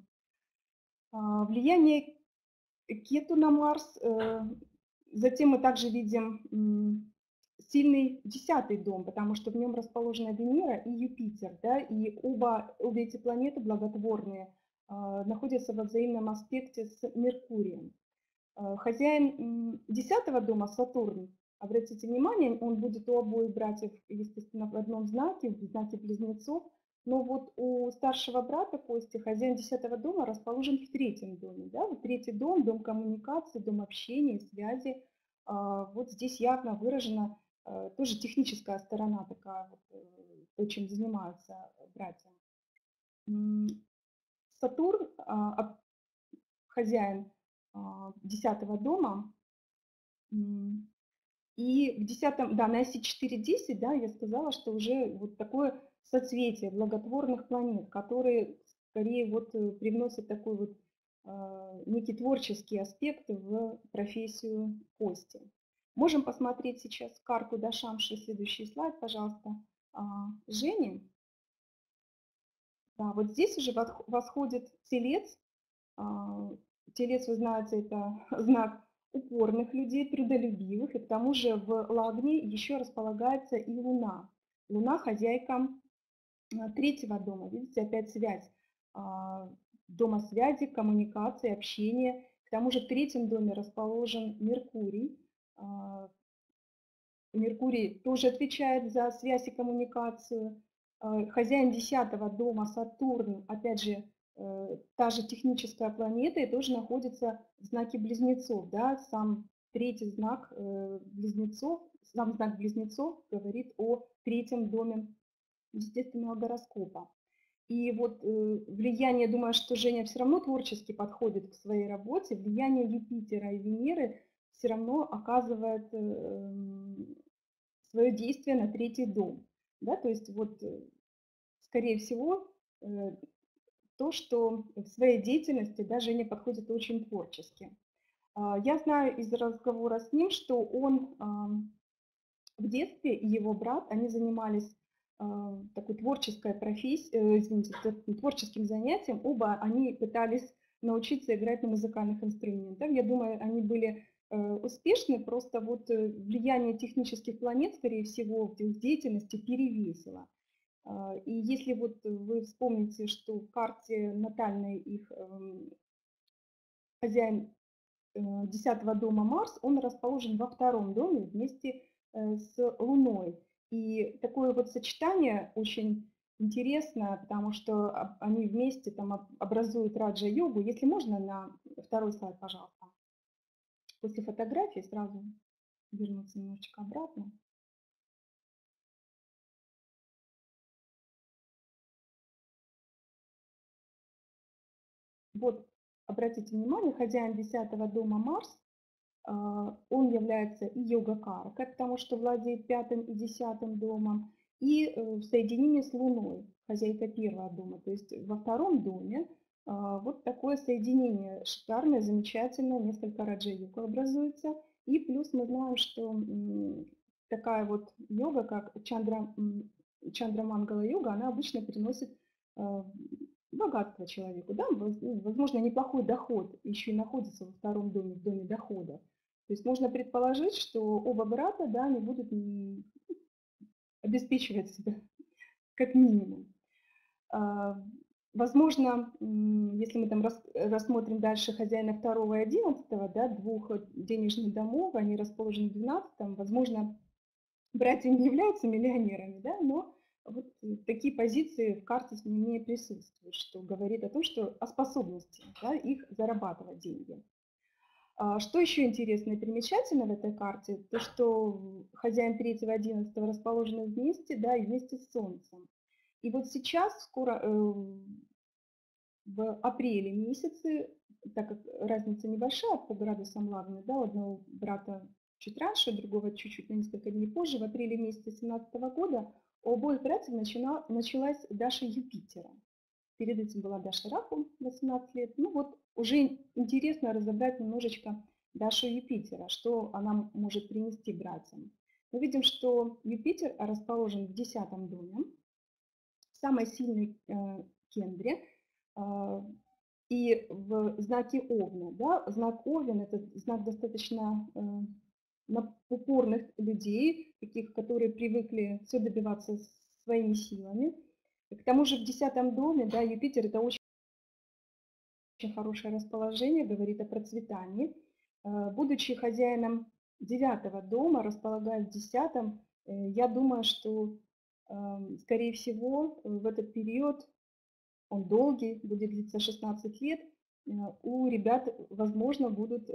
Speaker 4: А, Влияние Кету на Марс, э, затем мы также видим м, сильный десятый дом, потому что в нем расположена Венера и Юпитер, да, и оба, обе эти планеты благотворные а, находятся во взаимном аспекте с Меркурием. Э, Хозяин м, десятого дома, Сатурн, обратите внимание, он будет у обоих братьев, естественно, в одном знаке, в знаке близнецов, но вот у старшего брата Кости хозяин десятого дома расположен в третьем доме. Да? Вот третий дом, дом коммуникации, дом общения, связи. А, Вот здесь явно выражена э, тоже техническая сторона такая, вот, э, то, чем занимаются братья. М, Сатурн, а, об- хозяин а, десятого дома, м, и в десятом, да, на оси четыре десять, да, я сказала, что уже вот такое соцветие благотворных планет, которые скорее вот э, привносят такой вот э, некий творческий аспект в профессию Кости. Можем посмотреть сейчас карту Дашамши, следующий слайд, пожалуйста. А, Жени, да, вот здесь уже восх- восходит телец. А, Телец, вы знаете, это знак упорных людей, трудолюбивых, и к тому же в Лагне еще располагается и Луна. Луна хозяйка а, третьего дома, видите, опять связь. А, Дома связи, коммуникации, общения. К тому же в третьем доме расположен Меркурий. А, Меркурий тоже отвечает за связь и коммуникацию. Э, Хозяин десятого дома Сатурн, опять же, э, та же техническая планета, и тоже находится в знаке Близнецов. Да? Сам третий знак э, Близнецов, сам знак Близнецов говорит о третьем доме естественного гороскопа. И вот э, влияние, думаю, что Женя все равно творчески подходит к своей работе, влияние Юпитера и Венеры все равно оказывает э, свое действие на третий дом. Да, то есть вот, э, скорее всего, э, то, что в своей деятельности да, Женя подходит очень творчески. А, Я знаю из разговора с ним, что он ам, в детстве и его брат, они занимались а, такой творческой профессией, извините, т- творческим занятием. Оба они пытались научиться играть на музыкальных инструментах. Я думаю, они были э, успешны, просто вот э, влияние технических планет, скорее всего, в их деятельности перевесило. А, И если вот вы вспомните, что в карте натальной их эм, хозяин э, десятого дома Марс, он расположен во втором доме вместе э, с Луной. И такое вот сочетание очень интересно, потому что об- они вместе там об- образуют раджа-йогу. Если можно, на второй слайд, пожалуйста. После фотографии сразу вернуться немножечко обратно. Вот, обратите внимание, хозяин десятого дома Марс, а, он является и йога-каркой, потому что владеет пятым и десятым домом, и э, в соединении с Луной, хозяйка первого дома. То есть во втором доме а, вот такое соединение шикарное, замечательное, несколько раджа-йога образуется. И плюс мы знаем, что м, такая вот йога, как чандра, м, чандра-мангала-йога, она обычно приносит а, богатство человеку, да, воз- ну, возможно, неплохой доход еще и находится во втором доме, в доме дохода. То есть можно предположить, что оба брата, да, они будут м, обеспечивать себя как минимум. А, Возможно, м, если мы там рас- рассмотрим дальше хозяина второго и одиннадцатого, да, двух э, денежных домов, они расположены в двенадцатом, возможно, братья не являются миллионерами, да, но вот э, такие позиции в карте не присутствуют, что говорит о том, что о способности, да, их зарабатывать деньги. А, Что еще интересно и примечательно в этой карте, то что хозяин третьего и одиннадцатого расположены вместе, да, и вместе с Солнцем. И вот сейчас скоро, э, в апреле месяце, так как разница небольшая по градусам Лагны, да, у одного брата чуть раньше, у другого чуть-чуть на несколько дней позже, в апреле месяце две тысячи семнадцатого года у обоих братьев начала, началась Даша Юпитера. Перед этим была Даша Раху, восемнадцать лет. Ну вот уже интересно разобрать немножечко Дашу Юпитера, что она может принести братьям. Мы видим, что Юпитер расположен в десятом доме, в самой сильной э, кендре, э, и в знаке Овна. Да? Знак Овен – это знак достаточно э, упорных людей, таких, которые привыкли все добиваться своими силами. К тому же в десятом доме, да, Юпитер – это очень, очень хорошее расположение, говорит о процветании. Будучи хозяином девятого дома, располагаясь в десятом, я думаю, что, скорее всего, в этот период, он долгий, будет длиться шестнадцать лет, у ребят, возможно, будут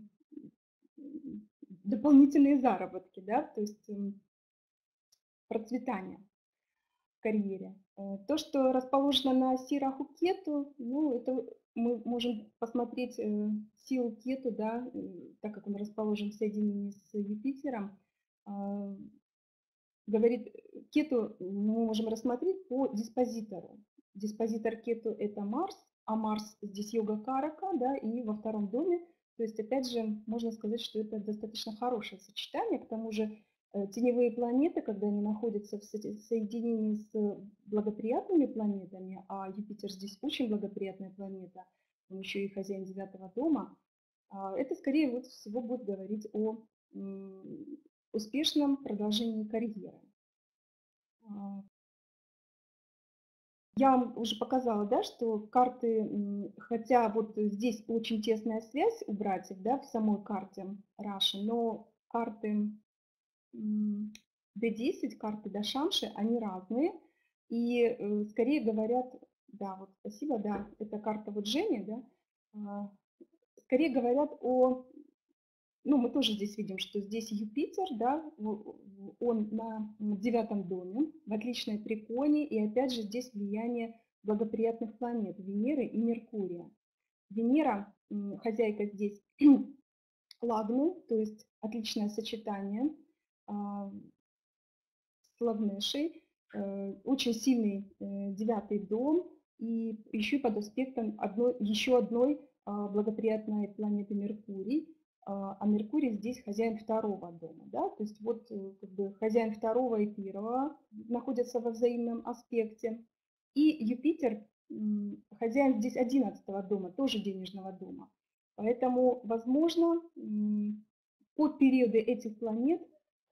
Speaker 4: дополнительные заработки, да, то есть процветание в карьере. То, что расположено на оси Раху-Кету, ну, это мы можем посмотреть силу Кету, да, так как он расположен в соединении с Юпитером. Говорит, Кету мы можем рассмотреть по диспозитору. Диспозитор Кету – это Марс, а Марс здесь йога Карака, да, и во втором доме. То есть, опять же, можно сказать, что это достаточно хорошее сочетание. К тому же теневые планеты, когда они находятся в соединении с благоприятными планетами, а Юпитер здесь очень благоприятная планета, он еще и хозяин девятого дома, это скорее вот всего будет говорить о успешном продолжении карьеры. Я вам уже показала, да, что карты, хотя вот здесь очень тесная связь у братьев, да, в самой карте Раши, но карты дэ десять, карты Дашамши, они разные. И скорее говорят, да, вот спасибо, да, это карта вот Жени, да, скорее говорят о, ну мы тоже здесь видим, что здесь Юпитер, да, он на девятом доме, в отличной триконе, и опять же здесь влияние благоприятных планет Венеры и Меркурия. Венера, хозяйка здесь Лагны, то есть отличное сочетание с Лагнешей, очень сильный девятый дом, и еще под аспектом одной, еще одной благоприятной планеты Меркурий, а Меркурий здесь хозяин второго дома. Да? То есть вот как бы хозяин второго и первого находятся во взаимном аспекте. И Юпитер хозяин здесь одиннадцатого дома, тоже денежного дома. Поэтому, возможно, под периоды этих планет,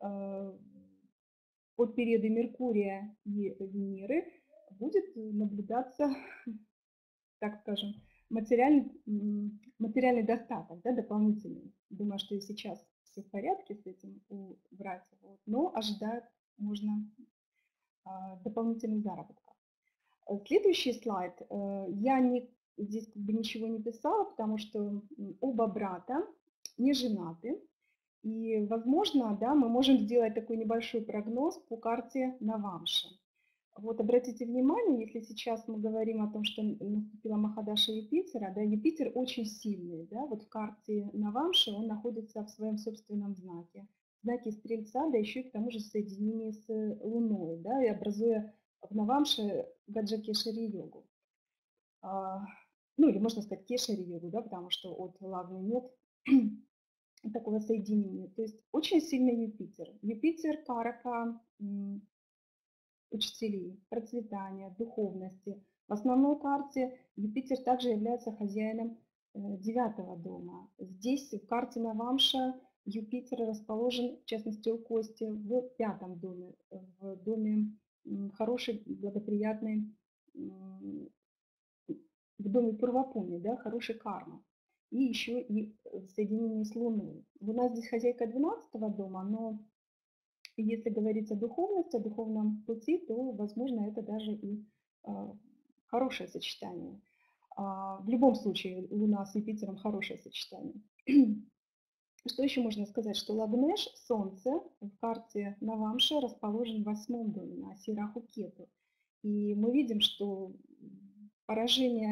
Speaker 4: под периоды Меркурия и Венеры будет наблюдаться, так скажем, материальный, материальный достаток, да, дополнительный. Думаю, что и сейчас все в порядке с этим у братьев, вот, но ожидать можно а, дополнительных заработков. Следующий слайд. Я не, здесь как бы ничего не писала, потому что оба брата не женаты. И, возможно, да, мы можем сделать такой небольшой прогноз по карте Навамши. Вот обратите внимание, если сейчас мы говорим о том, что наступила Махадаша Юпитера, да, Юпитер очень сильный, да, вот в карте Навамши он находится в своем собственном знаке, в знаке Стрельца, да еще и к тому же в соединении с Луной, да, и образуя в Навамше Гаджа-Кешари-йогу. А, ну или можно сказать Кешари-йогу, да, потому что от Лагны нет такого соединения. То есть очень сильный Юпитер. Юпитер Карака учителей, процветания, духовности. В основной карте Юпитер также является хозяином девятого дома. Здесь в карте Навамша Юпитер расположен, в частности у Кости, в пятом доме, в доме хорошей, благоприятной, в доме Пурвапуни, да, хорошей кармы. И еще и в соединении с Луной. У нас здесь хозяйка двенадцатого дома, но если говорить о духовности, о духовном пути, то, возможно, это даже и э, хорошее сочетание. А, в любом случае, Луна с Юпитером хорошее сочетание. Что еще можно сказать? Что Лагнеш, Солнце, в карте Навамши расположен в восьмом доме, на оси Раху-Кету. И мы видим, что поражение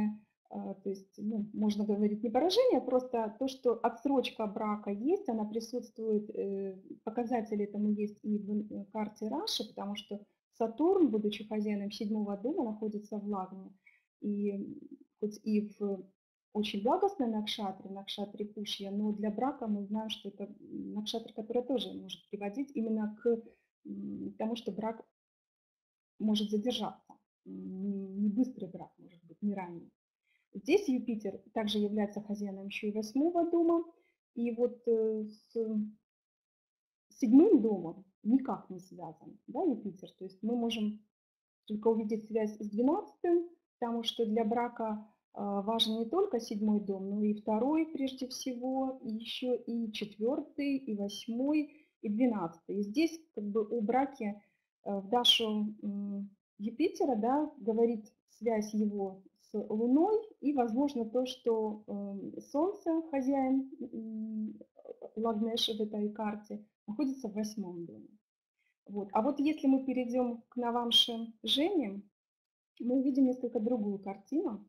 Speaker 4: То есть, ну, можно говорить не поражение, а просто то, что отсрочка брака есть, она присутствует, показатели этому есть и в карте Раши, потому что Сатурн, будучи хозяином седьмого дома, находится в Лагне. И хоть и в очень благостной накшатре, накшатре Пушья, но для брака мы знаем, что это накшатра, которая тоже может приводить именно к тому, что брак может задержаться. Не быстрый брак может быть, не ранний. Здесь Юпитер также является хозяином еще и восьмого дома. И вот с седьмым домом никак не связан, да, Юпитер. То есть мы можем только увидеть связь с двенадцатым, потому что для брака важен не только седьмой дом, но и второй прежде всего, и еще и четвертый, и восьмой, и двенадцатый. И здесь как бы о браке в Дашу Юпитера, да, говорит связь его с Луной и, возможно, то, что Солнце, хозяин Лагнеша в этой карте, находится в восьмом доме. Вот. А вот если мы перейдем к Навамше Жене, мы увидим несколько другую картину.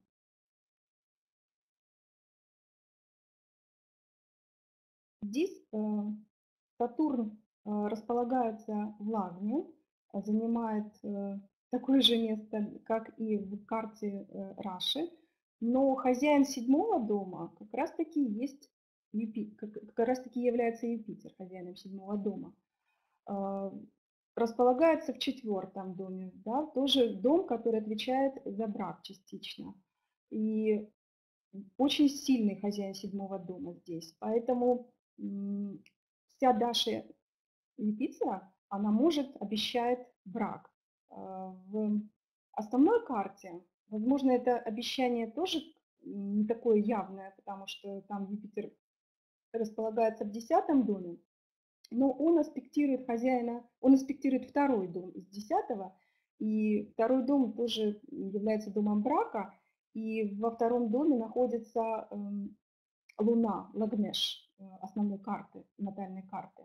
Speaker 4: Здесь Сатурн располагается в Лагне, занимает такое же место, как и в карте Раши, но хозяин седьмого дома как раз таки есть Юпитер, как раз таки является Юпитер хозяином седьмого дома. Располагается в четвертом доме, да, тоже дом, который отвечает за брак частично. И очень сильный хозяин седьмого дома здесь, поэтому вся Даша Юпитера, она может, обещает брак. В основной карте, возможно, это обещание тоже не такое явное, потому что там Юпитер располагается в десятом доме, но он аспектирует хозяина, он аспектирует второй дом из десятого, и второй дом тоже является домом брака, и во втором доме находится Луна, Лагнеш, основной карты, натальной карты.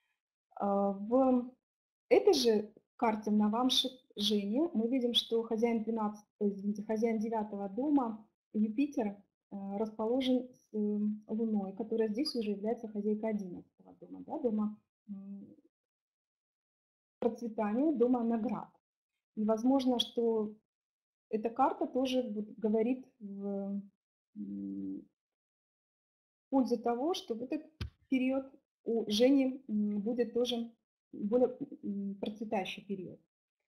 Speaker 4: В этой же карте на Навамше Жене мы видим, что хозяин, двенадцатого, извините, хозяин девятого дома Юпитер расположен с Луной, которая здесь уже является хозяйкой одиннадцатого дома, да, дома процветания, дома наград. И возможно, что эта карта тоже говорит в пользу того, что в этот период у Жени будет тоже более процветающий период.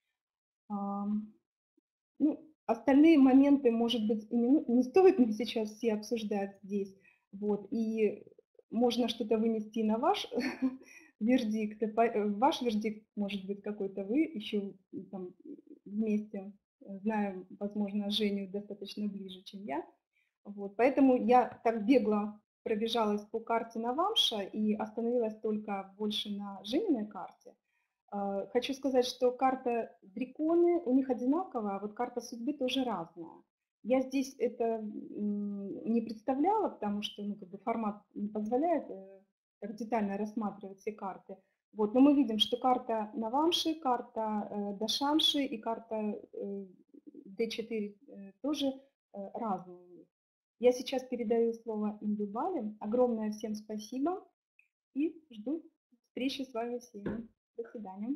Speaker 4: Ну, остальные моменты, может быть, не, не стоит мне сейчас все обсуждать здесь. Вот, и можно что-то вынести на ваш вердикт. Ваш вердикт может быть какой-то, вы еще там вместе, знаем, возможно, Женю достаточно ближе, чем я. Вот, поэтому я так бегло пробежалась по карте Навамша и остановилась только больше на Жениной карте. Хочу сказать, что карта Драконы у них одинаковая, а вот карта судьбы тоже разная. Я здесь это не представляла, потому что ну, как бы формат не позволяет так детально рассматривать все карты. Вот, но мы видим, что карта Навамши, карта Дашамши и карта дэ четыре тоже разные. Я сейчас передаю слово Индубале. Огромное всем спасибо и жду встречи с вами всеми. До свидания.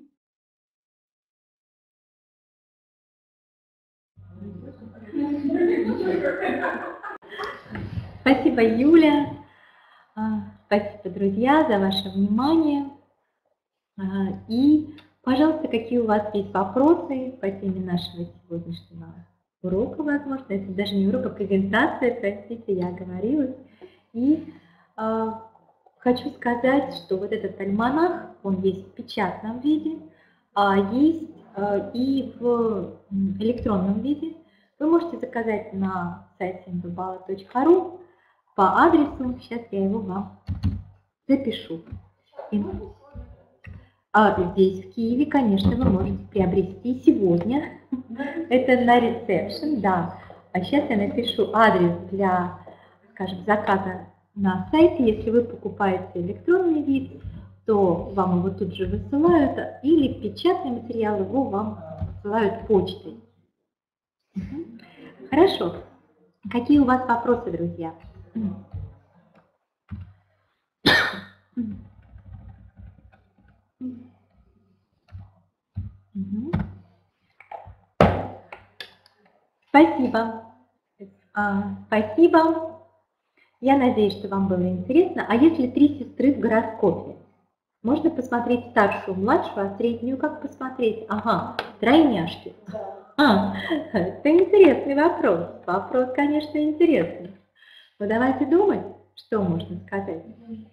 Speaker 1: Спасибо, Юля. Спасибо, друзья, за ваше внимание. И, пожалуйста, какие у вас есть вопросы по теме нашего сегодняшнего урока, возможно. Это даже не урок, а презентация, простите, я оговорилась. И э, хочу сказать, что вот этот альманах, он есть в печатном виде, а есть э, и в электронном виде. Вы можете заказать на сайте индубала точка ру по адресу, сейчас я его вам запишу. А здесь, в Киеве, конечно, вы можете приобрести сегодня. Это на ресепшн, да. А сейчас я напишу адрес для, скажем, заказа на сайте. Если вы покупаете электронный вид, то вам его тут же высылают, или печатный материал его вам высылают почтой. Хорошо. Какие у вас вопросы, друзья? Спасибо. А, спасибо. Я надеюсь, что вам было интересно. А если три сестры в гороскопе? Можно посмотреть старшую, младшую, а среднюю как посмотреть? Ага, тройняшки. А, это интересный вопрос. Вопрос, конечно, интересный. Но давайте думать, что можно сказать.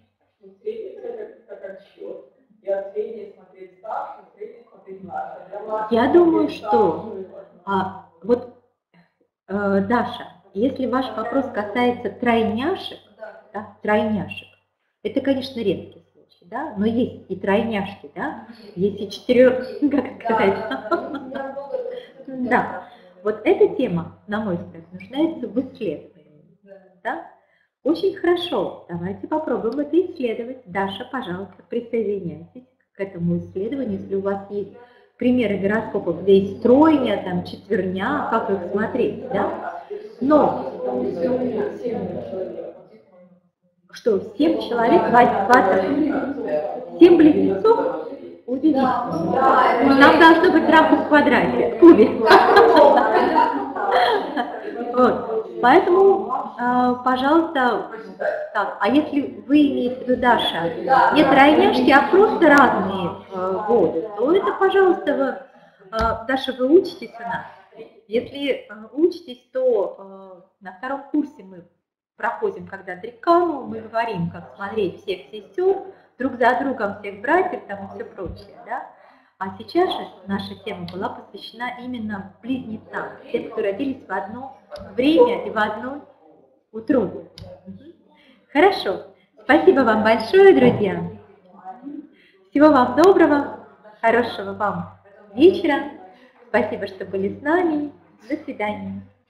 Speaker 1: Я думаю, что а, вот э, Даша, если ваш вопрос касается тройняшек, да, тройняшек, это, конечно, редкий случай, да, но есть и тройняшки, да, есть и четырех, как сказать, да. Вот эта тема, на мой взгляд, нуждается в исследовании, да. Очень хорошо, давайте попробуем это исследовать. Даша, пожалуйста, присоединяйтесь к этому исследованию, если у вас есть примеры гороскопов, где есть тройня, там, четверня, как их смотреть, да? Но, что, семь человек, семь близнецов? Удивительно. Там должно быть рамка в квадрате, кубик. Вот. Поэтому, пожалуйста, так, а если вы имеете в виду, Даша, не тройняшки, а просто разные годы, то это, пожалуйста, вы, Даша, вы учитесь у нас. Если учитесь, то на втором курсе мы проходим, когда дрикану, мы говорим, как смотреть всех сестер, друг за другом всех братьев там и все прочее, да? А сейчас же наша тема была посвящена именно близнецам, тем, кто родились в одно время и в одной утробе. Хорошо. Спасибо вам большое, друзья. Всего вам доброго, хорошего вам вечера. Спасибо, что были с нами. До свидания.